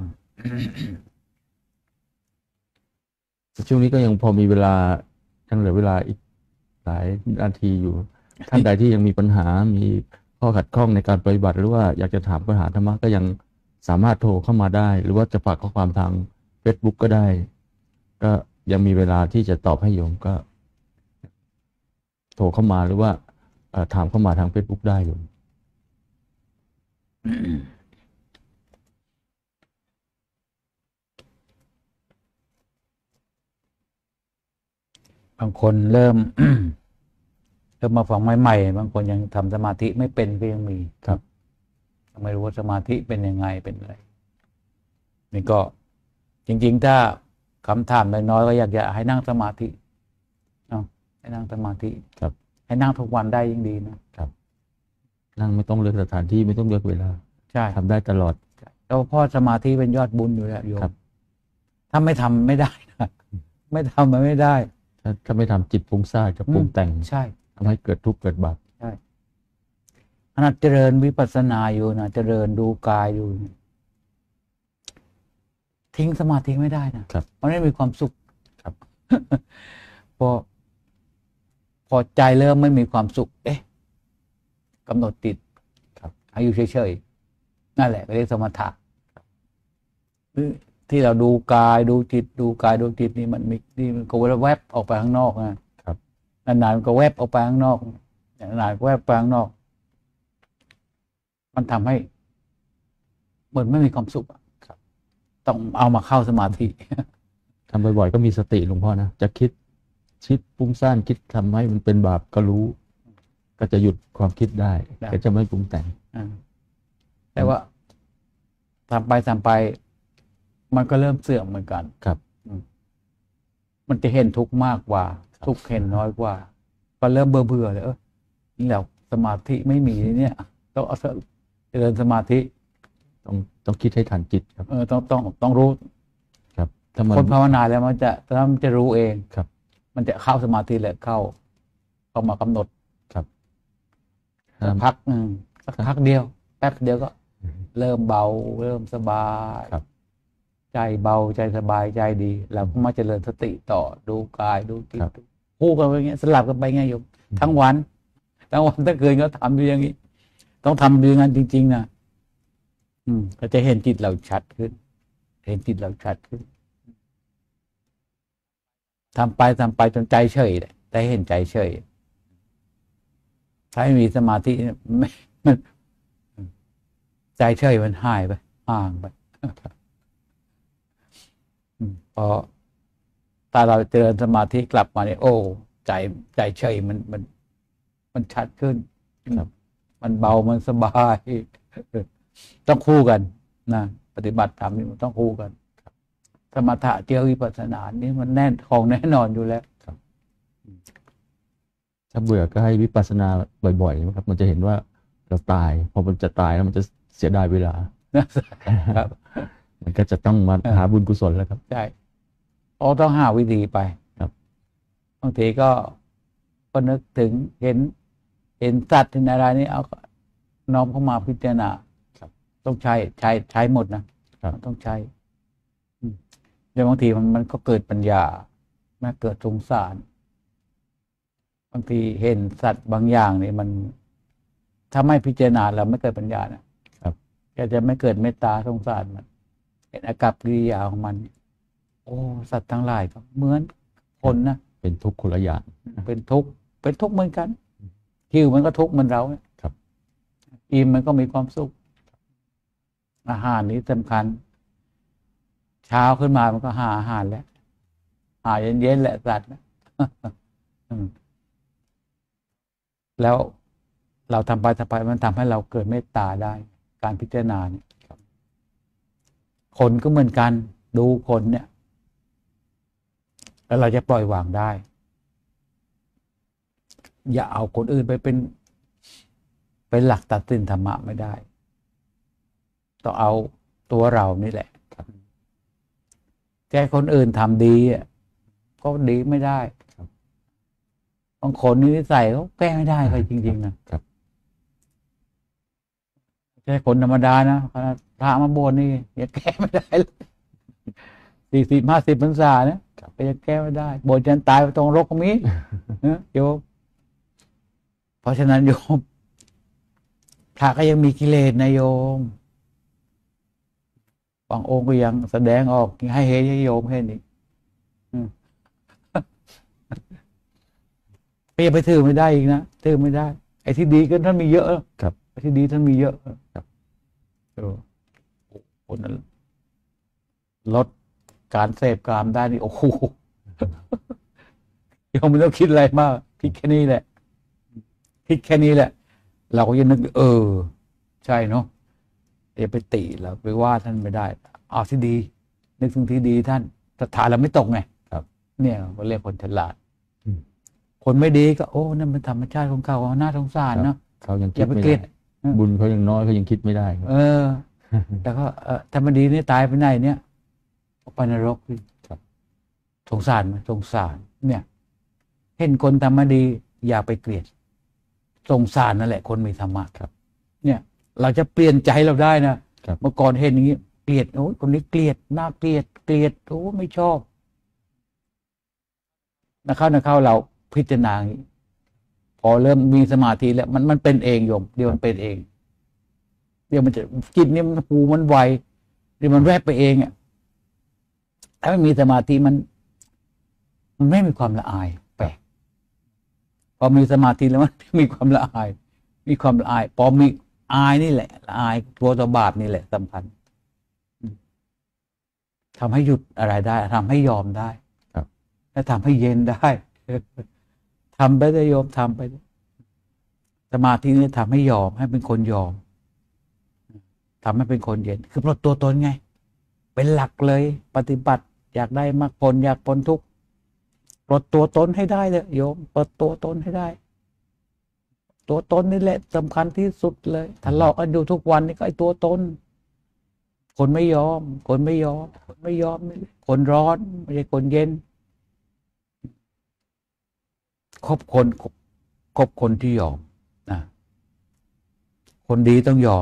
ช่วงนี้ก็ยังพอมีเวลายังเหลือเวลาอีกหลายนาทีอยู่ ท่านใดที่ยังมีปัญหามีข้อขัดข้องในการปฏิบัติหรือว่าอยากจะถามปัญหาธรรมะก็ยังสามารถโทรเข้ามาได้ หรือว่าจะฝากข้อความทาง Facebook ก็ได้ ก็ยังมีเวลาที่จะตอบให้โยมก็โทรเข้ามาหรือว่าถามเข้ามาทาง Facebook ได้โยมบางคนเริ่ม เริ่มมาฟังใหม่ๆบางคนยังทำสมาธิไม่เป็นก็ยังมีครับไม่รู้ว่าสมาธิเป็นยังไงเป็นอะไรนี่ก็จริงๆถ้าคำถามน้อยๆก็อยากจะให้นั่งสมาธิเนาะให้นั่งสมาธิครับให้นั่งทุกวันได้ยิ่งดีนะครับนั่งไม่ต้องเลือกสถานที่ไม่ต้องเลือกเวลาใช่ทำได้ตลอดแล้วพ่อสมาธิเป็นยอดบุญอยู่แล้วโยครัมบถ้าไม่ทำไม่ได้นะไม่ทำมันไม่ได้ถ้าไม่ทำจิตฟุ้งซ่านจะปรุงแต่งใช่ทำให้เกิดทุกข์เกิดบาปขณะเจริญวิปัสสนาอยู่นะเจริญดูกายอยู่ทิ้งสมาธิไม่ได้นะครับ มันไม่มีความสุขครับพอใจเริ่มไม่มีความสุข เอ๊ะกำหนดติดครับให้อยู่เฉยๆนั่นแหละเรียกสมถะที่เราดูกายดูจิตดูกายดูจิตนี่มันมีนี่มันก็แวบออกไปข้างนอกนะครับ นานๆมันก็แวบออกไปข้างนอกนานๆก็แวบไปข้างนอก มันทำให้เหมือนไม่มีความสุขครับ ต้องเอามาเข้าสมาธิทำบ่อยๆก็มีสติหลวงพ่อนะจะคิดฟุ้งซ่านคิดทำให้มันเป็นบาปก็รู้ ก็จะหยุดความคิดได้ได้ก็จะไม่ปรุงแต่งแต่ว่าทำไปมันก็เริ่มเสื่อมเหมือนกันครับมันจะเห็นทุกข์มากกว่า ทุกข์เห็นน้อยกว่า ก็เริ่มเบื่อเลยนี่แล้วสมาธิไม่มีเนี่ยต้องเอาเจริญสมาธิต้องคิดให้ทันจิตครับต้องรู้ครับถ้ามันคนภาวนาแล้วมันจะรู้เองครับมันจะเข้าสมาธิแหละเข้ามากำหนดครับสักพักสักพักเดียว แป๊บเดียวก็ เริ่มเบาเริ่มสบายครับใจเบาใจสบายใจดีแล้วก็มาเจริญสติต่อดูกายดูจิตครับคู่กันไปอย่างเงี้ยสลับกันไปไงโยมทั้งวันทั้งคืนก็ทำอยู่อย่างนี้ ต้องทำอยู่อย่างนั้นจริงๆนะก็จะเห็นจิตเราชัดขึ้น เห็นจิตเราชัดขึ้นทำไปจนใจเฉยเลยแต่เห็นใจเฉยถ้าไม่มีสมาธิไม่ใจเฉยมันหายไปห่างไปพอตาเราเจริญสมาธิกลับมาเนี่ยโอ้ใจเฉยมันชัดขึ้นครับมันเบามันสบายต้องคู่กันนะปฏิบัติธรรมนี่มันต้องคู่กันสมถะเจอวิปัสสนานี่มันแน่นของแน่นอนอยู่แล้วถ้าเบื่อก็ให้วิปัสสนาบ่อยๆนะครับ มันจะเห็นว่าเราตายพอมันจะตายแล้วมันจะเสียดายเวลาครับมันก็จะต้องมาหาบุญกุศลแล้วครับใช่ต้องหาวิธีไปครับบางทีก็นึกถึงเห็นสัตว์ที่อะไรนี่เอาน้อมเข้ามาพิจารณาครับต้องใช้หมดนะครับ ต้องใช้แต่บางทีมันก็เกิดปัญญาไม่เกิดสงสาร บางทีเห็นสัตว์บางอย่างนี่มันถ้าไม่พิจารณาแล้วไม่เกิดปัญญานะครับ ก็จะไม่เกิดเมตตาสงสารมันเห็นอากัปกิริยาของมัน โอ้สัตว์ทั้งหลายก็เหมือนคนนะเป็นทุกข์คนละอย่างเป็นทุกข์เหมือนกันหิวมันก็ทุกข์เหมือนเราเนี่ยครับอิ่มมันก็มีความสุข อาหารนี้สำคัญ เช้าขึ้นมามันก็หาอาหารแล้วหาเย็นๆแหละสัตว์นะ แล้วเราทำไปมันทำให้เราเกิดเมตตาได้ การพิจารณาเนี่ยคนก็เหมือนกันดูคนเนี่ย แล้วเราจะปล่อยวางได้ อย่าเอาคนอื่นไปเป็นหลักตัดสินธรรมะไม่ได้ต้องเอาตัวเรานี่แหละแค่คนอื่นทำดีก็ดีไม่ได้บางคนนิสัยเขาแก้ไม่ได้เลยจริงๆนะครับ จแค่คนธรรมดานะพระมาบวชนี่อย่าแก้ไม่ได้40-50 พรรษาเนี่ยไปจะแก้ไม่ได้บวชจนตายไปตรงรกตรงนี้โยมเพราะฉะนั้นโยมพระก็ยังมีกิเลสนะโยมบางองค์ก็ยังแสดงออกให้เห็นให้โยมเห็นอีกก็ยังไปถือไม่ได้อีกนะถือไม่ได้ไอ้ที่ดีก็ท่านมีเยอะครับไอ้ที่ดีท่านมีเยอะครับคนนั้นลดการเสพกามได้นี่โอ้โหโยมไม่ต้องคิดอะไรมากคิดแค่นี้แหละคิดแค่นี้แหละเราก็ยังนึกใช่เนาะอย่าไปติเราไปว่าท่านไม่ได้เอาที่ดีนึกถึงที่ดีท่านศรัทธาเราไม่ตกไงครับเนี่ยเราเรียกคนฉลาดคนไม่ดีก็โอ้นั่นเป็นธรรมชาติของเขาน่าสงสารเนาะเขายังคิดไม่ได้บุญเขายังน้อยเขายังคิดไม่ได้แต่ก็ถ้ามันดีนี่ตายไปไหนเนี่ยไปนรกสิสงสารไหมสงสารเนี่ยเห็นคนทำมาดีอย่าไปเกลียดสงสารนั่นแหละคนมีธรรมะครับเนี่ยเราจะเปลี่ยนใจเราได้นะเมื่อก่อนเห็นอย่างนี้เกลียดโอ้ยคนนี้เกลียดน่าเกลียดโอ้ไม่ชอบนะเข้าเราพิจารณาอย่างนี้พอเริ่มมีสมาธิแล้วมันเป็นเองโยมเดี๋ยวมันเป็นเองเดี๋ยวมันจะจิตนี่มันหูมันไวเดี๋ยวมันแวบไปเองอ่ะถ้าไม่มีสมาธิมันไม่มีความละอายแปลกพอมีสมาธิแล้วมันมีความละอายพอมีอายนี่แหละละอายกลัวต่อบาปนี่แหละสำคัญทำให้หยุดอะไรได้ทำให้ยอมได้และทำให้เย็นได้ทำไปได้โยมทำไปสมาธินี่ทำให้ยอมให้เป็นคนยอมทำให้เป็นคนเย็นคือปลดตัวตนไงเป็นหลักเลยปฏิบัติอยากได้มรรคผลอยากพ้นทุกข์ปลดตัวตนให้ได้เลยโยมปลดตัวตนให้ได้ตัวตนนี่แหละสำคัญที่สุดเลยทะเลาะกันอยู่ทุกวันนี่ก็ไอ้ตัวตนคนไม่ยอมนี่คนร้อนไม่ใช่คนเย็นคบคนที่ยอมนะคนดีต้องยอม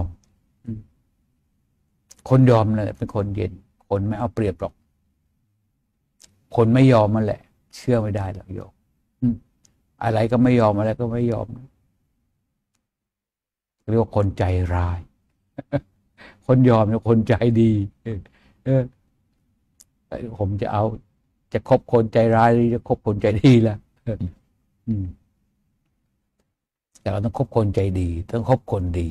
คนยอมนั่นแหละเป็นคนเย็นคนไม่เอาเปรียบหรอกคนไม่ยอมมันแหละเชื่อไม่ได้หรอกโยมอะไรก็ไม่ยอมอะไรก็ไม่ยอมเรียกว่าคนใจร้ายคนยอมเนี่ยคนใจดีผมจะคบคนใจร้ายหรือจะคบคนใจดีล่ะแต่เราต้องคบคนใจดีต้องคบคนดี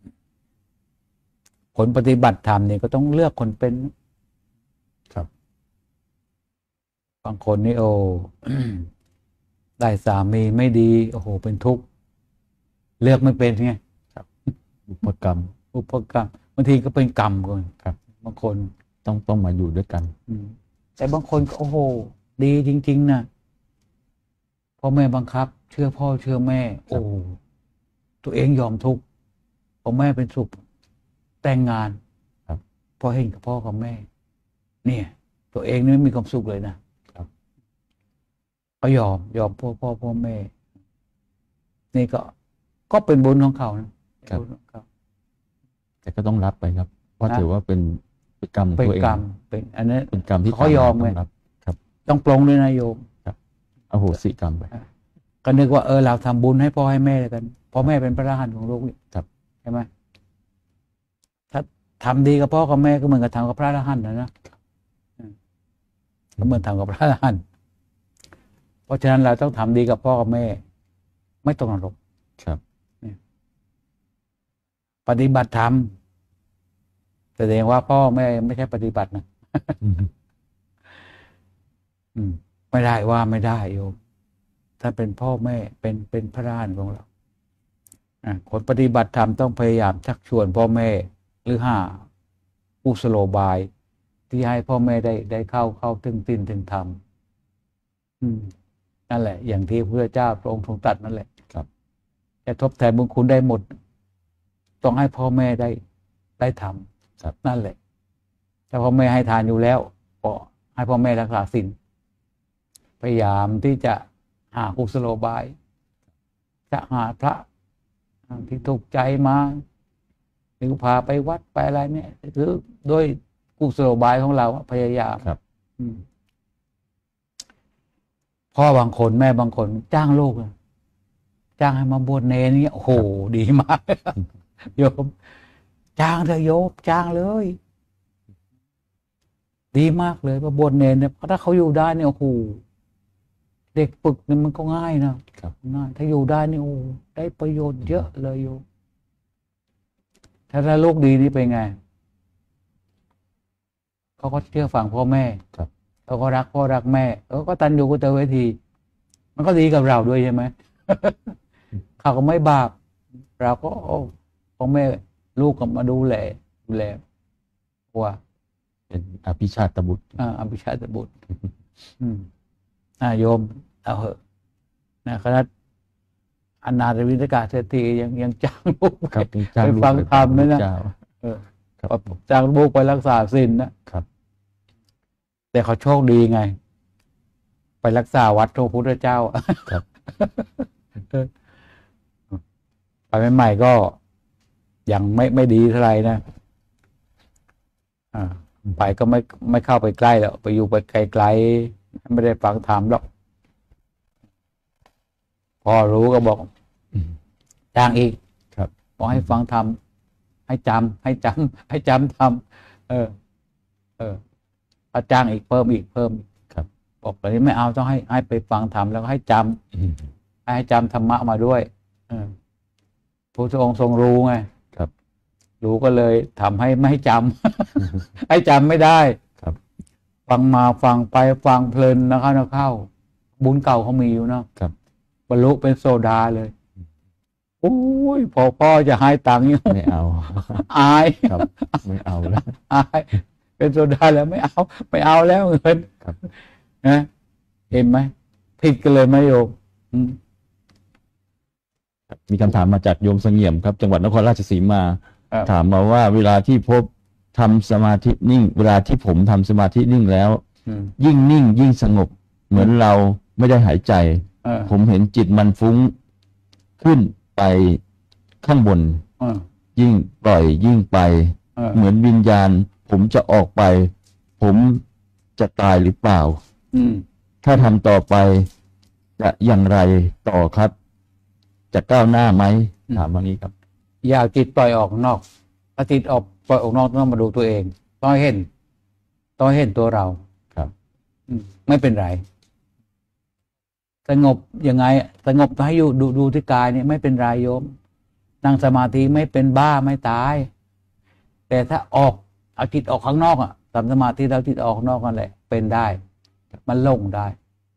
คนปฏิบัติธรรมเนี่ยก็ต้องเลือกคนเป็นครับบางคนนี่ได้สามีไม่ดีโอ้โหเป็นทุกข์เลือกไม่เป็นไงครับอุปกรรมบางทีก็เป็นกรรมคนครับบางคนต้องมาอยู่ด้วยกันแต่บางคนโอ้โหดีจริงๆนะพ่อแม่บังคับเชื่อพ่อเชื่อแม่โอ้ตัวเองยอมทุกข์พ่อแม่เป็นสุขแต่งงานพอเห็นกับพ่อกับแม่เนี่ยตัวเองนี่ไม่มีความสุขเลยนะครับก็ยอมพ่อแม่นี่ก็เป็นบุญของเขานะครับแต่ก็ต้องรับไปครับเพราะถือว่าเป็นกรรมตัวเองเป็นอันนี้เป็นกรรมที่เขายอมไงครับต้องปลงด้วยนะโยมครับอโหสิกรรมไปก็นึกว่าเราทำบุญให้พ่อให้แม่กันพ่อแม่เป็นพระอรหันต์ของโลกครับใช่ไหมถ้าทำดีกับพ่อกับแม่ก็เหมือนกับทำกับพระอรหันต์นะก็เหมือนทำกับพระอรหันต์เพราะฉะนั้นเราต้องทำดีกับพ่อกับแม่ไม่ตกนรกครับปฏิบัติธรรมแสดงว่าพ่อแม่ไม่ใช่ปฏิบัตินะไม่ได้ว่าไม่ได้โยมถ้าเป็นพ่อแม่เป็นพระอรหันต์ของเราคนปฏิบัติธรรมต้องพยายามชักชวนพ่อแม่หรือหากุศโลบายที่ให้พ่อแม่ได้เข้าถึงศีลถึงธรรมนั่นแหละอย่างที่พระเจ้าพระองค์ทรงตรัสนั่นแหละครับจะทดแทนบุญคุณได้หมดต้องให้พ่อแม่ได้ทำนั่นแหละถ้าพ่อแม่ให้ทานอยู่แล้วก็ให้พ่อแม่รักษาศีลพยายามที่จะหากุศโลบายจะหาพระที่ถูกใจมาถึงพาไปวัดไปอะไรเนี่ยคือโดยกุศโลบายของเราพยายามครับพ่อบางคนแม่บางคนจ้างลูกจ้างให้มาบวชเนรเนี่ยโอ้โหดีมาก โยมจ้างเถอะโยมจ้างเลย ดีมากเลยมาบวชเนรเนี่ยเพราะถ้าเขาอยู่ได้เนี่ยโอ้โหเด็กฝึกเนี่ยมันก็ง่ายนะครับง่ายถ้าอยู่ได้นี่โอ้ได้ประโยชน์เยอะเลยโยมถ้าลูกดีนี่เป็นไงเขาก็เชื่อฟังพ่อแม่ครับเขาก็รักพ่อรักแม่เขาก็ตันอยู่กับเตเวทีมันก็ดีกับเราด้วยใช่ไหม เขาก็ไม่บาปเราก็พ่อแม่ลูกก็มาดูแลว่าเป็นอภิชาตบุตรอภิชาตบุตร โยมเอาเหอะนะคณะอนาถวินิกาเศรษฐียังจ้างลูกครับไปฟังธรรมเลยนะครับจ้างลูกไปรักษาศีลนะครับ แต่เขาโชคดีไง ไปรักษาวัดพระพุทธเจ้าครับไปใหม่ๆก็ยังไม่ดีเท่าไหร่นะไปก็ไม่เข้าไปใกล้แล้วไปอยู่ไปไกลๆไม่ได้ฟังธรรมหรอกพอรู้ก็บอกจ้างอีกครับบอกให้ฟังธรรมให้จำธรรมถ้าจ้างอีกเพิ่มครับบอกตอนนี้ไม่เอาต้องให้ไปฟังธรรมแล้วก็ให้จำให้จำธรรมะมาด้วยพระองค์ทรงรู้ไงครับรู้ก็เลยทำให้ไม่ให้จำ ให้จำไม่ได้ครับฟังมาฟังไปฟังเพลินนะเข้าบุญเก่าเขามีอยู่เนาะครับบรรลุเป็นโซดาเลยโอ้ยพอพ่อจะให้ตังค์ไม่เอาอายครับไม่เอาแล้วอายเป็นโซดาแล้วไม่เอาแล้วเงินครับนะเห็นไหมผิดกันเลยไหมโยมมีคำถามมาจากโยมเสงี่ยมครับ จังหวัดนครราชสีมาครับถามมาว่าเวลาที่พบทำสมาธินิ่ง เวลาที่ผมทำสมาธินิ่งแล้ว ยิ่งนิ่งยิ่งสงบ เหมือนเราไม่ได้หายใจ ผมเห็นจิตมันฟุ้งขึ้นไปข้างบน ยิ่งปล่อยยิ่งไป เหมือนวิญญาณ ผมจะออกไป ผมจะตายหรือเปล่า ถ้าทำต่อไปจะอย่างไรต่อครับ จะก้าวหน้าไหมถามว่านี้ครับอย่าเอาจิตปล่อยออกนอกถ้าจิตออกปล่อยออกนอกต้องมาดูตัวเองต้องให้เห็นตัวเราครับไม่เป็นไรสงบยังไงสงบให้อยู่ดูที่กายเนี่ยไม่เป็นไรโยมนั่งสมาธิไม่เป็นบ้าไม่ตาย แต่ถ้าเอาจิตออกข้างนอกทำสมาธิแล้วจิตออกข้างนอกนั่นแหละเป็นได้มันลงได้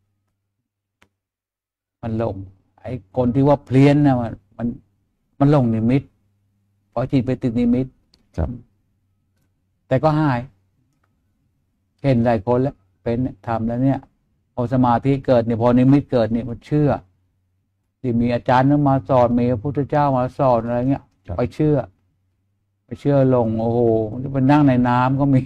มันลงไอ้คนที่ว่าเพลี้ยนนะมันลงนิมิตพอจิตไปติดนิมิตครับแต่ก็หายเห็นหลายคนแล้วเป็นทำแล้วเนี่ยพอสมาธิเกิดเนี่ยพอนิมิตเกิดเนี่ยมันเชื่อที่มีอาจารย์นั้นมาสอนมีพระพุทธเจ้ามาสอนอะไรเงี้ยไปเชื่อลงโอ้โหจะไปนั่งในน้ำก็มี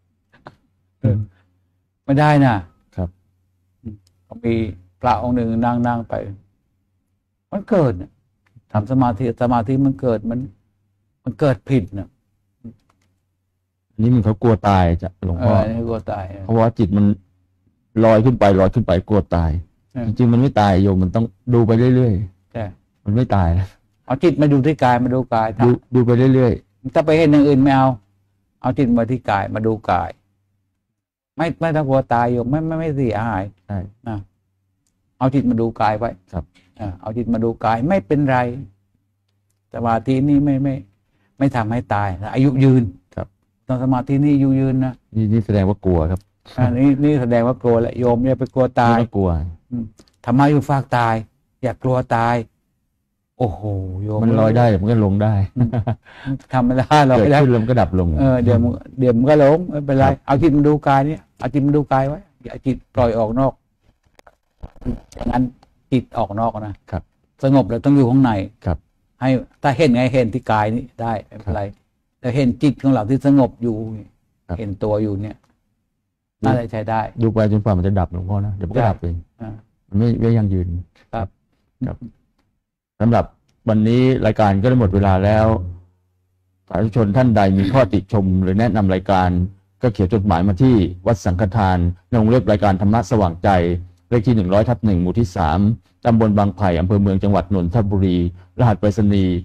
ไม่ได้นะครับก็มีพระองค์หนึ่งนั่งไปมันเกิดทำสมาธิมันเกิดมันเกิดผิดนะอันนี้มันเขากลัวตายจะหลวงพ่อนี่กลัวตายเพราะว่าจิตมันลอยขึ้นไปกลัวตาย จริงๆมันไม่ตายโยมมันต้องดูไปเรื่อยใช่ๆมันไม่ตายนะเอาจิตมาดูที่กายมาดูกายดูไปเรื่อยถ้าไปเห็นอย่างอื่นไม่เอาจิตมาที่กายมาดูกาย ไม่ต้องกลัวตายโยมไม่เสียหายๆใช่นะเอาจิตมาดูกายไว้ครับเอาจิตมาดูกายไม่เป็นไรสมาธินี่ไม่ทำให้ตายอายุยืนครับตอนสมาธินี่อายุยืนนะนี่แสดงว่ากลัวครับนี่แสดงว่ากลัวแหละโยมอย่าไปกลัวตายไม่กลัวทำไมอยู่ฝากตาย อย่ากลัวตาย โอ้โหโยมมันลอยได้เดี๋ยวมันก็ลงได้ทำไม่ได้เราเกิดไม่ได้ขึ้นแล้วมันก็ดับลงเดี๋ยวมันก็หลงไม่เป็นไร เอาจิตมาดูกายเนี่ยเอาจิตมาดูกายไว้อย่าเอาจิตปล่อยออกนอกอย่างนั้นจิตออกนอกนะครับ สงบแล้วต้องอยู่ข้างในครับให้ถ้าเห็นไงเห็นที่กายนี้ได้ไม่เป็นไรแต่เห็นจิตของเราที่สงบอยู่ครับเห็นตัวอยู่เนี่ยน่าจะใช้ได้ดูไปจนกว่ามันจะดับหลวงพ่อนะเดี๋ยวมันก็ดับเองอ่ามันไม่ยั่งยืนครับครับสำหรับวันนี้รายการก็ได้หมดเวลาแล้วสาธุชนท่านใดมีข้อติชมหรือแนะนำรายการก็เขียนจดหมายมาที่วัดสังฆทานในวงเล็บรายการธรรมะสว่างใจเลขที่100/1หมู่ที่3ตำบลบางไผ่อำเภอเมืองจังหวัดนนทบุรีรหัสไปรษณีย์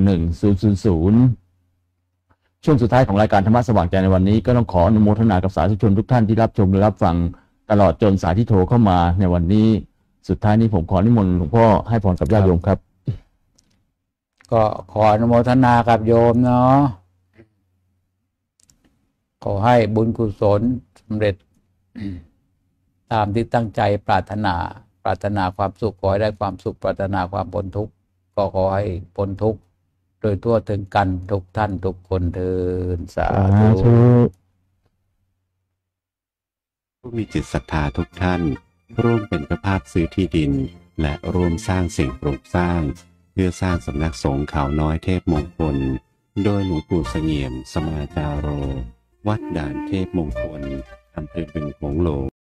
11000ช่วงสุดท้ายของรายการธรรมะสว่างใจในวันนี้ก็ต้องขออนุโมทนากับสาธุชนทุกท่านที่รับชมและรับฟังตลอดจนสายที่โทรเข้ามาในวันนี้สุดท้ายนี้ผมขอนิมนต์หลวงพ่อให้พรกับญาติโยมครับก็ขออนุโมทนากับโยมเนาะขอให้บุญกุศลสำเร็จตามที่ตั้งใจปรารถนาความสุขขอให้ได้ความสุขปรารถนาความพ้นทุกข์ก็ขอให้พ้นทุกข์โดยทั่วถึงกันทุกท่านทุกคนเถิดสาธุผู้มีจิตศรัทธาทุกท่านร่วมเป็นเจ้าภาพซื้อที่ดินและร่วมสร้างสิ่งปลูกสร้างเพื่อสร้างสำนักสงฆ์เขาน้อยเทพมงคลโดยหลวงปู่เสงี่ยมสมาจาโรวัดด่านเทพมงคลอำเภอบึงโขงหลง